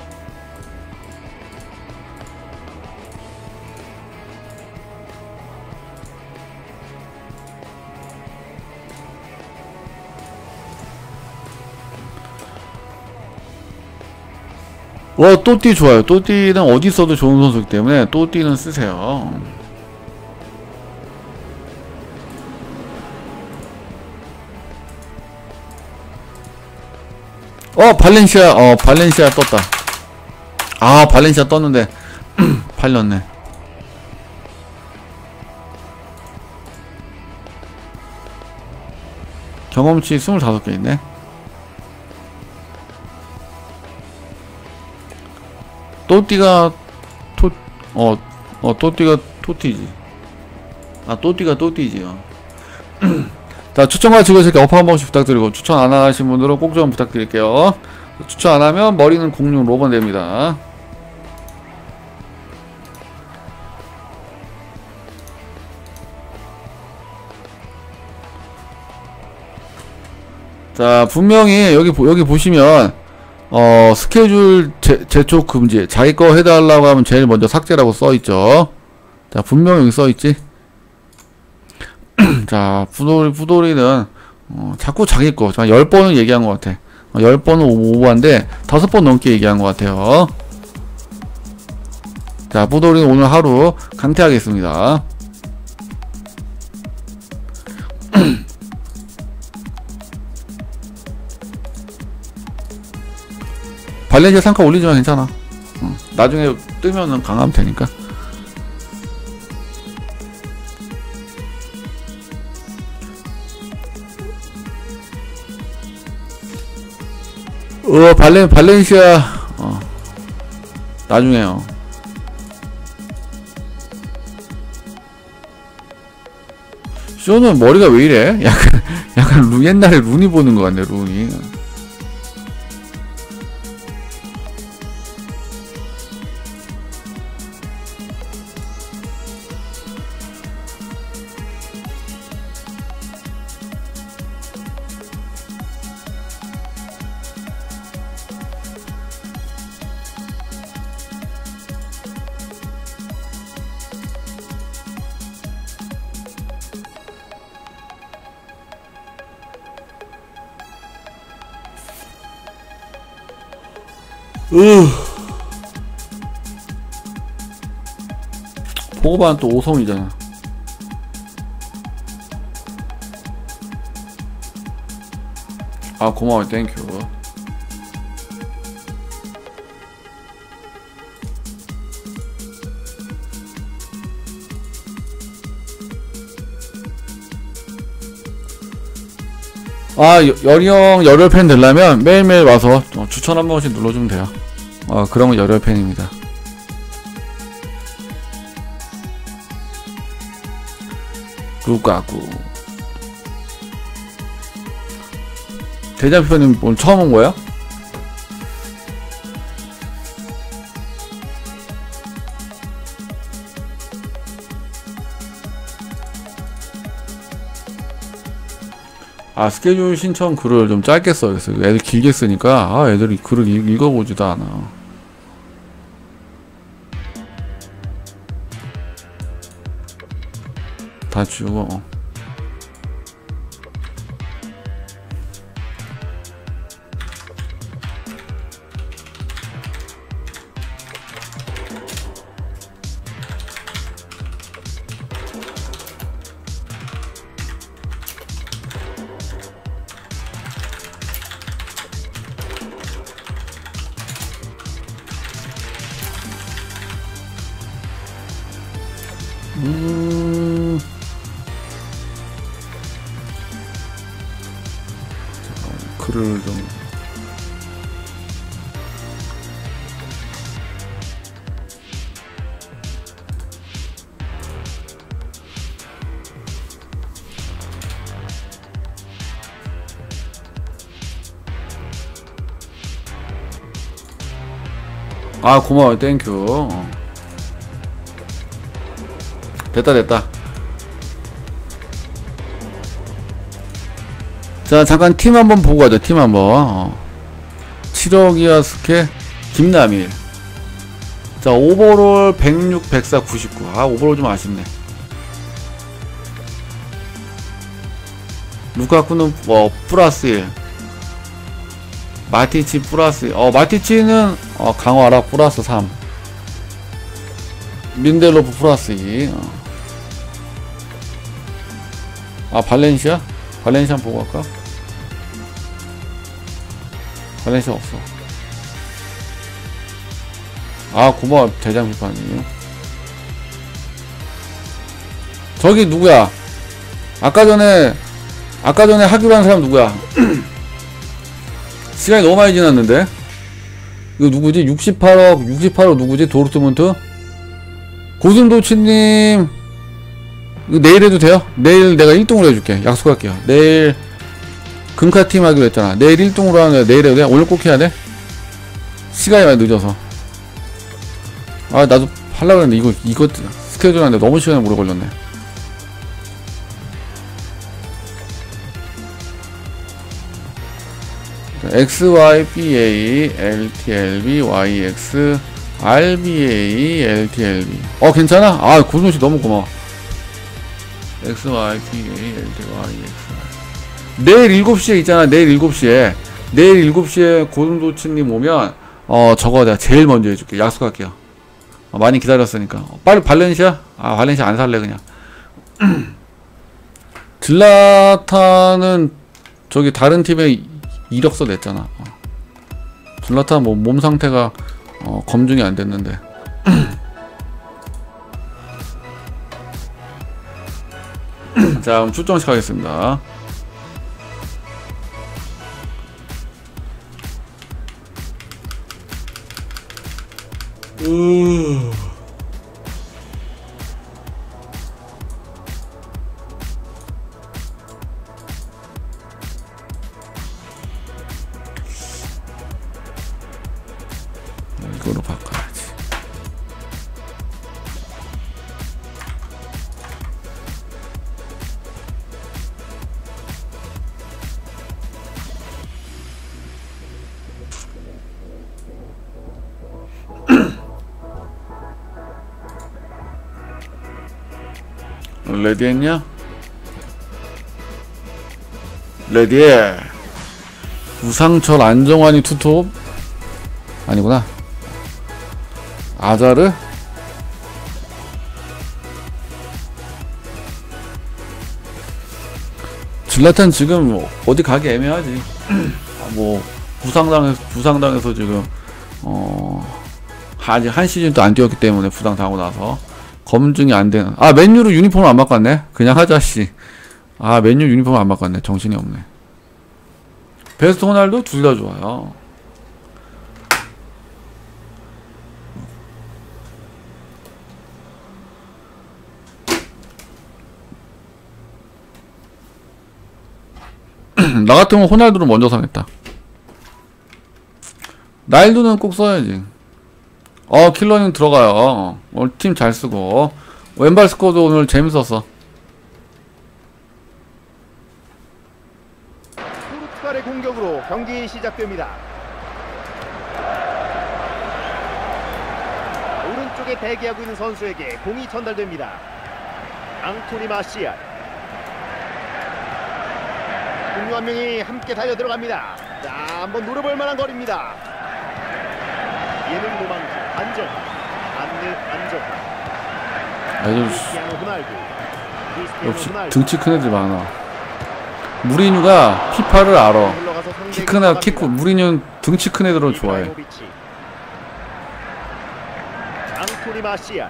와, 또띠 좋아요. 또띠는 어디 써도 좋은 선수이기 때문에 또띠는 쓰세요. 어, 발렌시아. 어, 발렌시아 떴다. 아, 발렌시아 떴는데 팔렸네. 경험치 스물다섯 개 있네. 또띠가 토, 어, 어, 또띠가 토띠지. 아, 또띠가 또띠지. 어. 자, 추천과 즐거우실게 어퍼 한 번씩 부탁드리고, 추천 안 하신 분들은 꼭 좀 부탁드릴게요. 추천 안 하면 머리는 공룡 로번 됩니다. 자, 분명히 여기 여기 보시면 어, 스케줄 제, 재촉 금지. 자기 거 해달라고 하면 제일 먼저 삭제라고 써있죠. 자, 분명히 여기 써있지. 자, 부도리, 부도리는, 어, 자꾸 자기 거. 자, 열 번은 얘기한 것 같아. 어, 열 번은 오버한데, 다섯 번 넘게 얘기한 것 같아요. 자, 부도리는 오늘 하루 강퇴하겠습니다. 발렌시아 상카 올리지만 괜찮아. 어, 나중에 뜨면은 강하면 되니까. 어, 발렌, 발렌시아, 어, 나중에요. 쇼는 머리가 왜 이래? 약간, 약간 루, 옛날에 룬이 보는 것 같네, 룬이. 으. 포그바는 또 오성이잖아. 아 고마워 땡큐. 아 열형 열혈 팬 되려면 매일매일 와서 추천 한 번씩 눌러주면 돼요. 어 그러면 열혈 팬입니다. 루카쿠. 대장표님 오늘 처음 온 거야? 아 스케줄 신청 글을 좀 짧게 써야겠어. 애들 길게 쓰니까 아 애들이 글을 읽, 읽어보지도 않아. 다 지우고. 음. 잠깐, 글을 좀. 아 고마워 땡큐. 어. 됐다 됐다. 자 잠깐 팀 한번 보고 가죠. 팀 한번. 어. 칠억 이하스케 김남일. 자 오버롤 백육, 백사, 구십구. 아 오버롤 좀 아쉽네. 루카쿠는 어 플러스 일. 마티치 플러스 일. 어 마티치는 어 강화라 플러스 삼. 민델로프 플러스 이. 어. 아 발렌시아? 발렌시아 보고 갈까? 발렌시아 없어. 아 고마워 대장 비판이. 저기 누구야? 아까 전에 아까 전에 하기로 한 사람 누구야? 시간이 너무 많이 지났는데? 이거 누구지? 육십팔억 육십팔억 누구지? 도르트문트? 고슴도치님 이거 내일 해도 돼요? 내일 내가 일 등으로 해줄게. 약속할게요. 내일 금카팀 하기로 했잖아. 내일 일 등으로 하는 거야. 내일 해도 돼? 오늘 꼭 해야 돼? 시간이 많이 늦어서. 아 나도 하려고 했는데 이거 이거 스케줄 하는데 너무 시간이 오래 걸렸네. 엑스 와이 비 에이 엘 티 엘 비 와이 엑스 알 비 에이 엘 티 엘 비. 어 괜찮아? 아 고순씨 너무 고마워. 엑스 와이 비 에이 엘 티 와이 엑스 내일 일곱 시에 있잖아. 내일 일곱 시에 내일 일곱 시에 고순도치님 오면 어 저거 내가 제일 먼저 해줄게. 약속할게요. 어, 많이 기다렸으니까. 어, 빨리 발렌시아? 아 발렌시아 안 살래 그냥. 질라타는 저기 다른 팀에 이력서 냈잖아. 어. 질라타 뭐 몸 상태가 어, 검증이 안 됐는데. 자, 그럼 출정식 하겠습니다. 으... 이거로 바꿔야지. 레디 했냐? 레디해. 우상철 안정환이 투톱. 아니구나. 아자르? 질라탄 지금 어디 가기 애매하지. 아, 뭐 부상당해서 부상당해서 지금 어 아직 한 시즌도 안 뛰었기 때문에 부상 당하고 나서 검증이 안 되는. 아 맨유로 유니폼을 안 바꿨네. 그냥 하자 씨. 아 맨유 유니폼을 안 바꿨네. 정신이 없네. 베스트 호날두 둘 다 좋아요. 나 같으면 호날두를 먼저 사겠다. 나일두는 꼭 써야지. 어 킬러님 들어가요. 오늘 팀 잘 쓰고. 왼발 스코어도 오늘 재밌었어. 포르투갈의 공격으로 경기 시작됩니다. 오른쪽에 대기하고 있는 선수에게 공이 전달됩니다. 앙토니 마시알. 동료 한 명이 함께 달려 들어갑니다. 자, 한번 노려볼 만한 거리입니다. 예능 노망주 안정, 안늘 안정. 애들 크리스티아노 호날두. 크리스티아노 역시 호날두. 등치 큰 애들 많아. 무리뉴가 피파를 알아. 흘러가서 상대에게 키 크나 키 크. 들어갑니다. 무리뉴는 등치 큰 애들을 좋아해. 이브라이모비치. 앙토니 마시알.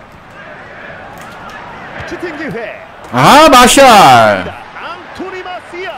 슈팅 기회. 아 마샬. 앙토니 마시알.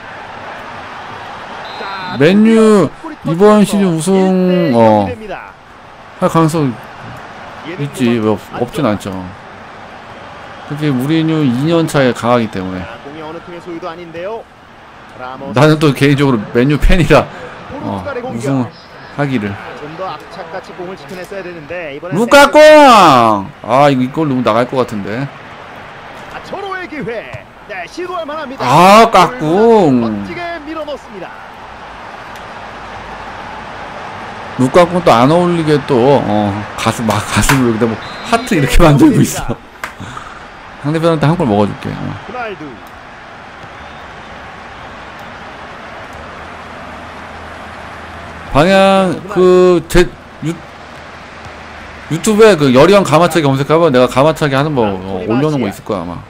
자, 맨유 골이 이번 터지면서 시즌 우승 일 대 어 영이 됩니다. 할 가능성 예능 있지. 왜 없, 노망주 없진 안정. 않죠. 특히 무리뉴 이 년 차에 강하기 때문에. 자, 공이 어느 팀의 소유도 아닌데요. 라모스. 나는 또 개인적으로 맨유 팬이라 어 포르투갈의 공격. 우승하기를. 좀 더 악착같이 공을 지켜냈어야 되는데 이번엔 루카쿠! 아 이거 이걸 누구 나갈 것 같은데. 아, 초로의 기회. 네, 시도할 만합니다. 아, 까꿍. 멋지게 밀어넣습니다. 루카쿠는 또 안 어울리게 또 어, 가슴 막 가슴을 여기다 뭐 하트 이렇게 만들고 있어. 상대편한테 한 골 먹어줄게. 어. 호날두. 방향 그제 유튜브에 그 여리형 가마차기 검색하면 내가 가마차기 하는 거 어, 올려놓은 거 있을 거야 아마.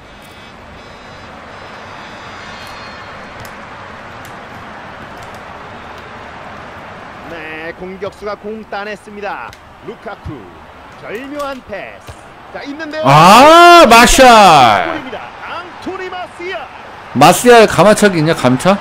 네, 공격수가 공 따냈습니다. 루카쿠. 절묘한 패스. 자, 있는데요. 아 마샬. 골입니다. 앙토니 마시알. 마시알 가마차기 있냐 감차?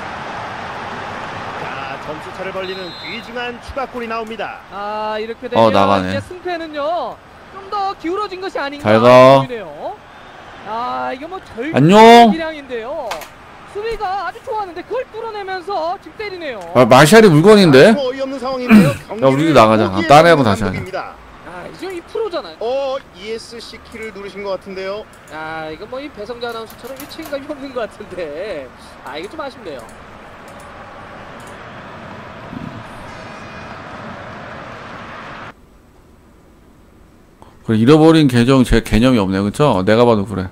자, 점수차를 벌리는 귀중한 추가골이 나옵니다. 아 이렇게 되면 어, 나가네. 이제 승패는요 좀 더 기울어진 것이 아닌가 잘 가. 보이네요. 아 이거 뭐 절대 안녕. 기량인데요. 수비가 아주 좋았는데 그걸 뚫어내면서 집 때리네요. 아 마샬이 물건인데? 뭐 어이없는 상황인데요. 야 우리도 나가자. 아, 딴 애하고 다시 하자. 아 이제 이 프로잖아요. 어, 이에스씨 키를 누르신 것 같은데요. 아 이거 뭐 이 배성재 아나운서처럼 이 책임감이 없는 것 같은데 아 이게 좀 아쉽네요. 그래, 잃어버린 계정 제 개념이 없네 그쵸? 내가 봐도 그래.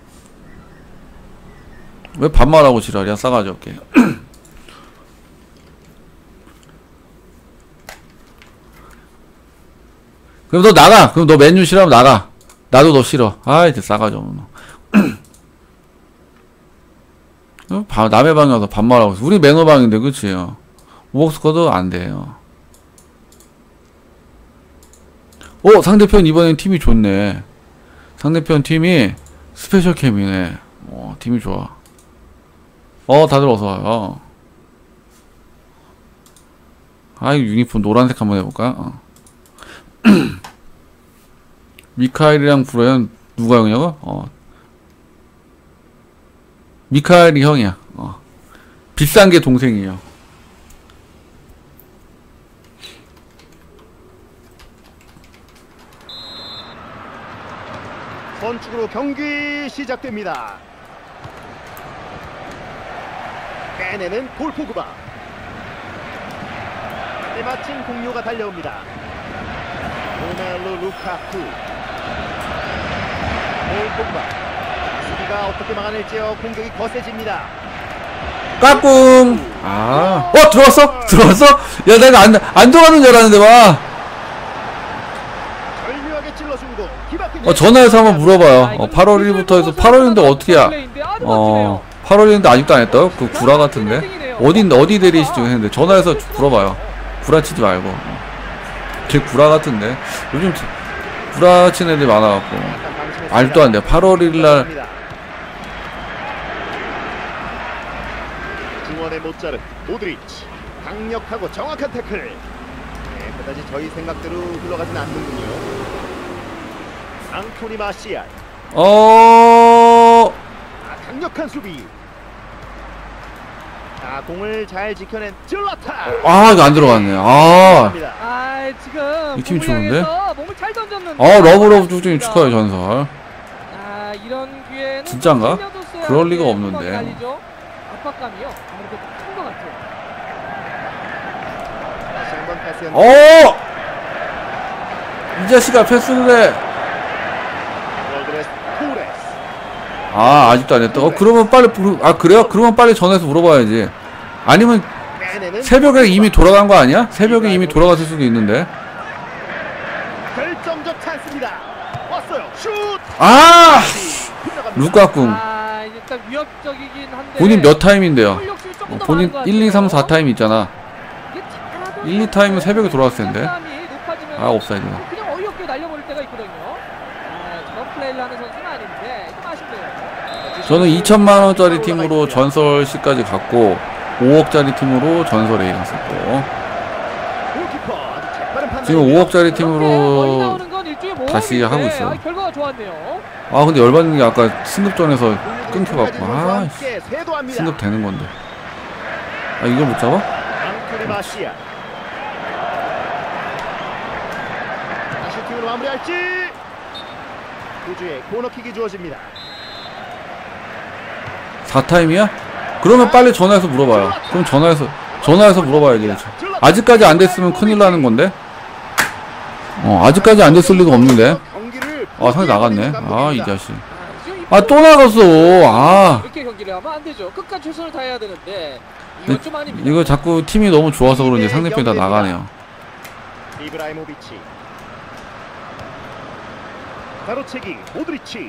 왜 반말하고 지랄이야 싸가지 없게. 그럼 너 나가. 그럼 너 맨유 싫어하면 나가. 나도 너 싫어. 아이 이제 싸가지 없는 너. 어? 바- 남의 방에 와서 반말하고 있어. 우리 매너 방인데 그치? 오복스코도 안 돼요. 어 상대편 이번엔 팀이 좋네. 상대편 팀이 스페셜 캠이네. 어 팀이 좋아. 어 다들 어서와요. 아 이거 유니폼 노란색 한번 해볼까? 어. 미카엘이랑 브라이언 누가 형이냐고? 어 미카엘이 형이야. 어 비싼 게 동생이에요. 선축으로 경기 시작됩니다. 빼내는 폴 포그바. 때마침 공료가 달려옵니다. 로멜로 루카쿠. 폴 포그바. 수비가 어떻게 막아낼지요. 공격이 거세집니다. 까꿍. 아, 어 들어왔어? 들어왔어? 야 내가 안 안 들어가는 줄 알았는데 와. 어, 전화해서 한번 물어봐요. 어, 팔월 일일부터 해서 팔월 일인데 어떻게, 야 어, 팔월 일인데 아직도 안 했다고? 그 구라 같은데? 어디, 어디 대리시죠? 했는데, 전화해서 물어봐요. 구라치지 말고. 제 구라 같은데? 요즘 구라치는 애들이 많아갖고. 말도 안 돼. 팔월 일일날. 중원의 못자른 모드리치 강력하고 정확한 태클. 네, 그다지 저희 생각대로 흘러가진 않는군요. 앙토니 마시알. 어, 아, 강력한 수비. 자, 공을 잘 지켜낸 질라타. 아, 이거 안 들어갔네. 아. 아, 지금 이 팀이 몸을 좋은데? 향해서 몸을 잘 던졌는데. 아, 러브러브 쭉쭉 축하해요, 전설. 아, 이런 기회는 진짠가? 좀 살려뒀어야 그럴 리가 하는데 없는데. 후방이 날리죠. 압박감이요. 아무래도 큰 것 같아요. 다시 한번 패스했는데 어! 이 자식아, 패스를 해. 월드레스 토레스. 아, 아직도 안 했다. 어, 그러면 빨리, 부르- 아, 그래요? 그러면 빨리 전화해서 물어봐야지. 아니면 빼내는 새벽에 이미 돌아간 거 아니야? 새벽에 이미 돌아갔을 수도 있는데. 결정적 찬스입니다. 왔어요. 슛. 아! 빗나갑니다. 루카쿠. 아, 일단 위협적이긴 한데. 본인 몇 타임인데요? 활력이 조금 어, 더 본인 많은 것 일, 이, 삼, 사 같아요. 타임 있잖아. 이게 잘하던 일, 이 타임은 새벽에 돌아왔을 텐데. 부담감이 높아지면 아, 옵사이드다. 그냥 어이없게 날려버릴 때가 있거든요. 아, 저런 플레이를 하는 선수는 아닌데 좀 아쉽네요. 저는 이천만 원짜리 팀으로 전설 C까지 갔고, 오억짜리 팀으로 전설 A 갔었고, 골키퍼 아주 재빠른 판단입니다. 지금 오억짜리 멀리 팀으로 나오는 건 일종의 모험인데, 다시 하고 있어요. 아, 결과가 좋았네요. 아, 근데 열받는 게 아까 승급전에서 끊겨갖고, 아, 함께 세도합니다. 승급 되는 건데. 아, 이걸 못 잡아? 앙토니 마시아. 다시 슈팅으로 마무리할지. 우주에 코너킥이 주어집니다. 사 타임이야? 그러면 빨리 전화해서 물어봐요. 그럼 전화해서, 전화해서 물어봐야지. 아직까지 안 됐으면 큰일 나는 건데? 어, 아직까지 안 됐을 리가 없는데? 경기를 아, 상대 나갔네. 아, 이 감독입니다. 자식. 아, 지금 이 아, 또 나갔어. 아. 이렇게 경기를 하면 안 되죠. 끝까지 최선을 다해야 되는데 이건 좀 아닙니다. 이거 자꾸 팀이 너무 좋아서 그런지 상대편이 다 나가네요. 이브라이모비치. 가로채기 모드리치.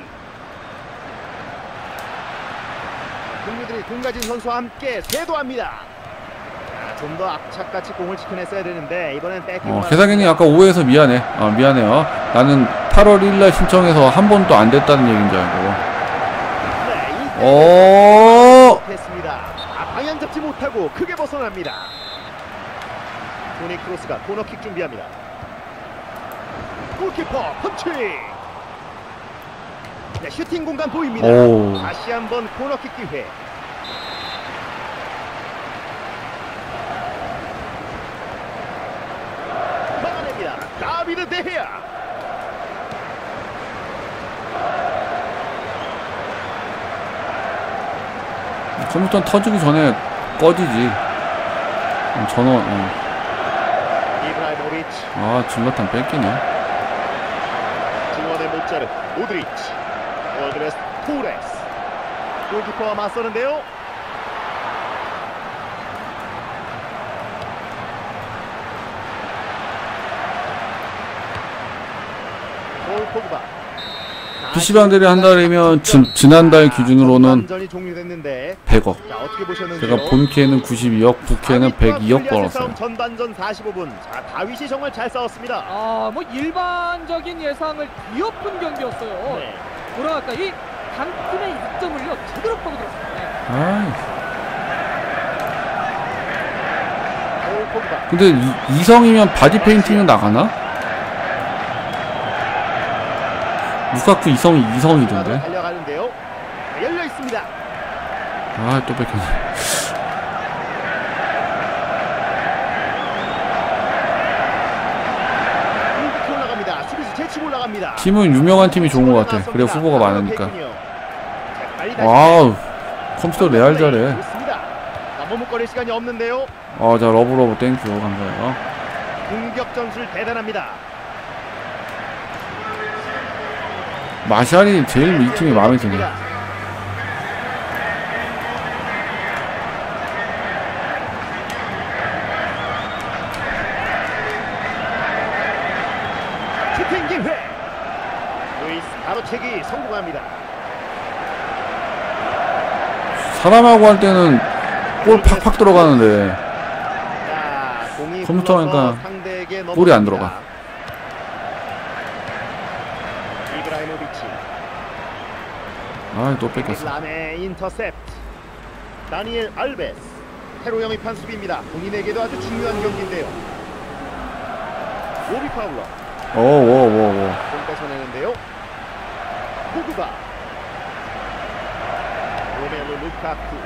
동료들이 공 가진 선수와 함께 세도합니다. 좀 더 악착같이 공을 지켜냈어야 되는데 이번엔 백킹. 어, 개사기님 아까 오해해서 미안해. 어, 미안해요. 나는 팔월 일일날 신청해서 한 번도 안 됐다는 얘기인 줄 알고. 어. 했습니다. 아, 방향 잡지 못하고 크게 벗어납니다. 토니 크로스가 코너킥 준비합니다. 골키퍼 펀치. 네, 슈팅 공간 보입니다. 오. 다시 한번 코너킥 기회. 막아냅니다. 다비드 데헤아. 컴퓨터 터지기 전에 꺼지지. 어, 전원. 어. 이브라이모비치. 아, 질러탄 뺏기네. 중원의 못자른 모드리치. 월드레스 토레스. 골키퍼와 맞서는데요. 볼 포그바. 피씨방들이 한 달이면 지, 지난달 기준으로는 전이 종료됐는데 백억. 자, 어떻게 보셨는지요? 제가 본캐는 구십이억, 부캐는 백이억 벌었어요. 전반전 사십오 분. 자, 다윗이 정말 잘 싸웠습니다. 아, 뭐 일반적인 예상을 뒤엎은 경기였어요. 네. 뭐랄까 이 강팀의 약점을요 제대로 파고들었습니다. 네. 아이. 볼 포그바. 근데 이, 이성이면 바디 페인팅은 나가나? 루카쿠 이성이 이성이던데. 달려가는데요. 열려 있습니다. 아, 또 뺏겼네. 공격해 올라갑니다. 수비수 제치고 올라갑니다. 팀은 유명한 팀이 좋은 것 같아. 그래 후보가 많으니까. 와우, 컴퓨터 레알 잘해. 좋습니다. 자, 머뭇거릴 시간이 없는데요. 어, 자 러브러브 땡큐 감사해요. 공격 전술 대단합니다. 마샬이 제일 이 팀이 마음에 드네. 슈팅 기회. 루이스 성공합니다. 사람하고 할 때는 볼 팍팍 들어가는데 자, 공이 컴퓨터 굴러서 하니까 상대에게 볼이 안 넘어갑니다. 이브라이모비치. 아 또 뺏겼어. 람의 인터셉트. 다니엘 알베스. 새로 영입한 수비입니다. 본인에게도 아주 중요한 경기인데요. 로비 파울러. 오오오오 공 뺏어내는데요. 포그바. 로멜로 루카쿠.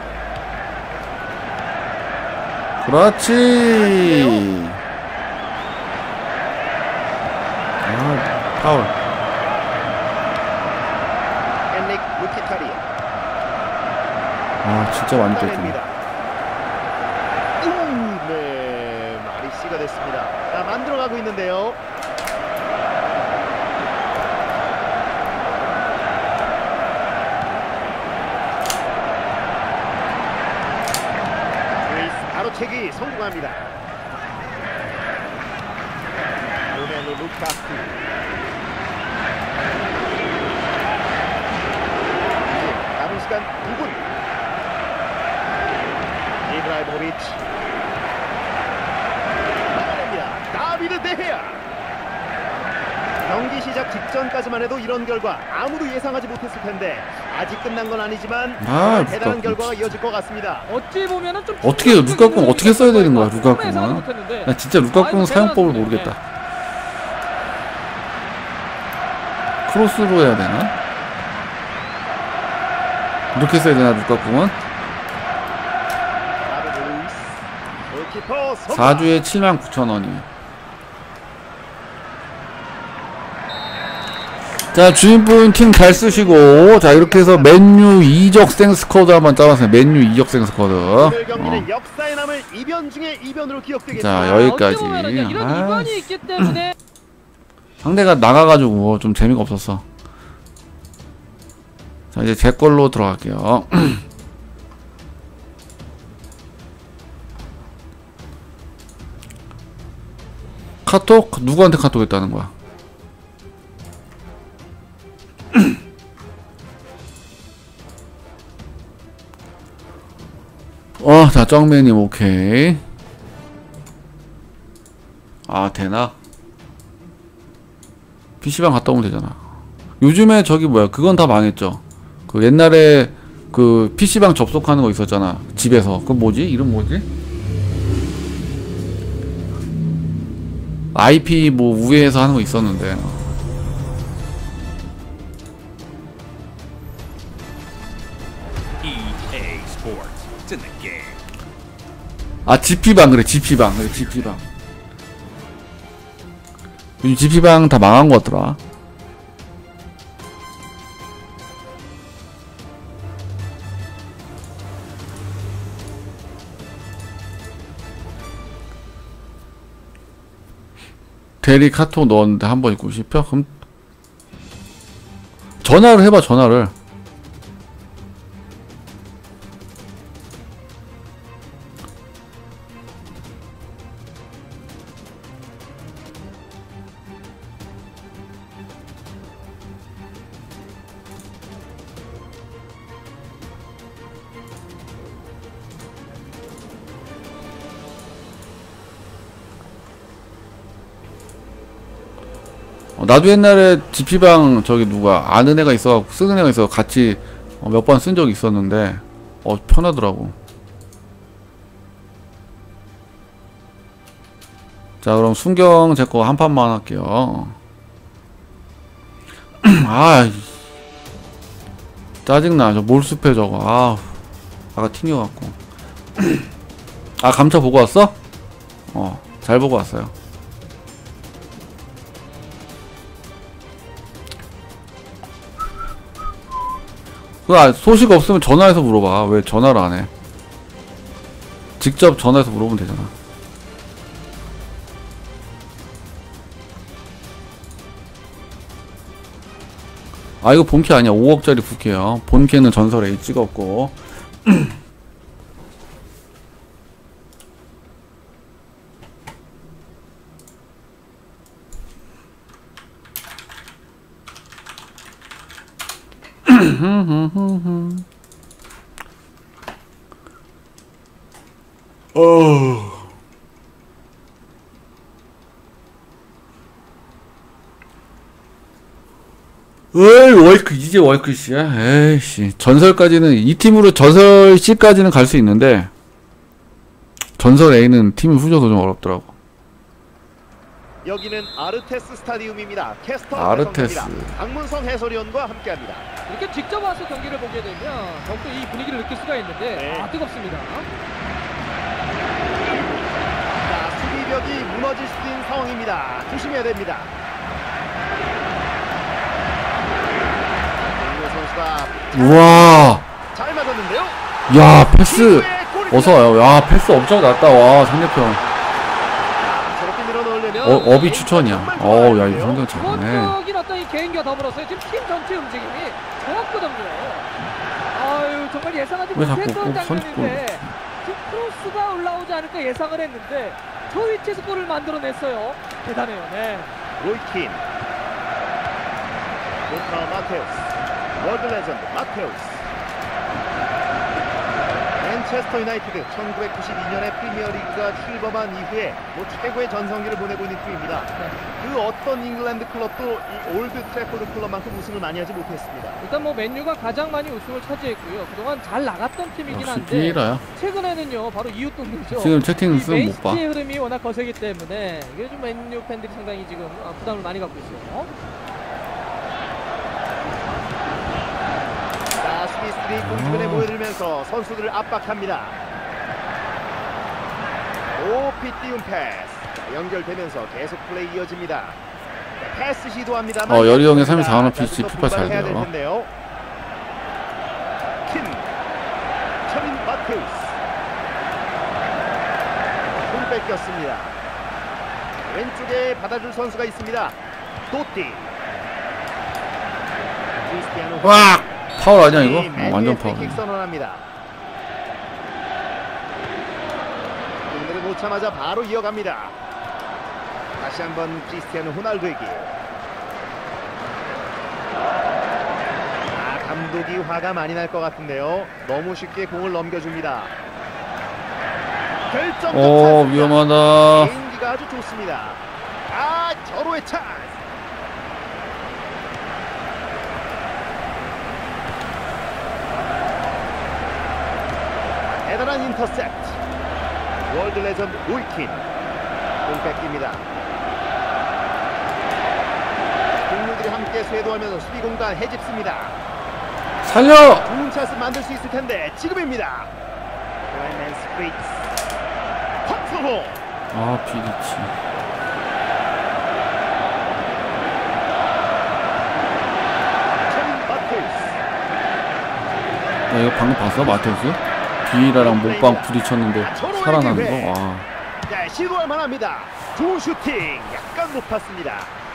그렇지. 아 파울. 엔릭 루키타리아. 아 진짜 많이 뺐구나. 따냅니다. 음, 네, 마리씨가 됐습니다. 자, 만들어가고 있는데요. 루이스 바로채기 성공합니다. 로멜로 루카쿠. 남은 시간 이 분. 이브라이모비치. 막아냅니다. 다비드 데헤아. 경기 시작 직전까지만 해도 이런 결과 아무도 예상하지 못했을 텐데 아직 끝난 건 아니지만 아, 대단한 루카쿠 결과가 진짜. 이어질 것 같습니다. 어찌 보면은 좀 어떻게 루카쿠는 어떻게 써야 되는 거야, 정말 루카쿠는? 예상하지 못했는데. 나 진짜 루카쿠는 아이고, 사용법을 대단하네. 모르겠다. 크로스로 해야 되나? 이렇게 써야 되나 루카쿠는? 다비드 루이스. 골키퍼 선방. 사 주에 칠만 구천 원이. 자 주인분 팀 잘 쓰시고 자 이렇게 해서 맨유 이적 생스쿼드 한번 짜봤어요. 맨유 이적 생스쿼드. 오늘 경기는 어. 역사에 남을 이변 중에 이변으로 기억되겠습니다. 자, 아, 여기까지. 어찌 보면은 이런 아, 이변이 있기 때문에 상대가 나가가지고 좀 재미가 없었어. 자 이제 제 걸로 들어갈게요. 카톡? 누구한테 카톡 했다는 거야? 어, 자, 정매님, 오케이. 아, 되나? 피시방 갔다 오면 되잖아. 요즘에 저기 뭐야, 그건 다 망했죠. 그 옛날에 그 피시방 접속하는 거 있었잖아. 집에서. 그 뭐지? 이름 뭐지? 아이피 뭐 우회해서 하는 거 있었는데. 이에이 Sports. It's in the game. 아, 지피방, 그래, 지피방. 그래, 지피방. 요즘 지피방 다 망한 거 같더라. 대리 카톡 넣었는데 한 번 있고 싶어? 그럼 전화를 해봐, 전화를. 어, 나도 옛날에 지피방 저기 누가 아는 애가 있어갖고 쓰는 애가 있어 같이 어, 몇 번 쓴 적이 있었는데 어 편하더라고. 자 그럼 순경 제 거 한 판만 할게요. 아 이- 짜증나 저 몰수패 저거. 아 아까 튕겨갖고. 아 감차 보고 왔어? 어 잘 보고 왔어요. 그 아, 소식 없으면 전화해서 물어봐. 왜 전화를 안 해? 직접 전화해서 물어보면 되잖아. 아 이거 본캐 아니야. 오억짜리 부캐야. 본캐는 전설에 찍었고. 어. 에이, 월크, 이제 월크씨야? 에이씨. 전설까지는, 이 팀으로 전설 C까지는 갈 수 있는데, 전설 A는 팀이 후져서 좀 어렵더라고. 여기는 아르테스 스타디움입니다. 캐스터 아르테스. 해설입니다. 강문성 해설위원과 함께합니다. 이렇게 직접 와서 경기를 보게 되면 더욱더 이 분위기를 느낄 수가 있는데 네. 아 뜨겁습니다. 자, 수비벽이 무너질 수도 있는 상황입니다. 조심해야 됩니다. 이호 선수가 우와. 잘 맞았는데요. 야, 패스. 이후에 골입니다. 어서와요. 야, 패스 엄청 낮다. 와, 상대편. 저렇게 밀어넣으려면 어, 업이 추천이야. 어우, 야, 이거 상대편 잘하네. 기본적인 어떤 이 개인과 더불어서 지금 팀 전체 움직임이 정확거든요. 아유 정말 예상하지 왜 자꾸 못했던 꼭 장면인데 지금 크로스가 올라오지 않을까 예상을 했는데 저 위치에서 골을 만들어냈어요. 대단해요. 네. 로이킨, 로타 마테우스, 월드 레전드 마테우스. 맨체스터 유나이티드 천구백구십이 년에 프리미어리그가 출범한 이후에 뭐 최고의 전성기를 보내고 있는 팀입니다. 네. 그 어떤 잉글랜드 클럽도 이 올드 트래포드 클럽만큼 우승을 많이 하지 못했습니다. 일단 뭐 맨유가 가장 많이 우승을 차지했고요. 그동안 잘 나갔던 팀이긴 역시 한데 비에라야. 최근에는요 바로 이웃 동료죠. 지금 채팅 이 쓰면 못 봐. 맨시티의 흐름이 워낙 거세기 때문에 이게 좀 맨유 팬들이 상당히 지금 아, 부담을 많이 갖고 있어요. 자, 스미스들이 공주변에 모여들면서 선수들을 압박합니다. 높이 띄운 패스 연결되면서 계속 플레이 이어집니다. 패스 시도합니다만 어, 여리형의 삼 일 사 자, 원 피씨 또 피파 잘 분발해야 될 돼요. 텐데요. 킨, 철인 마테우스 공 뺏겼습니다. 왼쪽에 받아줄 선수가 있습니다. 도띠, 크리스티아노 와! 파울 아니야, 이거? 맨유의 어, 완전 프리킥 파울. 선언합니다. 오늘은 놓자마자 바로 이어갑니다. 다시 한번 크리스티아노 호날두에게. 아, 감독이 화가 많이 날 것 같은데요. 너무 쉽게 공을 넘겨줍니다. 결정적 오, 찬스입니다. 위험하다. 개인기가 아주 좋습니다. 아, 절호의 찬스. 대단한 인터셉트. 월드 레전드 로이킨 공 뺏깁니다. 동료들이 함께 쇄도하면서 수비 공간 해집습니다. 살려! 좋은 찬스 만들 수 있을 텐데 지금입니다. 라이맨 스프리츠 컨트롤. 아, 비리치. 철인 마테우스. 야, 이거 방금 봤어? 마테우스? 비이라랑 몸빵 부딪혔는데 살아나는 거? 와. 네, 시도할 만합니다. 좋은 슈팅. 약간 높았습니다.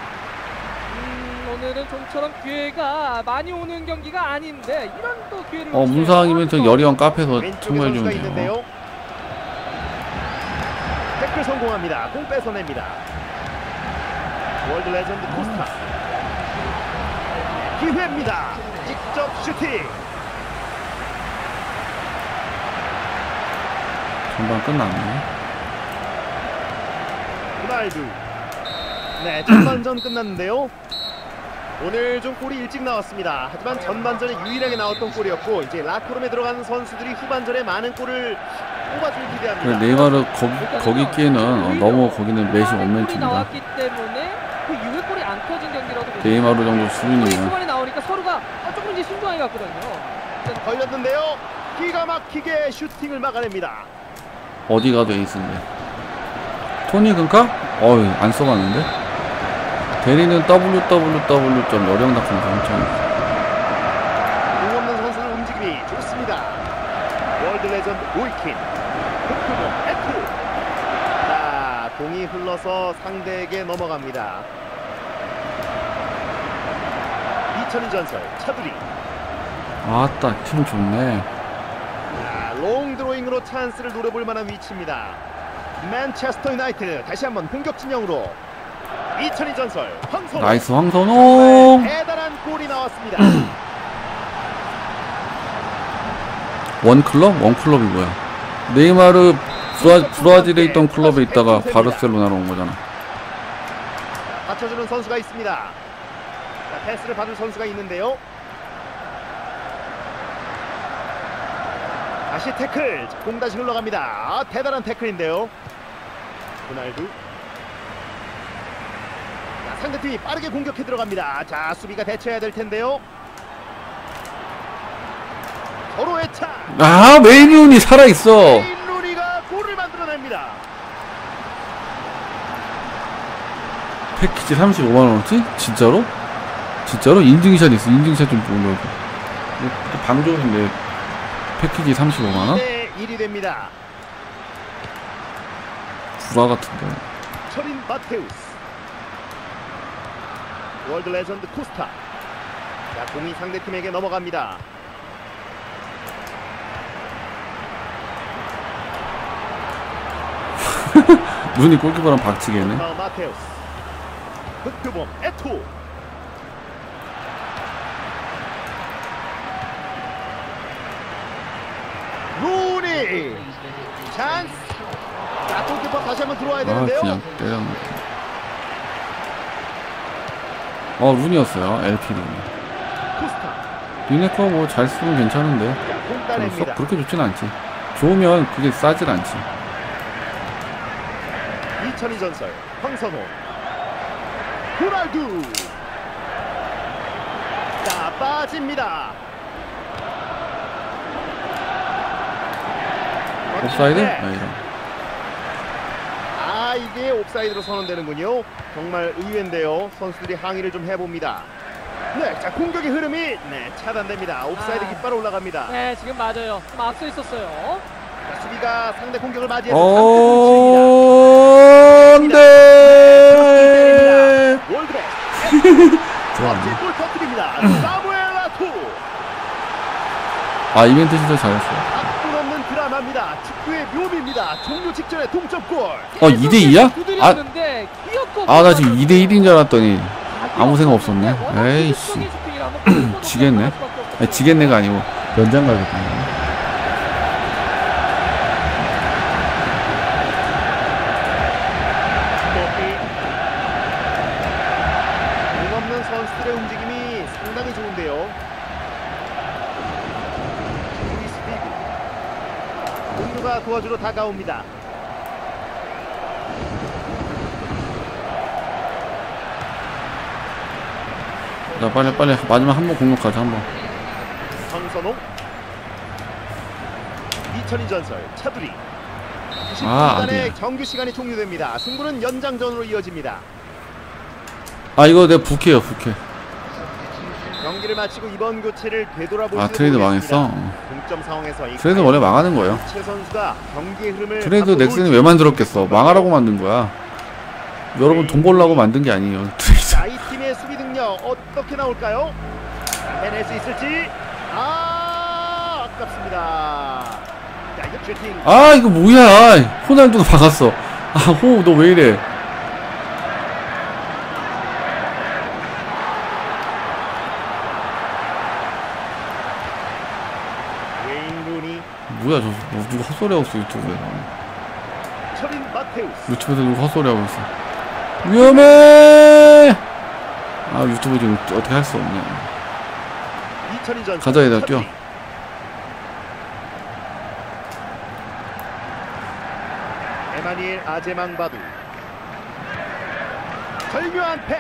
음, 오늘은 좀처럼 기회가 많이 오는 경기가 아닌데 이런 또 기회를 어, 놓치네요. 문상이면 저 여리형 카페에서 왼쪽에 청구해 선수가 주면 돼요. 있는데요. 태클 성공합니다. 공 뺏어냅니다. 월드 레전드 코스타. 기회입니다. 직접 슈팅. 전반 끝났네. 호날두. 네, 전반전 끝났는데요. 오늘 좀 골이 일찍 나왔습니다. 하지만 전반전에 유일하게 나왔던 골이었고 이제 라커룸에 들어가는 선수들이 후반전에 많은 골을 뽑아줄 기대합니다. 그래, 네이마르 거기, 거기 있기에는 어, 너무 거기는 매시 없는 골이 팀이다. 나왔기 때문에 그 이후에 골이 안 터진 경기라도 보시면 네이마르 정도 골이 수준이면 후반에 나오니까 서로가 어, 조금 이제 신중하게 갔거든요. 걸렸는데요. 기가 막히게 슈팅을 막아냅니다. 어디 가도 에이스인데. 토니 근카? 어이, 안 써봤는데? 대리는 더블유 더블유 더블유 점 여령닷컴 검청. 공 없는 선수들 움직임이 좋습니다. 월드 레전드 로이킨. 흑투공 에투. 자, 공이 흘러서 상대에게 넘어갑니다. 이천이 전설 차두리. 아따, 힘 좋네. 자, 롱 드로잉으로 찬스를 노려볼 만한 위치입니다. 맨체스터 유나이티드 다시 한번 공격 진영으로. 이천이 전설 황선홍. 나이스 황선홍. 대단한 골이 나왔습니다. 원 클럽? 원 클럽이 뭐야? 네이마르 브라, 브라질에 있던 클럽에 있다가 바르셀로나로 온 거잖아. 받쳐주는 선수가 있습니다. 자, 패스를 받을 선수가 있는데요. 다시 태클. 공 다시 흘러갑니다. 아, 대단한 태클인데요. 호날두. 자, 상대팀이 빠르게 공격해 들어갑니다. 자, 수비가 대처해야 될 텐데요. 서로의 차. 아, 메인윤이 살아있어. 메인 루니가 골을 만들어냅니다. 패키지 삼십오만 원어치? 진짜로? 진짜로? 인증샷 있어. 인증샷 좀 보려고. 이거 방종인데 패키지 삼십오만 원? 네, 일이 됩니다. 구라 같은데. 철인 마테우스. 월드 레전드 코스타. 자, 공이 상대팀에게 넘어갑니다. 눈이 골키퍼랑 박치겠네. 어, 마테우스. 흑표범 에토. 루니. 찬스. 자, 골키퍼 다시 한번 들어와야 아, 되는데요. 그냥 때렸네. 어, 룬이었어요. 엘피 룬. 코스타. 리네커 뭐 잘 쓰면 괜찮은데. 공 썩 따냅니다. 그렇게 좋진 않지. 좋으면 그게 싸질 않지. 이천이 전설 황선호. 호날두. 자, 빠집니다. 옵사이드? 네. 아, 이런. 아, 이게 옵사이드로 선언되는군요. 정말 의외인데요. 선수들이 항의를 좀 해봅니다. 네, 자, 공격의 흐름이 네, 차단됩니다. 옵사이드 아. 깃발 올라갑니다. 네, 지금 맞아요. 좀 앞서 있었어요. 자, 수비가 상대 공격을 맞이해서 어, 안 돼! 월드베스트 좋았네. 골 터뜨립니다. 사무엘 라토. 아, 이벤트 진짜 잘했어요. 앞돈 없는 드라마입니다. 축구의 묘미입니다. 종료 직전에 동점골. 어, 이 대 이야? 아, 두드렸는데 끼었고 아, 나 지금 이 대 일인 줄 알았더니 아무 생각 없었네. 에이씨. 지겠네. 아니, 지겠네가 아니고 연장 가겠네. 공 없는 선수들의 움직임이 상당히 좋은데요. 루이스 피그. 동료가 도와주러 다가옵니다. 자, 빨리 빨리 마지막 한 번 공격하자. 한 번. 황선홍. 이천이 전설 차두리. 아, 십 분 만에 아니야. 정규 시간이 종료됩니다. 승부는 연장전으로 이어집니다. 아, 이거 내가 부캐요, 부캐. 경기를 마치고 이번 교체를 되돌아보시는 아, 트레이드 망했어. 동점 상황에서 이 트레이드 원래 망하는 거예요. 최 선수가 경기의 흐름을 트레이드 바꿔놓을 넥슨이 왜 만들었겠어? 망하라고 만든 거야. 여러분 돈 벌라고 만든 게 아니에요. 트레이드. 자, 이 팀의 수비 능력 어떻게 나올까요? 해낼 수 있을지. 아, 아깝습니다. 자, 이거 슈팅. 아, 이거 뭐야? 호날두도 박았어. 아, 호, 너 왜 이래? 웨인 루니. 뭐야, 저 뭐, 누가 헛소리하고 있어 유튜브에. 철인 마테우스. 유튜브에서 누가 헛소리하고 있어. 위험해. 아, 유튜브 지금 어떻게 할 수 없네. 이천이 전설 가자, 얘들아, 차두리. 뛰어. 에마니엘 아제망바두. 절묘한 패스.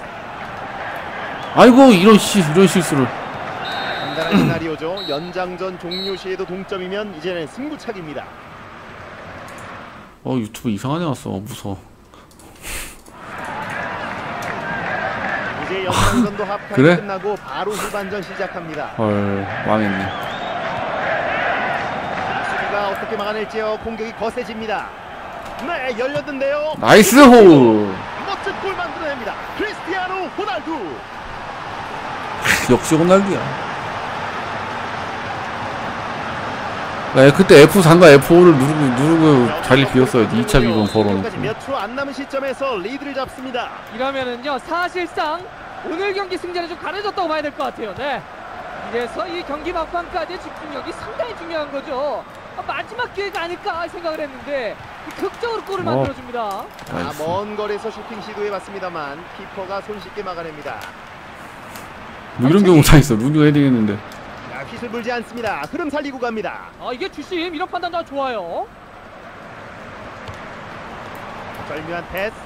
아이고, 이런 씨, 이런 실수를. 간단한 시나리오죠. 연장전 종료 시에도 동점이면 이제는 승부차기입니다. 어, 유튜브 이상한 애 왔어. 무서워. 이제 연장전도 하프타임 그래? 끝나고 바로 후반전 시작합니다. 헐, 망했네. 수비가 어떻게 막아낼지요. 공격이 거세집니다. 네, 열렸는데요. 나이스 홀. 멋진 골 만들어냅니다. 크리스티아노 호날두. 역시 호날두야. 네, 그때 에프 삼과 에프 오를 누르고 누르고 자리 비웠어야지. 이 차 비번 걸어놓고. 몇초 안 남은 시점에서 리드를 잡습니다. 이러면은요 사실상 오늘 경기 승자는 좀 가려졌다고 봐야 될 것 같아요. 네. 이래서 이 경기 막판까지 집중력이 상당히 중요한 거죠. 아, 마지막 기회가 아닐까 생각을 했는데 극적으로 골을 어. 만들어줍니다. 나이스. 아, 먼 거리에서 슈팅 시도해봤습니다만 키퍼가 손쉽게 막아냅니다. 뭐 이런 경우 다 있어. 루비가 헤딩했는데. 자, 휘슬 불지 않습니다. 흐름 살리고 갑니다. 아, 이게 주심 이런 판단 다 좋아요. 절묘한 패스.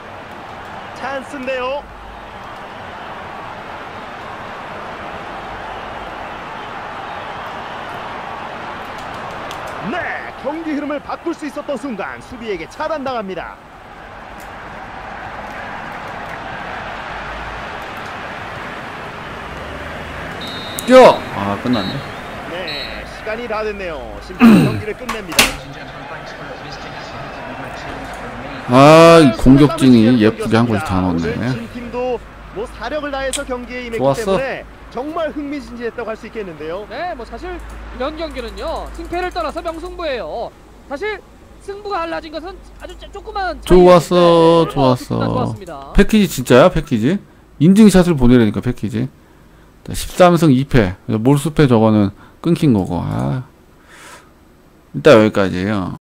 찬스인데요. 네, 경기 흐름을 바꿀 수 있었던 순간 수비에게 차단당합니다. 뛰어! 아, 끝났네. 네, 시간이 다 됐네요. 심판 경기를 끝냅니다. 아, 이 공격진이 예쁘게 한 골씩 다 오늘 넣었네. 진 팀도 뭐 사력을 다해서 경기에 임했기 좋았어. 때문에 정말 흥미진진했다고 할 수 있겠는데요. 네, 뭐 사실 이런 경기는요 승패를 떠나서 명승부예요. 사실 승부가 달라진 것은 아주 조- 조그만 좋았어, 차이였는데, 어, 좋았어. 기분 좋았습니다. 패키지 진짜야, 패키지? 인증샷을 보내라니까, 패키지. 십삼 승 이 패. 몰수패 저거는 끊긴 거고. 아. 일단 여기까지예요.